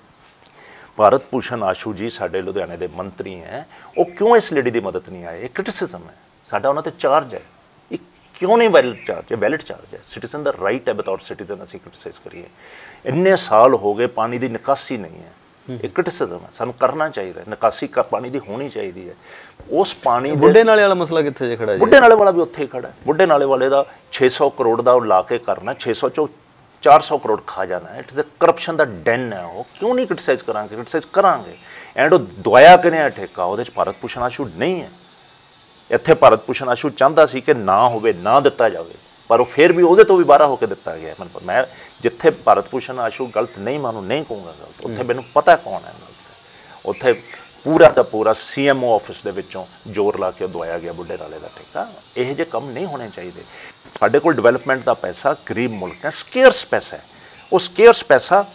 ਭਾਰਤ ਭੂਸ਼ਣ ਆਸ਼ੂ ਜੀ ਸਾਡੇ ਲੁਧਿਆਣੇ ਦੇ ਮੰਤਰੀ ਹੈ, ਉਹ ਕਿਉਂ ਇਸ ਲੇਡੀ ਦੀ ਮਦਦ ਨਹੀਂ ਆਏ, ਇਹ ਕ੍ਰਿਟਿਸਿਜ਼ਮ ਹੈ। ਸਾਡਾ ਉਹਨਾਂ 'ਤੇ ਚਾਰਜ ਹੈ, ਇਹ ਕਿਉਂ ਨਹੀਂ ਵੈਲਿਡ ਚਾਰਜ ਹੈ, ਵੈਲਿਡ ਚਾਰਜ ਹੈ। ਸਿਟੀਜ਼ਨ ਦਾ ਰਾਈਟ ਹੈ ਬਤੌਰ ਸਿਟੀਜ਼ਨ ਅਸੀਂ ਕ੍ਰਿਟਿਸਾਈਜ਼ ਕਰੀਏ। ਇੰਨੇ ਸਾਲ ਹੋ ਗਏ ਪਾਣੀ ਦੀ ਨਿਕਾਸੀ ਨਹੀਂ ਹੈ, ਇਹ ਕ੍ਰਿਟਿਸਿਜ਼ਮ ਹੈ, ਸਾਨੂੰ ਕਰਨਾ ਚਾਹੀਦਾ। ਨਿਕਾਸੀ ਕਾ ਪਾਣੀ ਦੀ ਹੋਣੀ ਚਾਹੀਦੀ ਹੈ। ਉਸ ਪਾਣੀ ਬੁੱਢੇ ਨਾਲੇ ਵਾਲਾ ਮਸਲਾ ਕਿੱਥੇ ਜੇ ਖੜਾ? ਬੁੱਢੇ ਨਾਲੇ ਵਾਲਾ ਵੀ ਉੱਥੇ ਹੀ ਖੜਾ ਹੈ। ਬੁੱਢੇ ਨਾਲੇ ਵਾਲੇ ਦਾ ਛੇ ਸੌ ਕਰੋੜ ਦਾ ਲਾ ਕੇ ਕਰਨਾ, ਛੇ ਸੌ ਚੋਂ ਚਾਰ ਸੌ ਕਰੋੜ ਖਾ ਜਾਣਾ। ਇਟਸ ਦ ਕਰਪਸ਼ਨ ਦਾ ਡੈਨ ਹੈ। ਉਹ ਕਿਉਂ ਨਹੀਂ ਕ੍ਰਿਟਿਸਾਈਜ਼ ਕਰਾਂਗੇ, ਕ੍ਰਿਟਿਸਾਈਜ਼ ਕਰਾਂਗੇ। ਐਂਡ ਉਹ ਦਵਾਇਆ ਕਿਨੇ ਹੈ ਠੇਕਾ, ਉਹਦੇ 'ਚ ਭਾਰਤ ਭੂਸ਼ਣ ਆਸ਼ੂ ਨਹੀਂ ਹੈ। ਇੱਥੇ ਭਾਰਤ ਭੂਸ਼ਣ ਆਸ਼ੂ ਚਾਹੁੰਦਾ ਸੀ ਕਿ ਨਾ ਹੋਵੇ, ਨਾ ਦਿੱਤਾ ਜਾਵੇ, ਪਰ ਉਹ ਫਿਰ ਵੀ ਉਹਦੇ ਤੋਂ ਵੀ ਬਾਹਰ ਹੋ ਕੇ ਦਿੱਤਾ ਗਿਆ। ਮੈਨੂੰ ਮੈਂ ਜਿੱਥੇ ਭਾਰਤ ਭੂਸ਼ਣ ਆਸ਼ੂ ਗਲਤ ਨਹੀਂ, ਮੈਂ ਉਹਨੂੰ ਨਹੀਂ ਕਹੂੰਗਾ ਗਲਤ, ਉੱਥੇ ਮੈਨੂੰ ਪਤਾ ਕੌਣ ਹੈ ਗਲਤ। ਉੱਥੇ ਪੂਰਾ ਦਾ ਪੂਰਾ ਸੀ ਐਮ ਓ ਆਫਿਸ ਦੇ ਵਿੱਚੋਂ ਜ਼ੋਰ ਲਾ ਕੇ ਦਵਾਇਆ ਗਿਆ ਬੁੱਢੇ ਨਾਲੇ ਦਾ ਠੇਕਾ। ਇਹੋ ਜਿਹੇ ਕੰਮ ਨਹੀਂ ਹੋਣੇ ਚਾਹੀਦੇ। ਸਾਡੇ ਕੋਲ ਡਿਵੈਲਪਮੈਂਟ ਦਾ ਪੈਸਾ, ਗਰੀਬ ਮੁਲਕ ਹੈ, ਸਕੇਅਰਸ ਪੈਸਾ ਹੈ। ਉਹ ਸਕੇਅਰਸ ਪੈਸਾ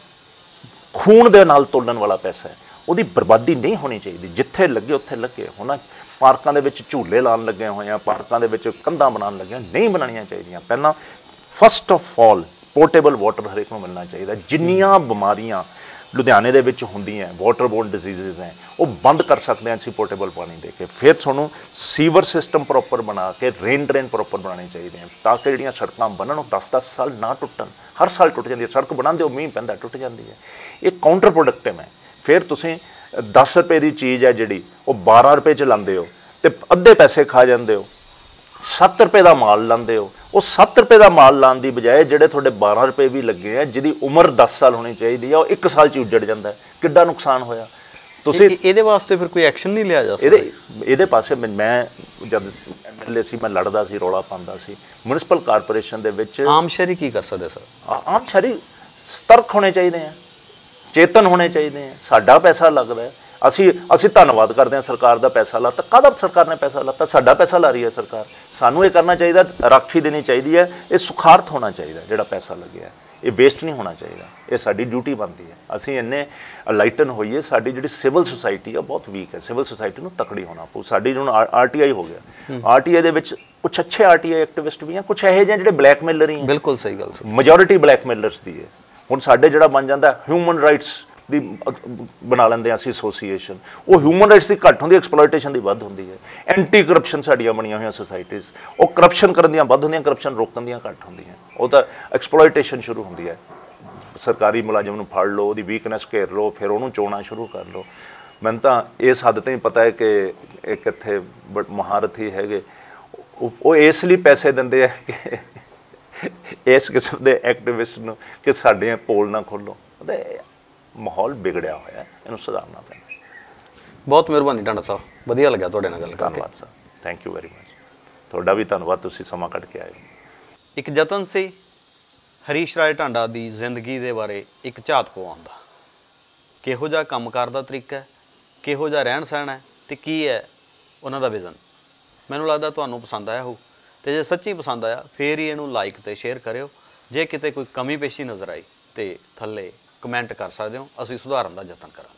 ਖੂਨ ਦੇ ਨਾਲ ਤੋਲਣ ਵਾਲਾ ਪੈਸਾ ਹੈ, ਉਹਦੀ ਬਰਬਾਦੀ ਨਹੀਂ ਹੋਣੀ ਚਾਹੀਦੀ। ਜਿੱਥੇ ਲੱਗੇ ਉੱਥੇ ਲੱਗੇ। ਹੁਣ ਪਾਰਕਾਂ ਦੇ ਵਿੱਚ ਝੂਲੇ ਲਾਉਣ ਲੱਗੇ ਹੋਏ ਆ, ਪਾਰਕਾਂ ਦੇ ਵਿੱਚ ਕੰਧਾਂ ਬਣਾਉਣ ਲੱਗੇ, ਨਹੀਂ ਬਣਾਉਣੀਆਂ ਚਾਹੀਦੀਆਂ। ਪਹਿਲਾਂ first of all portable water ਹਰੇਕ ਨੂੰ ਮਿਲਣਾ ਚਾਹੀਦਾ। ਜਿੰਨੀਆਂ ਬਿਮਾਰੀਆਂ ਲੁਧਿਆਣੇ ਦੇ ਵਿੱਚ ਹੁੰਦੀਆਂ ਵਾਟਰਬੋਰਨ ਡਿਜ਼ੀਜ਼ਸ ਨੇ, ਉਹ ਬੰਦ ਕਰ ਸਕਦੇ ਹਾਂ ਅਸੀਂ ਪੋਰਟੇਬਲ ਪਾਣੀ ਦੇ ਕੇ। ਫਿਰ ਤੁਹਾਨੂੰ ਸੀਵਰ ਸਿਸਟਮ ਪ੍ਰੋਪਰ ਬਣਾ ਕੇ ਰੇਨ ਡਰੇਨ ਪ੍ਰੋਪਰ ਬਣਾਉਣੇ ਚਾਹੀਦੇ ਹਨ, ਤਾਂ ਕਿ ਜਿਹੜੀਆਂ ਸੜਕਾਂ ਬਣਨ ਉਹ ਦਸ ਦਸ ਸਾਲ ਨਾ ਟੁੱਟਣ। ਹਰ ਸਾਲ ਟੁੱਟ ਜਾਂਦੀ ਹੈ ਸੜਕ, ਬਣਾਉਂਦੇ ਹੋ ਮੀਂਹ ਪੈਂਦਾ ਟੁੱਟ ਜਾਂਦੀ ਹੈ। ਇਹ ਕਾਊਂਟਰ ਪ੍ਰੋਡਕਟਿਵ ਹੈ। ਫਿਰ ਤੁਸੀਂ ਦਸ ਰੁਪਏ ਦੀ ਚੀਜ਼ ਹੈ ਜਿਹੜੀ ਉਹ ਬਾਰਾਂ ਰੁਪਏ 'ਚ ਲਾਉਂਦੇ ਹੋ ਅਤੇ ਅੱਧੇ ਪੈਸੇ ਖਾ ਜਾਂਦੇ ਹੋ। ਸੱਤ ਰੁਪਏ ਦਾ ਮਾਲ ਲਾਉਂਦੇ ਹੋ, ਉਹ ਸੱਤ ਰੁਪਏ ਦਾ ਮਾਲ ਲਾਉਣ ਦੀ ਬਜਾਏ ਜਿਹੜੇ ਤੁਹਾਡੇ ਬਾਰਾਂ ਰੁਪਏ ਵੀ ਲੱਗੇ ਆ, ਜਿਹਦੀ ਉਮਰ ਦਸ ਸਾਲ ਹੋਣੀ ਚਾਹੀਦੀ ਆ, ਉਹ ਇੱਕ ਸਾਲ 'ਚ ਹੀ ਉੱਜੜ ਜਾਂਦਾ। ਕਿੱਡਾ ਨੁਕਸਾਨ ਹੋਇਆ। ਤੁਸੀਂ ਇਹਦੇ ਵਾਸਤੇ ਫਿਰ ਕੋਈ ਐਕਸ਼ਨ ਨਹੀਂ ਲਿਆ ਜਾ ਸਕਦਾ? ਇਹਦੇ ਇਹਦੇ ਪਾਸੇ ਮੈਂ ਜਦ ਐਮ ਐਲ ਏ ਸੀ, ਮੈਂ ਲੜਦਾ ਸੀ, ਰੌਲਾ ਪਾਉਂਦਾ ਸੀ ਮਿਊਨਿਸਪਲ ਕਾਰਪੋਰੇਸ਼ਨ ਦੇ ਵਿੱਚ। ਆਮ ਸ਼ਹਿਰੀ ਕੀ ਕਰ ਸਕਦੇ ਸਰ? ਆਮ ਸ਼ਹਿਰੀ ਸਤਰਕ ਹੋਣੇ ਚਾਹੀਦੇ ਆ, ਚੇਤਨ ਹੋਣੇ ਚਾਹੀਦੇ ਆ। ਸਾਡਾ ਪੈਸਾ ਲੱਗਦਾ ਹੈ, ਅਸੀਂ ਅਸੀਂ ਧੰਨਵਾਦ ਕਰਦੇ ਹਾਂ ਸਰਕਾਰ ਦਾ ਪੈਸਾ ਲਾਤਾ। ਕਾਹਦਾ ਸਰਕਾਰ ਨੇ ਪੈਸਾ ਲਾਤਾ? ਸਾਡਾ ਪੈਸਾ ਲਾ ਰਹੀ ਹੈ ਸਰਕਾਰ। ਸਾਨੂੰ ਇਹ ਕਰਨਾ ਚਾਹੀਦਾ, ਰਾਖੀ ਦੇਣੀ ਚਾਹੀਦੀ ਹੈ। ਇਹ ਸੁਖਾਰਥ ਹੋਣਾ ਚਾਹੀਦਾ ਜਿਹੜਾ ਪੈਸਾ ਲੱਗਿਆ, ਇਹ ਵੇਸਟ ਨਹੀਂ ਹੋਣਾ ਚਾਹੀਦਾ। ਇਹ ਸਾਡੀ ਡਿਊਟੀ ਬਣਦੀ ਹੈ। ਅਸੀਂ ਇੰਨੇ ਅਲਾਈਟਨ ਹੋਈਏ। ਸਾਡੀ ਜਿਹੜੀ ਸਿਵਲ ਸੁਸਾਇਟੀ ਆ ਬਹੁਤ ਵੀਕ ਹੈ। ਸਿਵਲ ਸੁਸਾਇਟੀ ਨੂੰ ਤਕੜੀ ਹੋਣਾ ਪਊ। ਸਾਡੀ ਹੁਣ ਆਰ ਟੀ ਆਈ ਹੋ ਗਿਆ, ਆਰ ਟੀ ਆਈ ਦੇ ਵਿੱਚ ਕੁਛ ਅੱਛੇ ਆਰ ਟੀ ਆਈ ਐਕਟਿਵਿਸਟ ਵੀ ਆ, ਕੁਛ ਇਹੋ ਜਿਹੇ ਜਿਹੜੇ ਬਲੈਕਮੇਲਰ ਹੀ। ਬਿਲਕੁਲ ਸਹੀ ਗੱਲ ਸਰ। ਮੈਜੋਰਿਟੀ ਬਲੈਕਮੇਲਰਸ ਦੀ ਹੈ। ਹੁਣ ਸਾਡੇ ਜਿਹੜਾ ਬਣ ਜਾਂਦਾ ਹਿਊਮਨ ਰਾਈਟਸ ਦੀ ਬਣਾ ਲੈਂਦੇ ਅਸੀਂ ਐਸੋਸੀਏਸ਼ਨ, ਉਹ ਹਿਊਮਨ ਰਾਈਟਸ ਦੀ ਘੱਟ ਹੁੰਦੀ, ਐਕਸਪਲੋਇਟੇਸ਼ਨ ਦੀ ਵੱਧ ਹੁੰਦੀ ਹੈ। ਐਂਟੀ ਕਰਪਸ਼ਨ ਸਾਡੀਆਂ ਬਣੀਆਂ ਹੋਈਆਂ ਸੁਸਾਇਟੀਜ਼, ਉਹ ਕਰਪਸ਼ਨ ਕਰਨ ਦੀਆਂ ਵੱਧ ਹੁੰਦੀਆਂ, ਕਰਪਸ਼ਨ ਰੋਕਣ ਦੀਆਂ ਘੱਟ ਹੁੰਦੀਆਂ। ਉਹ ਤਾਂ ਐਕਸਪਲੋਇਟੇਸ਼ਨ ਸ਼ੁਰੂ ਹੁੰਦੀ ਹੈ। ਸਰਕਾਰੀ ਮੁਲਾਜ਼ਮ ਨੂੰ ਫੜ ਲਓ, ਉਹਦੀ ਵੀਕਨੈਸ ਘੇਰ ਲਓ, ਫਿਰ ਉਹਨੂੰ ਚੋਣਾ ਸ਼ੁਰੂ ਕਰ ਲਓ। ਮੈਨੂੰ ਤਾਂ ਇਸ ਹੱਦ ਤੇ ਹੀ ਪਤਾ ਹੈ ਕਿ ਇਹ ਕਿੱਥੇ ਬਟ ਮਹਾਰਥੀ ਹੈਗੇ, ਉਹ ਇਸ ਲਈ ਪੈਸੇ ਦਿੰਦੇ ਆ ਕਿ ਇਸ ਕਿਸਮ ਦੇ ਐਕਟਿਵਿਸਟ ਨੂੰ ਕਿ ਸਾਡੇ ਪੋਲ ਨਾ ਖੋਲੋ। ਮਾਹੌਲ ਵਿਗੜਿਆ ਹੋਇਆ, ਇਹਨੂੰ ਸੁਧਾਰਨਾ ਪੈਂਦਾ। ਬਹੁਤ ਮਿਹਰਬਾਨੀ ਟਾਂਡਾ ਸਾਹਿਬ, ਵਧੀਆ ਲੱਗਿਆ ਤੁਹਾਡੇ ਨਾਲ ਗੱਲ ਕਰਕੇ। ਧੰਨਵਾਦ sir, thank you very much. ਤੁਹਾਡਾ ਵੀ ਧੰਨਵਾਦ, ਤੁਸੀਂ ਸਮਾਂ ਕੱਢ ਕੇ ਆਏ। ਇੱਕ ਯਤਨ ਸੀ ਹਰੀਸ਼ ਰਾਏ ਢਾਂਡਾ ਦੀ ਜ਼ਿੰਦਗੀ ਦੇ ਬਾਰੇ ਇੱਕ ਝਾਤ ਪਵਾਉਣ ਦਾ। ਕਿਹੋ ਜਿਹਾ ਕੰਮਕਾਰ ਦਾ ਤਰੀਕਾ ਹੈ, ਕਿਹੋ ਜਿਹਾ ਰਹਿਣ ਸਹਿਣ ਹੈ ਤੇ ਕੀ ਹੈ ਉਹਨਾਂ ਦਾ ਵਿਜ਼ਨ। ਮੈਨੂੰ ਲੱਗਦਾ ਤੁਹਾਨੂੰ ਪਸੰਦ ਆਇਆ ਹੋਊ, ਤੇ ਜੇ ਸੱਚੀ ਪਸੰਦ ਆਇਆ ਫੇਰ ਹੀ ਇਹਨੂੰ ਲਾਈਕ ਤੇ ਸ਼ੇਅਰ ਕਰਿਓ। ਜੇ ਕਿਤੇ ਕੋਈ ਕਮੀ ਪੇਸ਼ੀ ਨਜ਼ਰ ਆਈ ਤੇ ਥੱਲੇ ਕਮੈਂਟ ਕਰ ਸਕਦੇ ਹੋ, ਅਸੀਂ ਸੁਧਾਰਨ ਦਾ ਯਤਨ ਕਰਾਂਗੇ।